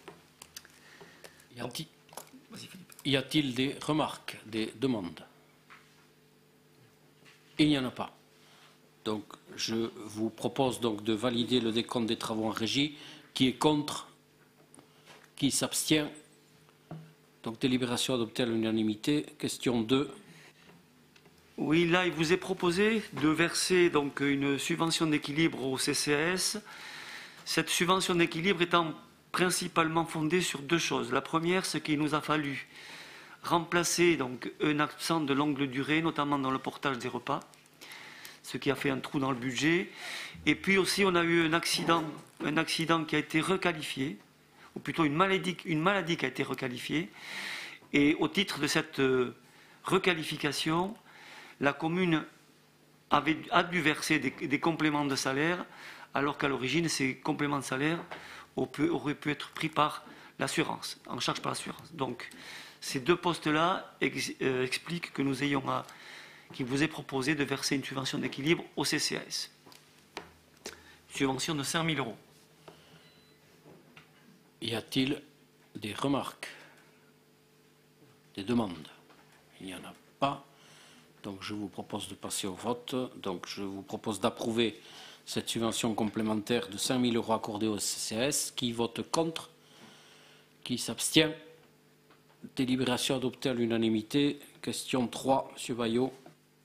Y a-t-il des remarques, des demandes? Il n'y en a pas. Donc, je vous propose donc de valider le décompte des travaux en régie. Qui est contre? Qui s'abstient? Donc, délibération adoptée à l'unanimité. Question deux. Oui, là, il vous est proposé de verser donc une subvention d'équilibre au C C A S. Cette subvention d'équilibre étant principalement fondée sur deux choses. La première, c'est qu'il nous a fallu remplacer donc un absent de longue durée, notamment dans le portage des repas, ce qui a fait un trou dans le budget. Et puis aussi, on a eu un accident, un accident qui a été requalifié, ou plutôt une maladie, une maladie qui a été requalifiée. Et au titre de cette requalification, la commune avait, a dû verser des, des compléments de salaire, alors qu'à l'origine, ces compléments de salaire auraient pu être pris par l'assurance, en charge par l'assurance. Donc, ces deux postes-là ex, euh, expliquent que nous ayons à, qu'il vous est proposé de verser une subvention d'équilibre au C C A S. Subvention de cinq mille euros. Y a-t-il des remarques? Des demandes? Il n'y en a pas. Donc je vous propose de passer au vote. Donc je vous propose d'approuver cette subvention complémentaire de cinq mille euros accordée au C C A S. Qui vote contre? Qui s'abstient? Délibération adoptée à l'unanimité. Question trois, M. Baillot.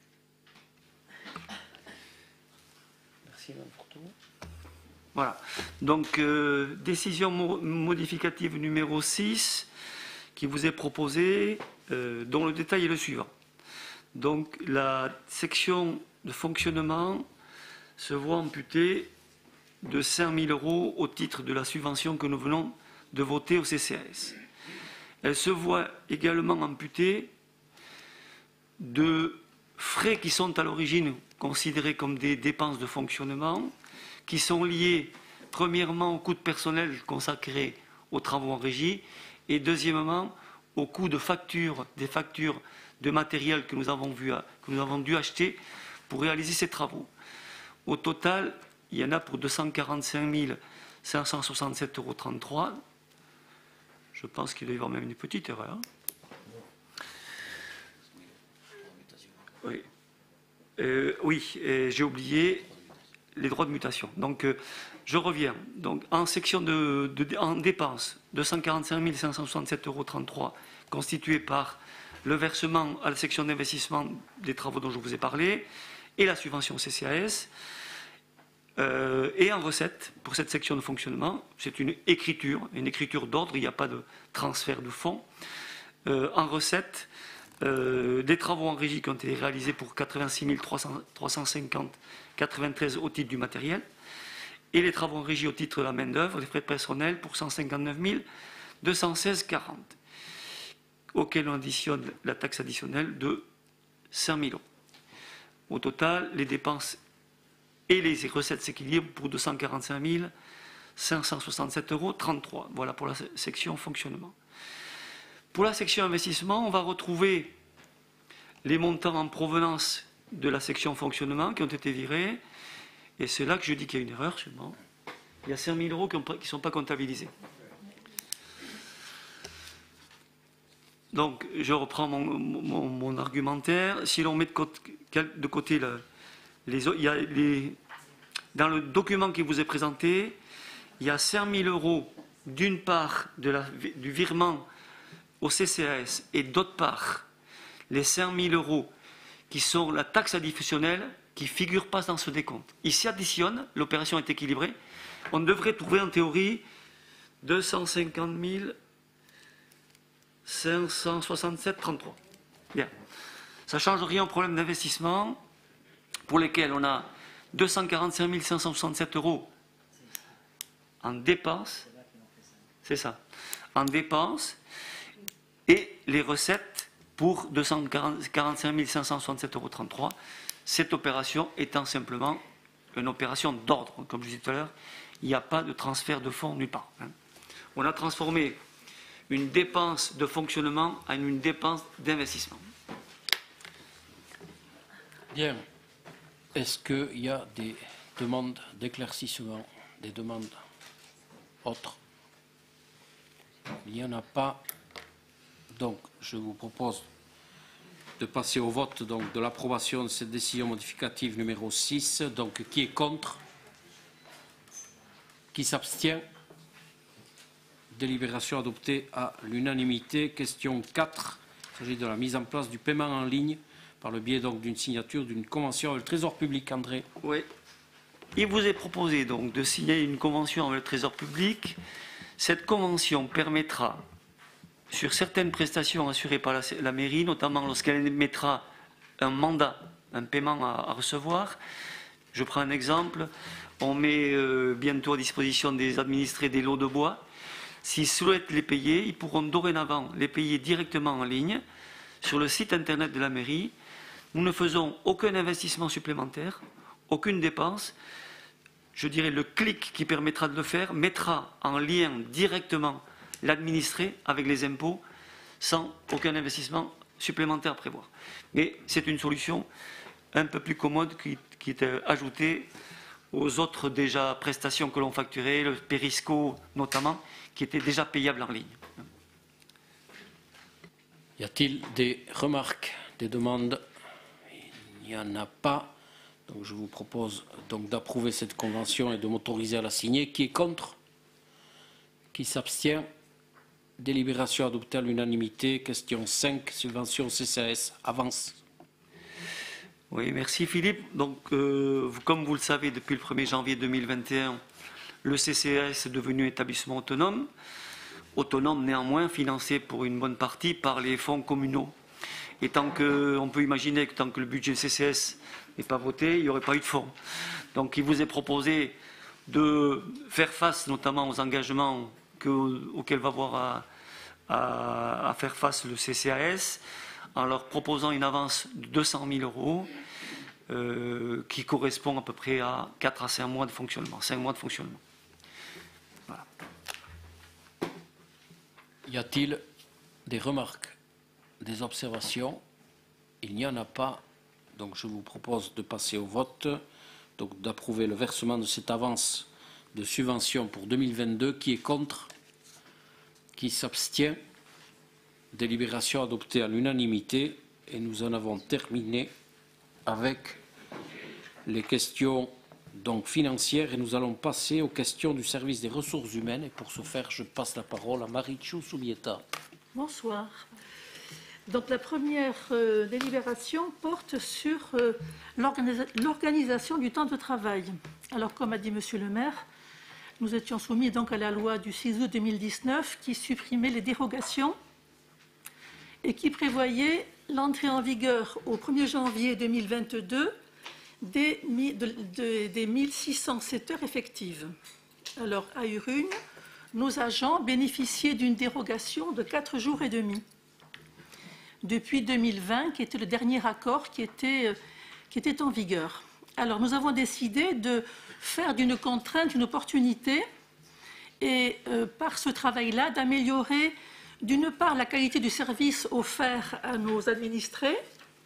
Merci, Mme Fourteau. Voilà. Donc, euh, décision mo modificative numéro six qui vous est proposée, euh, dont le détail est le suivant. Donc, la section de fonctionnement se voit amputée de cinq mille euros au titre de la subvention que nous venons de voter au C C A S. Elle se voit également amputée de frais qui sont à l'origine considérés comme des dépenses de fonctionnement, qui sont liés premièrement au coût de personnel consacré aux travaux en régie et deuxièmement au coût de facture, des factures de matériel que nous avons, vu, que nous avons dû acheter pour réaliser ces travaux. Au total, il y en a pour deux cent quarante-cinq mille cinq cent soixante-sept euros trente-trois. Je pense qu'il doit y avoir même une petite erreur. Oui, euh, oui j'ai oublié les droits de mutation. Donc, euh, je reviens. Donc, en section de, de en dépenses, deux cent quarante-cinq mille cinq cent soixante-sept euros trente-trois, constitués par le versement à la section d'investissement des travaux dont je vous ai parlé, et la subvention C C A S. Euh, et en recette, pour cette section de fonctionnement, c'est une écriture, une écriture d'ordre, il n'y a pas de transfert de fonds. Euh, en recette, euh, des travaux en régie qui ont été réalisés pour quatre-vingt-six mille trois cent cinquante virgule quatre-vingt-treize au titre du matériel, et les travaux en régie au titre de la main-d'œuvre, les frais de personnel pour cent cinquante-neuf mille deux cent seize virgule quarante, auquel on additionne la taxe additionnelle de cinq mille euros. Au total, les dépenses et les recettes s'équilibrent pour deux cent quarante-cinq mille cinq cent soixante-sept euros trente-trois. Voilà pour la section fonctionnement. Pour la section investissement, on va retrouver les montants en provenance de la section fonctionnement qui ont été virés. Et c'est là que je dis qu'il y a une erreur seulement. Il y a cinq mille euros qui ne sont pas comptabilisés. Donc, je reprends mon, mon, mon argumentaire. Si l'on met de côté, de côté le, les, il y a les, dans le document qui vous est présenté, il y a cinq mille euros d'une part de la, du virement au C C A S et d'autre part les cinq mille euros qui sont la taxe additionnelle qui ne figure pas dans ce décompte. Ils s'y additionnent, l'opération est équilibrée. On devrait trouver en théorie deux cent cinquante mille cinq cent soixante-sept virgule trente-trois. Bien. Ça ne change rien au problème d'investissement pour lesquels on a deux cent quarante-cinq mille cinq cent soixante-sept euros en dépenses. C'est ça. En dépenses et les recettes pour deux cent quarante-cinq mille cinq cent soixante-sept euros trente-trois. Cette opération étant simplement une opération d'ordre. Comme je disais tout à l'heure, il n'y a pas de transfert de fonds nulle part. On a transformé une dépense de fonctionnement en une dépense d'investissement. Bien. Est-ce qu'il y a des demandes d'éclaircissement, des demandes autres? Il n'y en a pas. Donc, je vous propose de passer au vote donc, de l'approbation de cette décision modificative numéro six. Donc, qui est contre? Qui s'abstient? Délibération adoptée à l'unanimité. Question quatre. Il s'agit de la mise en place du paiement en ligne par le biais donc d'une signature d'une convention avec le Trésor public. André. Oui. Il vous est proposé donc de signer une convention avec le Trésor public. Cette convention permettra, sur certaines prestations assurées par la, la mairie, notamment lorsqu'elle émettra un mandat, un paiement à, à recevoir. Je prends un exemple. On met euh, bientôt à disposition des administrés des lots de bois. S'ils souhaitent les payer, ils pourront dorénavant les payer directement en ligne sur le site internet de la mairie. Nous ne faisons aucun investissement supplémentaire, aucune dépense. Je dirais le clic qui permettra de le faire mettra en lien directement l'administré avec les impôts sans aucun investissement supplémentaire à prévoir. Mais c'est une solution un peu plus commode qui, qui est ajoutée aux autres déjà prestations que l'on facturait, le Périsco notamment, qui étaient déjà payables en ligne. Y a-t-il des remarques, des demandes? Il n'y en a pas. Donc je vous propose donc d'approuver cette convention et de m'autoriser à la signer. Qui est contre? Qui s'abstient? Délibération adoptée à l'unanimité. Question cinq, subvention C C A S. Avance. Oui, merci Philippe. Donc, euh, comme vous le savez, depuis le premier janvier deux mille vingt et un, le C C A S est devenu un établissement autonome. Autonome néanmoins, financé pour une bonne partie par les fonds communaux. Et tant que, on peut imaginer que tant que le budget C C S n'est pas voté, il n'y aurait pas eu de fonds. Donc il vous est proposé de faire face notamment aux engagements que, auxquels va avoir à, à, à faire face le C C A S en leur proposant une avance de deux cent mille euros euh, qui correspond à peu près à quatre à cinq mois de fonctionnement. cinq mois de fonctionnement. Voilà. Y a-t-il des remarques, des observations? Il n'y en a pas. Donc je vous propose de passer au vote, donc d'approuver le versement de cette avance de subvention pour deux mille vingt-deux. Qui est contre? Qui s'abstient? Délibération adoptée à l'unanimité. Et nous en avons terminé avec les questions donc, financières. Et nous allons passer aux questions du service des ressources humaines. Et pour ce faire, je passe la parole à Marichou Soubieta. Bonsoir. Donc la première euh, délibération porte sur euh, l'organisa l'organisation du temps de travail. Alors comme a dit Monsieur le maire, nous étions soumis donc à la loi du six août deux mille dix-neuf qui supprimait les dérogations et qui prévoyait l'entrée en vigueur au premier janvier deux mille vingt-deux des, de, de, des mille six cent sept heures effectives. Alors à Urugne, nos agents bénéficiaient d'une dérogation de quatre jours et demi. Depuis deux mille vingt, qui était le dernier accord qui était, qui était en vigueur. Alors, nous avons décidé de faire d'une contrainte une opportunité et, euh, par ce travail-là, d'améliorer, d'une part, la qualité du service offert à nos administrés,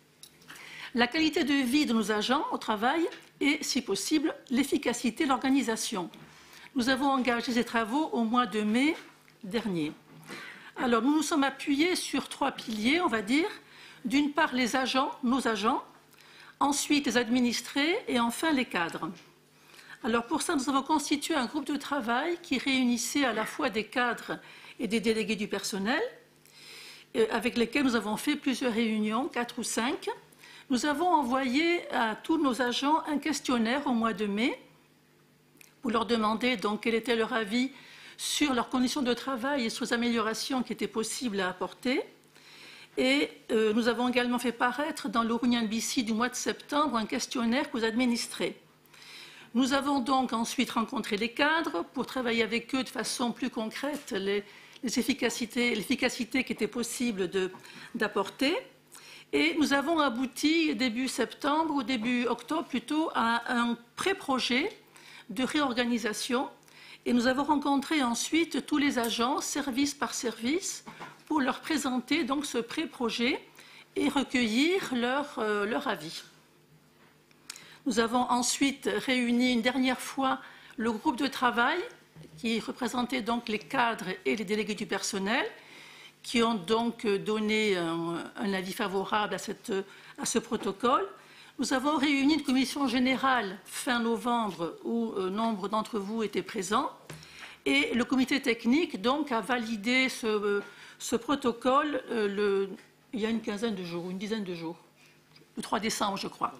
la qualité de vie de nos agents au travail et, si possible, l'efficacité de l'organisation. Nous avons engagé ces travaux au mois de mai dernier. Alors, nous nous sommes appuyés sur trois piliers, on va dire. D'une part, les agents, nos agents, ensuite les administrés et enfin les cadres. Alors, pour ça, nous avons constitué un groupe de travail qui réunissait à la fois des cadres et des délégués du personnel, avec lesquels nous avons fait plusieurs réunions, quatre ou cinq. Nous avons envoyé à tous nos agents un questionnaire au mois de mai pour leur demander donc quel était leur avis sur leurs conditions de travail et sur les améliorations qui étaient possibles à apporter. Et euh, nous avons également fait paraître dans l'Orunian B C du mois de septembre un questionnaire aux administrés. Nous avons donc ensuite rencontré les cadres pour travailler avec eux de façon plus concrète les, les efficacités, l'efficacité qui était possible d'apporter. Et nous avons abouti début septembre ou début octobre plutôt à un pré-projet de réorganisation. Et nous avons rencontré ensuite tous les agents, service par service, pour leur présenter donc ce pré-projet et recueillir leur, euh, leur avis. Nous avons ensuite réuni une dernière fois le groupe de travail qui représentait donc les cadres et les délégués du personnel, qui ont donc donné un, un avis favorable à, cette, à ce protocole. Nous avons réuni une commission générale fin novembre où euh, nombre d'entre vous étaient présents. Et le comité technique donc, a validé ce, ce protocole euh, le, il y a une quinzaine de jours, une dizaine de jours, le trois décembre, je crois.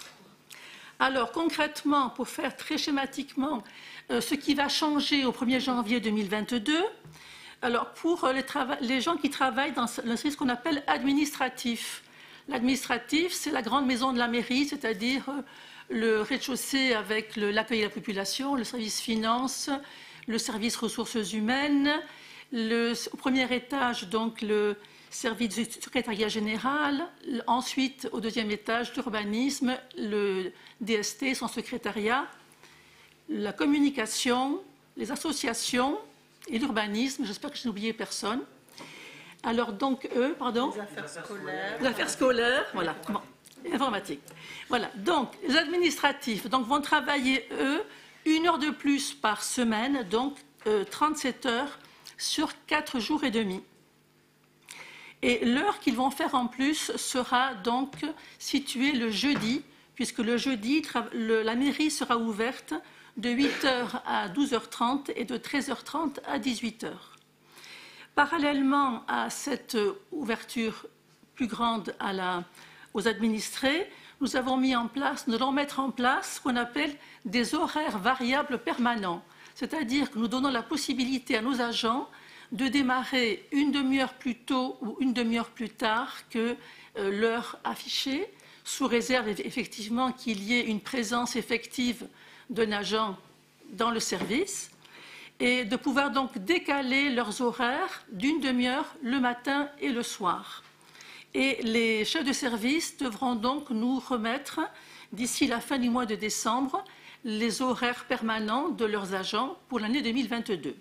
Alors, concrètement, pour faire très schématiquement euh, ce qui va changer au premier janvier deux mille vingt-deux, alors pour les, les gens qui travaillent dans le service qu'on appelle administratif. L'administratif, c'est la grande maison de la mairie, c'est-à-dire euh, le rez-de-chaussée avec l'accueil de la population, le service finance, le service ressources humaines, le, au premier étage, donc le service du secrétariat général, ensuite au deuxième étage, l'urbanisme, le D S T, son secrétariat, la communication, les associations et l'urbanisme. J'espère que je n'ai oublié personne. Alors donc eux, pardon. Les affaires scolaires. Les affaires scolaires, voilà. Bon, informatique. Voilà. Donc les administratifs donc, vont travailler eux une heure de plus par semaine, donc euh, trente-sept heures sur quatre jours et demi. Et l'heure qu'ils vont faire en plus sera donc située le jeudi, puisque le jeudi, le, la mairie sera ouverte de huit heures à douze heures trente et de treize heures trente à dix-huit heures. Parallèlement à cette ouverture plus grande à la, aux administrés, nous avons mis en place, nous allons mettre en place ce qu'on appelle des horaires variables permanents. C'est-à-dire que nous donnons la possibilité à nos agents de démarrer une demi-heure plus tôt ou une demi-heure plus tard que euh, l'heure affichée, sous réserve effectivement qu'il y ait une présence effective d'un agent dans le service, et de pouvoir donc décaler leurs horaires d'une demi-heure le matin et le soir. Et les chefs de service devront donc nous remettre, d'ici la fin du mois de décembre, les horaires permanents de leurs agents pour l'année deux mille vingt-deux.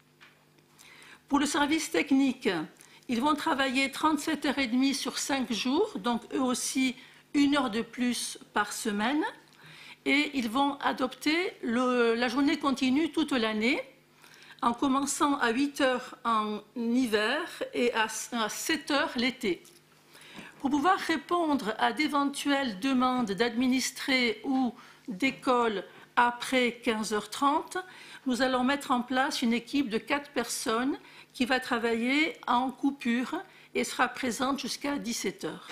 Pour le service technique, ils vont travailler trente-sept heures trente sur cinq jours, donc eux aussi une heure de plus par semaine, et ils vont adopter le, la journée continue toute l'année, en commençant à huit heures en hiver et à sept heures l'été. Pour pouvoir répondre à d'éventuelles demandes d'administrés ou d'écoles après quinze heures trente, nous allons mettre en place une équipe de quatre personnes qui va travailler en coupure et sera présente jusqu'à dix-sept heures.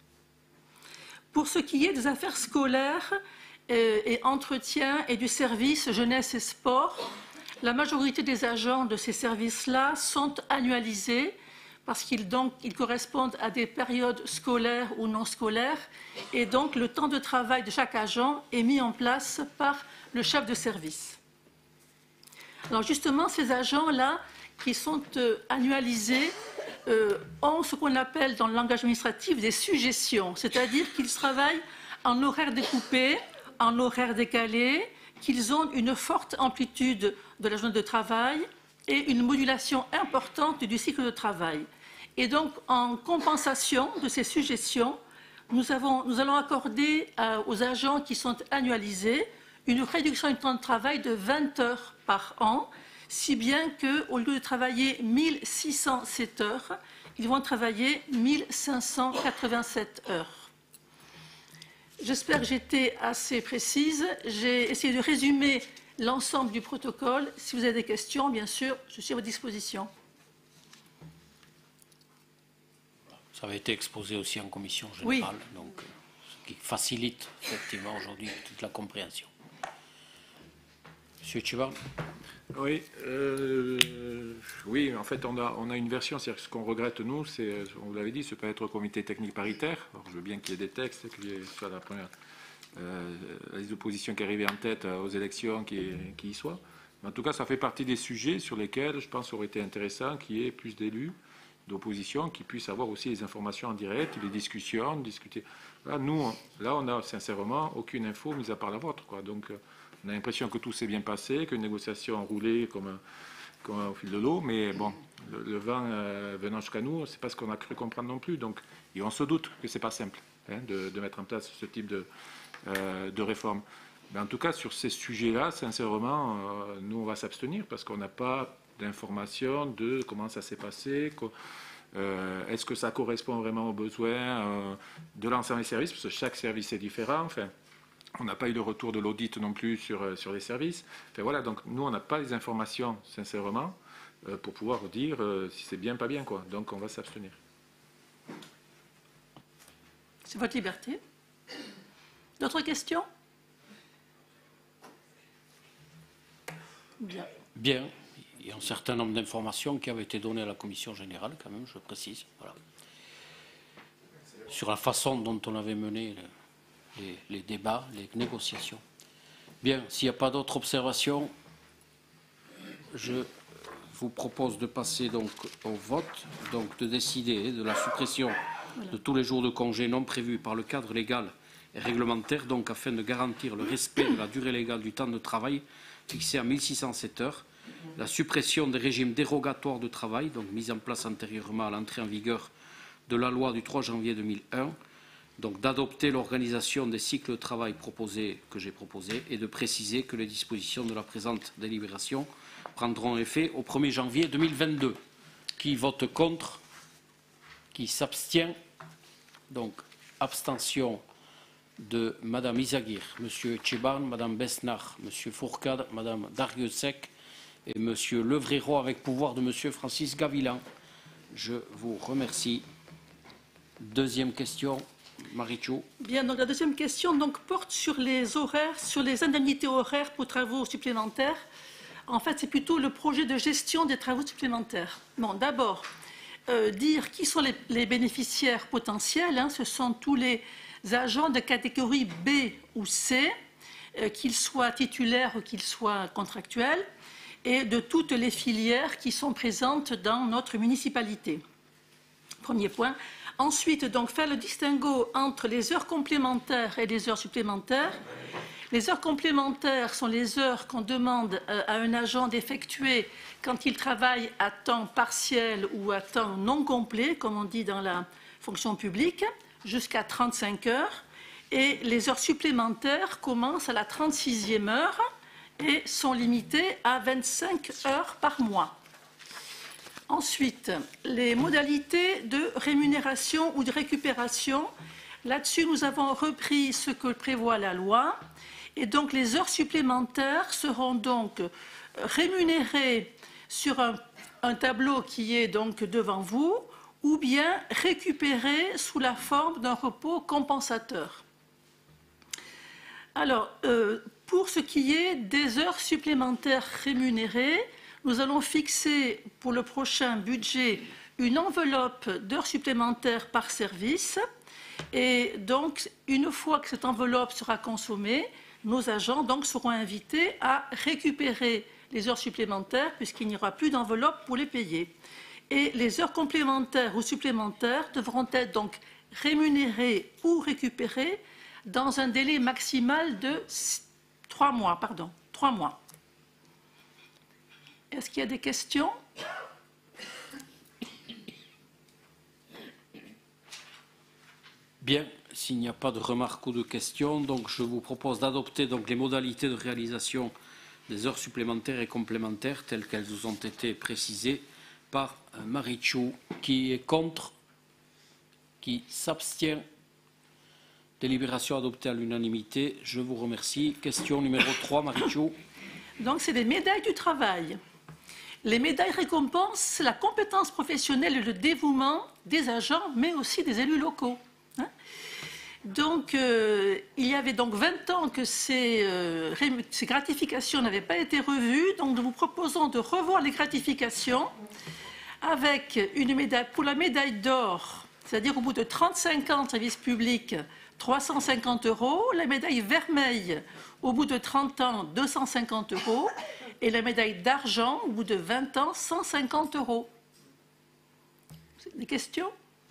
Pour ce qui est des affaires scolaires et entretien et du service jeunesse et sport, la majorité des agents de ces services-là sont annualisés parce qu'ils ils correspondent à des périodes scolaires ou non scolaires et donc le temps de travail de chaque agent est mis en place par le chef de service. Alors justement, ces agents-là qui sont euh, annualisés euh, ont ce qu'on appelle dans le langage administratif des suggestions, c'est-à-dire qu'ils travaillent en horaire découpé, en horaire décalé, qu'ils ont une forte amplitude de la journée de travail et une modulation importante du cycle de travail. Et donc, en compensation de ces suggestions, nous, avons, nous allons accorder euh, aux agents qui sont annualisés une réduction du temps de travail de vingt heures par an, si bien qu'au lieu de travailler mille six cent sept heures, ils vont travailler mille cinq cent quatre-vingt-sept heures. J'espère que j'étais assez précise. J'ai essayé de résumer l'ensemble du protocole. Si vous avez des questions, bien sûr, je suis à votre disposition. Ça avait été exposé aussi en commission générale, oui. donc, ce qui facilite effectivement aujourd'hui toute la compréhension. Monsieur Tchibard. Oui, euh, oui, en fait, on a, on a une version, c'est-à-dire ce qu'on regrette, nous, c'est, on vous l'avait dit, ce peut être au comité technique paritaire. Alors, je veux bien qu'il y ait des textes, qu'il y ait soit la première, euh, les oppositions qui arrivaient en tête aux élections, qui, qui y soient. Mais en tout cas, ça fait partie des sujets sur lesquels, je pense, aurait été intéressant qu'il y ait plus d'élus d'opposition qui puissent avoir aussi les informations en direct, les discussions, discuter. Là, nous, là, on n'a sincèrement aucune info, mis à part la vôtre, quoi. Donc, on a l'impression que tout s'est bien passé, que les négociations ont roulé comme, comme au fil de l'eau, mais bon, le, le vent euh, venant jusqu'à nous, c'est pas ce qu'on a cru comprendre non plus. Donc, et on se doute que c'est pas simple hein, de, de mettre en place ce type de, euh, de réforme. Mais en tout cas, sur ces sujets-là, sincèrement, euh, nous, on va s'abstenir parce qu'on n'a pas d'informations de comment ça s'est passé, Euh, Est-ce que ça correspond vraiment aux besoins euh, de l'ensemble des services? Parce que chaque service est différent. Enfin, on n'a pas eu le retour de l'audit non plus sur, sur les services. Enfin, voilà, donc nous, on n'a pas les informations, sincèrement, euh, pour pouvoir dire euh, si c'est bien, pas bien, quoi. Donc, on va s'abstenir. C'est votre liberté. D'autres questions? Bien. Bien. Il y a un certain nombre d'informations qui avaient été données à la Commission générale, quand même, je précise. Voilà. Sur la façon dont on avait mené les, les, les débats, les négociations. Bien, s'il n'y a pas d'autres observations, je vous propose de passer donc au vote, donc de décider de la suppression voilà. de tous les jours de congé non prévus par le cadre légal et réglementaire, donc afin de garantir le respect de la durée légale du temps de travail fixé à mille six cent sept heures, la suppression des régimes dérogatoires de travail, donc mis en place antérieurement à l'entrée en vigueur de la loi du trois janvier deux mille un, donc d'adopter l'organisation des cycles de travail proposés, que j'ai proposé, et de préciser que les dispositions de la présente délibération prendront effet au premier janvier deux mille vingt-deux. Qui vote contre? Qui s'abstient? Donc, abstention de Madame Izagir, Monsieur Tcheban, Madame Besnard, Monsieur Fourcade, Madame Darrieussecq et Monsieur Levréro avec pouvoir de Monsieur Francis Gavilan. Je vous remercie. Deuxième question, Marichou. Bien, donc la deuxième question donc, porte sur les horaires, sur les indemnités horaires pour travaux supplémentaires. En fait, c'est plutôt le projet de gestion des travaux supplémentaires. Bon, d'abord, euh, dire qui sont les, les bénéficiaires potentiels. Hein, ce sont tous les agents de catégorie B ou C, euh, qu'ils soient titulaires ou qu'ils soient contractuels, et de toutes les filières qui sont présentes dans notre municipalité. Premier point. Ensuite, donc, faire le distinguo entre les heures complémentaires et les heures supplémentaires. Les heures complémentaires sont les heures qu'on demande à un agent d'effectuer quand il travaille à temps partiel ou à temps non complet, comme on dit dans la fonction publique, jusqu'à trente-cinq heures. Et les heures supplémentaires commencent à la trente-sixième heure et sont limitées à vingt-cinq heures par mois. Ensuite, les modalités de rémunération ou de récupération. Là-dessus, nous avons repris ce que prévoit la loi. Et donc, les heures supplémentaires seront donc rémunérées sur un, un tableau qui est donc devant vous, ou bien récupérées sous la forme d'un repos compensateur. Alors, euh, pour ce qui est des heures supplémentaires rémunérées, nous allons fixer pour le prochain budget une enveloppe d'heures supplémentaires par service. Et donc, une fois que cette enveloppe sera consommée, nos agents donc, seront invités à récupérer les heures supplémentaires puisqu'il n'y aura plus d'enveloppe pour les payer. Et les heures complémentaires ou supplémentaires devront être donc rémunérées ou récupérées dans un délai maximal de trois mois. Pardon, trois mois. Est-ce qu'il y a des questions? Bien, s'il n'y a pas de remarques ou de questions, donc je vous propose d'adopter donc les modalités de réalisation des heures supplémentaires et complémentaires telles qu'elles vous ont été précisées par Marichou. Qui est contre? Qui s'abstient? Délibération adoptée à l'unanimité. Je vous remercie. Question numéro trois, Marichou. Donc, c'est des médailles du travail. Les médailles récompensent, c'est la compétence professionnelle et le dévouement des agents, mais aussi des élus locaux. Hein? Donc, euh, il y avait donc vingt ans que ces, euh, ces gratifications n'avaient pas été revues. Donc, nous vous proposons de revoir les gratifications avec une médaille, pour la médaille d'or, c'est-à-dire au bout de trente-cinq ans de service public, trois cent cinquante euros. La médaille vermeille, au bout de trente ans, deux cent cinquante euros. Et la médaille d'argent, au bout de vingt ans, cent cinquante euros. Des questions?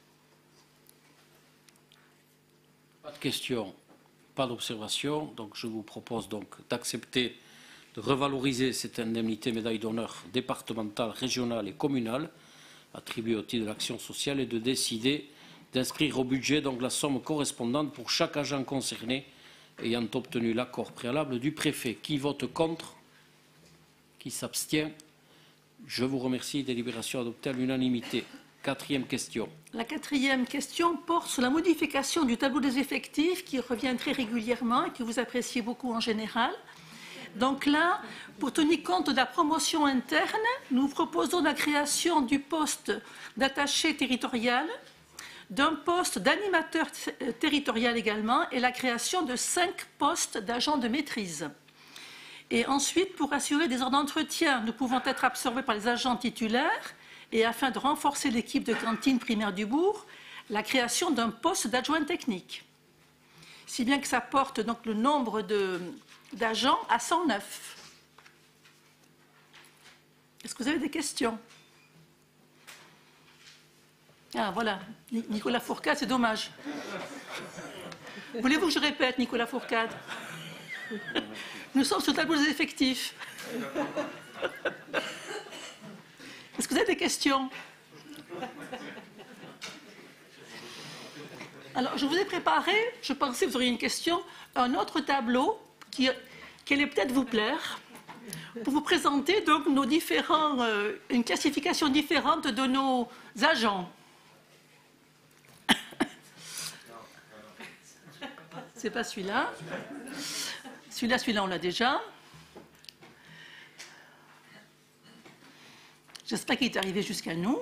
Pas de questions, pas d'observation. Donc je vous propose donc d'accepter de revaloriser cette indemnité médaille d'honneur départementale, régionale et communale attribuée au titre de l'action sociale et de décider d'inscrire au budget donc la somme correspondante pour chaque agent concerné ayant obtenu l'accord préalable du préfet. Qui vote contre? Qui s'abstient? Je vous remercie. Délibération adoptée à l'unanimité. Quatrième question. La quatrième question porte sur la modification du tableau des effectifs qui revient très régulièrement et que vous appréciez beaucoup en général. Donc là, pour tenir compte de la promotion interne, nous proposons la création du poste d'attaché territorial, d'un poste d'animateur territorial également et la création de cinq postes d'agents de maîtrise. Et ensuite, pour assurer des heures d'entretien, nous pouvons être absorbés par les agents titulaires et afin de renforcer l'équipe de cantine primaire du bourg, la création d'un poste d'adjoint technique. Si bien que ça porte donc le nombre d'agents à cent neuf. Est-ce que vous avez des questions? Ah voilà, Nicolas Fourcade, c'est dommage. Voulez-vous que je répète, Nicolas Fourcade? Nous sommes sur le tableau des effectifs. Est-ce que vous avez des questions? Alors, je vous ai préparé, je pensais que vous auriez une question, un autre tableau qui, qui allait peut-être vous plaire, pour vous présenter donc nos différents, euh, une classification différente de nos agents. C'est pas celui-là. Celui-là, celui-là, on l'a déjà. J'espère qu'il est arrivé jusqu'à nous.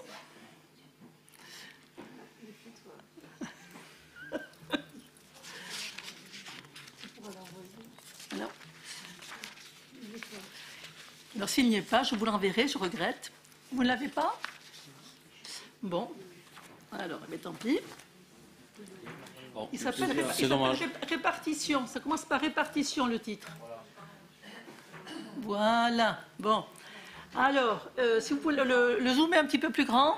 Alors, Alors s'il n'y est pas, je vous l'enverrai, je regrette. Vous ne l'avez pas? Bon. Alors, mais tant pis. Bon, il s'appelle répa ré répartition. Ça commence par répartition, le titre. Voilà. Bon. Alors, euh, si vous pouvez le, le, le zoomer un petit peu plus grand.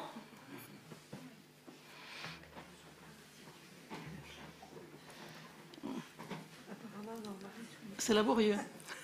C'est laborieux.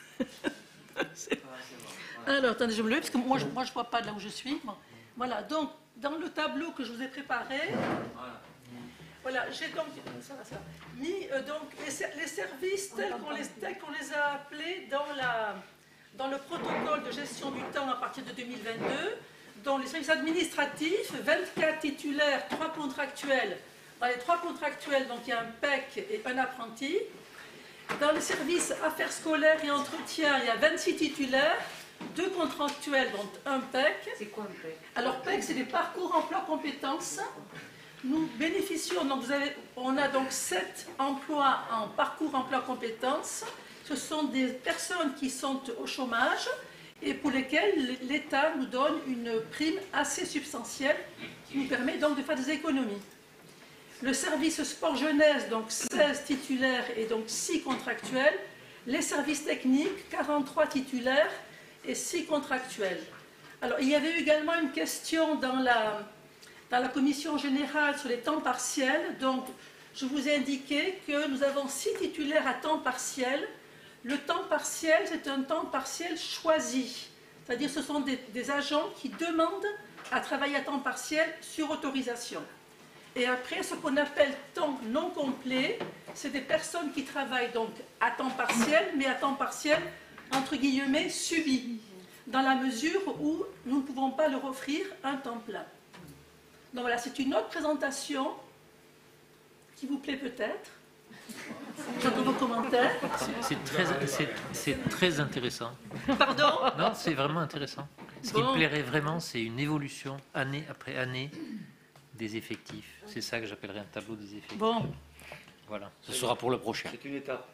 Alors, attendez, je me lève, parce que moi, je ne vois pas de là où je suis. Bon. Voilà, donc, dans le tableau que je vous ai préparé, voilà, j'ai donc ça, ça, mis euh, donc, les, les services tels qu'on les, qu'on les a appelés dans, la, dans le protocole de gestion du temps à partir de deux mille vingt-deux, dont les services administratifs, vingt-quatre titulaires, trois contractuels. Dans les trois contractuels, donc il y a un P E C et un apprenti. Dans les services affaires scolaires et entretien, il y a vingt-six titulaires, deux contractuels, donc un P E C. C'est quoi un P E C? Alors P E C, c'est des parcours emploi compétences. Nous bénéficions, donc vous avez, on a donc sept emplois en parcours emploi compétences. Ce sont des personnes qui sont au chômage et pour lesquelles l'État nous donne une prime assez substantielle qui nous permet donc de faire des économies. Le service sport jeunesse, donc seize titulaires et donc six contractuels. Les services techniques, quarante-trois titulaires et six contractuels. Alors, il y avait également une question dans la, dans la commission générale sur les temps partiels. Donc, je vous ai indiqué que nous avons six titulaires à temps partiel. Le temps partiel, c'est un temps partiel choisi. C'est-à-dire ce sont des, des agents qui demandent à travailler à temps partiel sur autorisation. Et après, ce qu'on appelle temps non complet, c'est des personnes qui travaillent donc à temps partiel, mais à temps partiel, entre guillemets, subi, dans la mesure où nous ne pouvons pas leur offrir un temps plein. Donc voilà, c'est une autre présentation qui vous plaît peut-être. J'entends vos commentaires. C'est très, très intéressant. Pardon? Non, c'est vraiment intéressant. Ce bon. qui me plairait vraiment, c'est une évolution année après année des effectifs. C'est ça que j'appellerais un tableau des effectifs. Bon. Voilà. Ce sera pour le prochain. C'est une étape.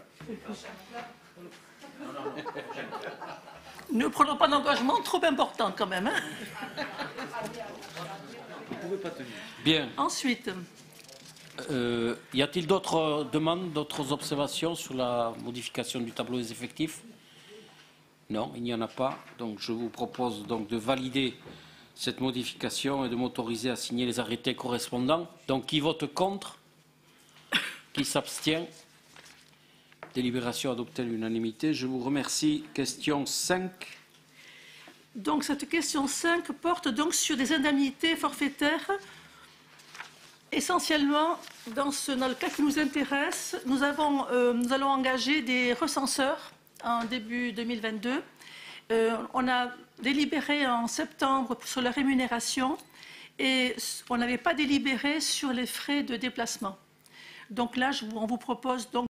Ne prenons pas d'engagement trop important quand même. Hein. Vous ne pouvez pas tenir. Bien. Ensuite. Euh, y a-t-il d'autres demandes, d'autres observations sur la modification du tableau des effectifs? Non, il n'y en a pas. Donc je vous propose donc de valider cette modification et de m'autoriser à signer les arrêtés correspondants. Donc qui vote contre? Qui s'abstient? Délibération adoptée à l'unanimité. Je vous remercie. Question cinq. Donc cette question cinq porte donc sur des indemnités forfaitaires. Essentiellement, dans, ce, dans le cas qui nous intéresse, nous, avons, euh, nous allons engager des recenseurs en début deux mille vingt-deux. Euh, on a délibéré en septembre sur la rémunération et on n'avait pas délibéré sur les frais de déplacement. Donc là, je vous- on vous propose donc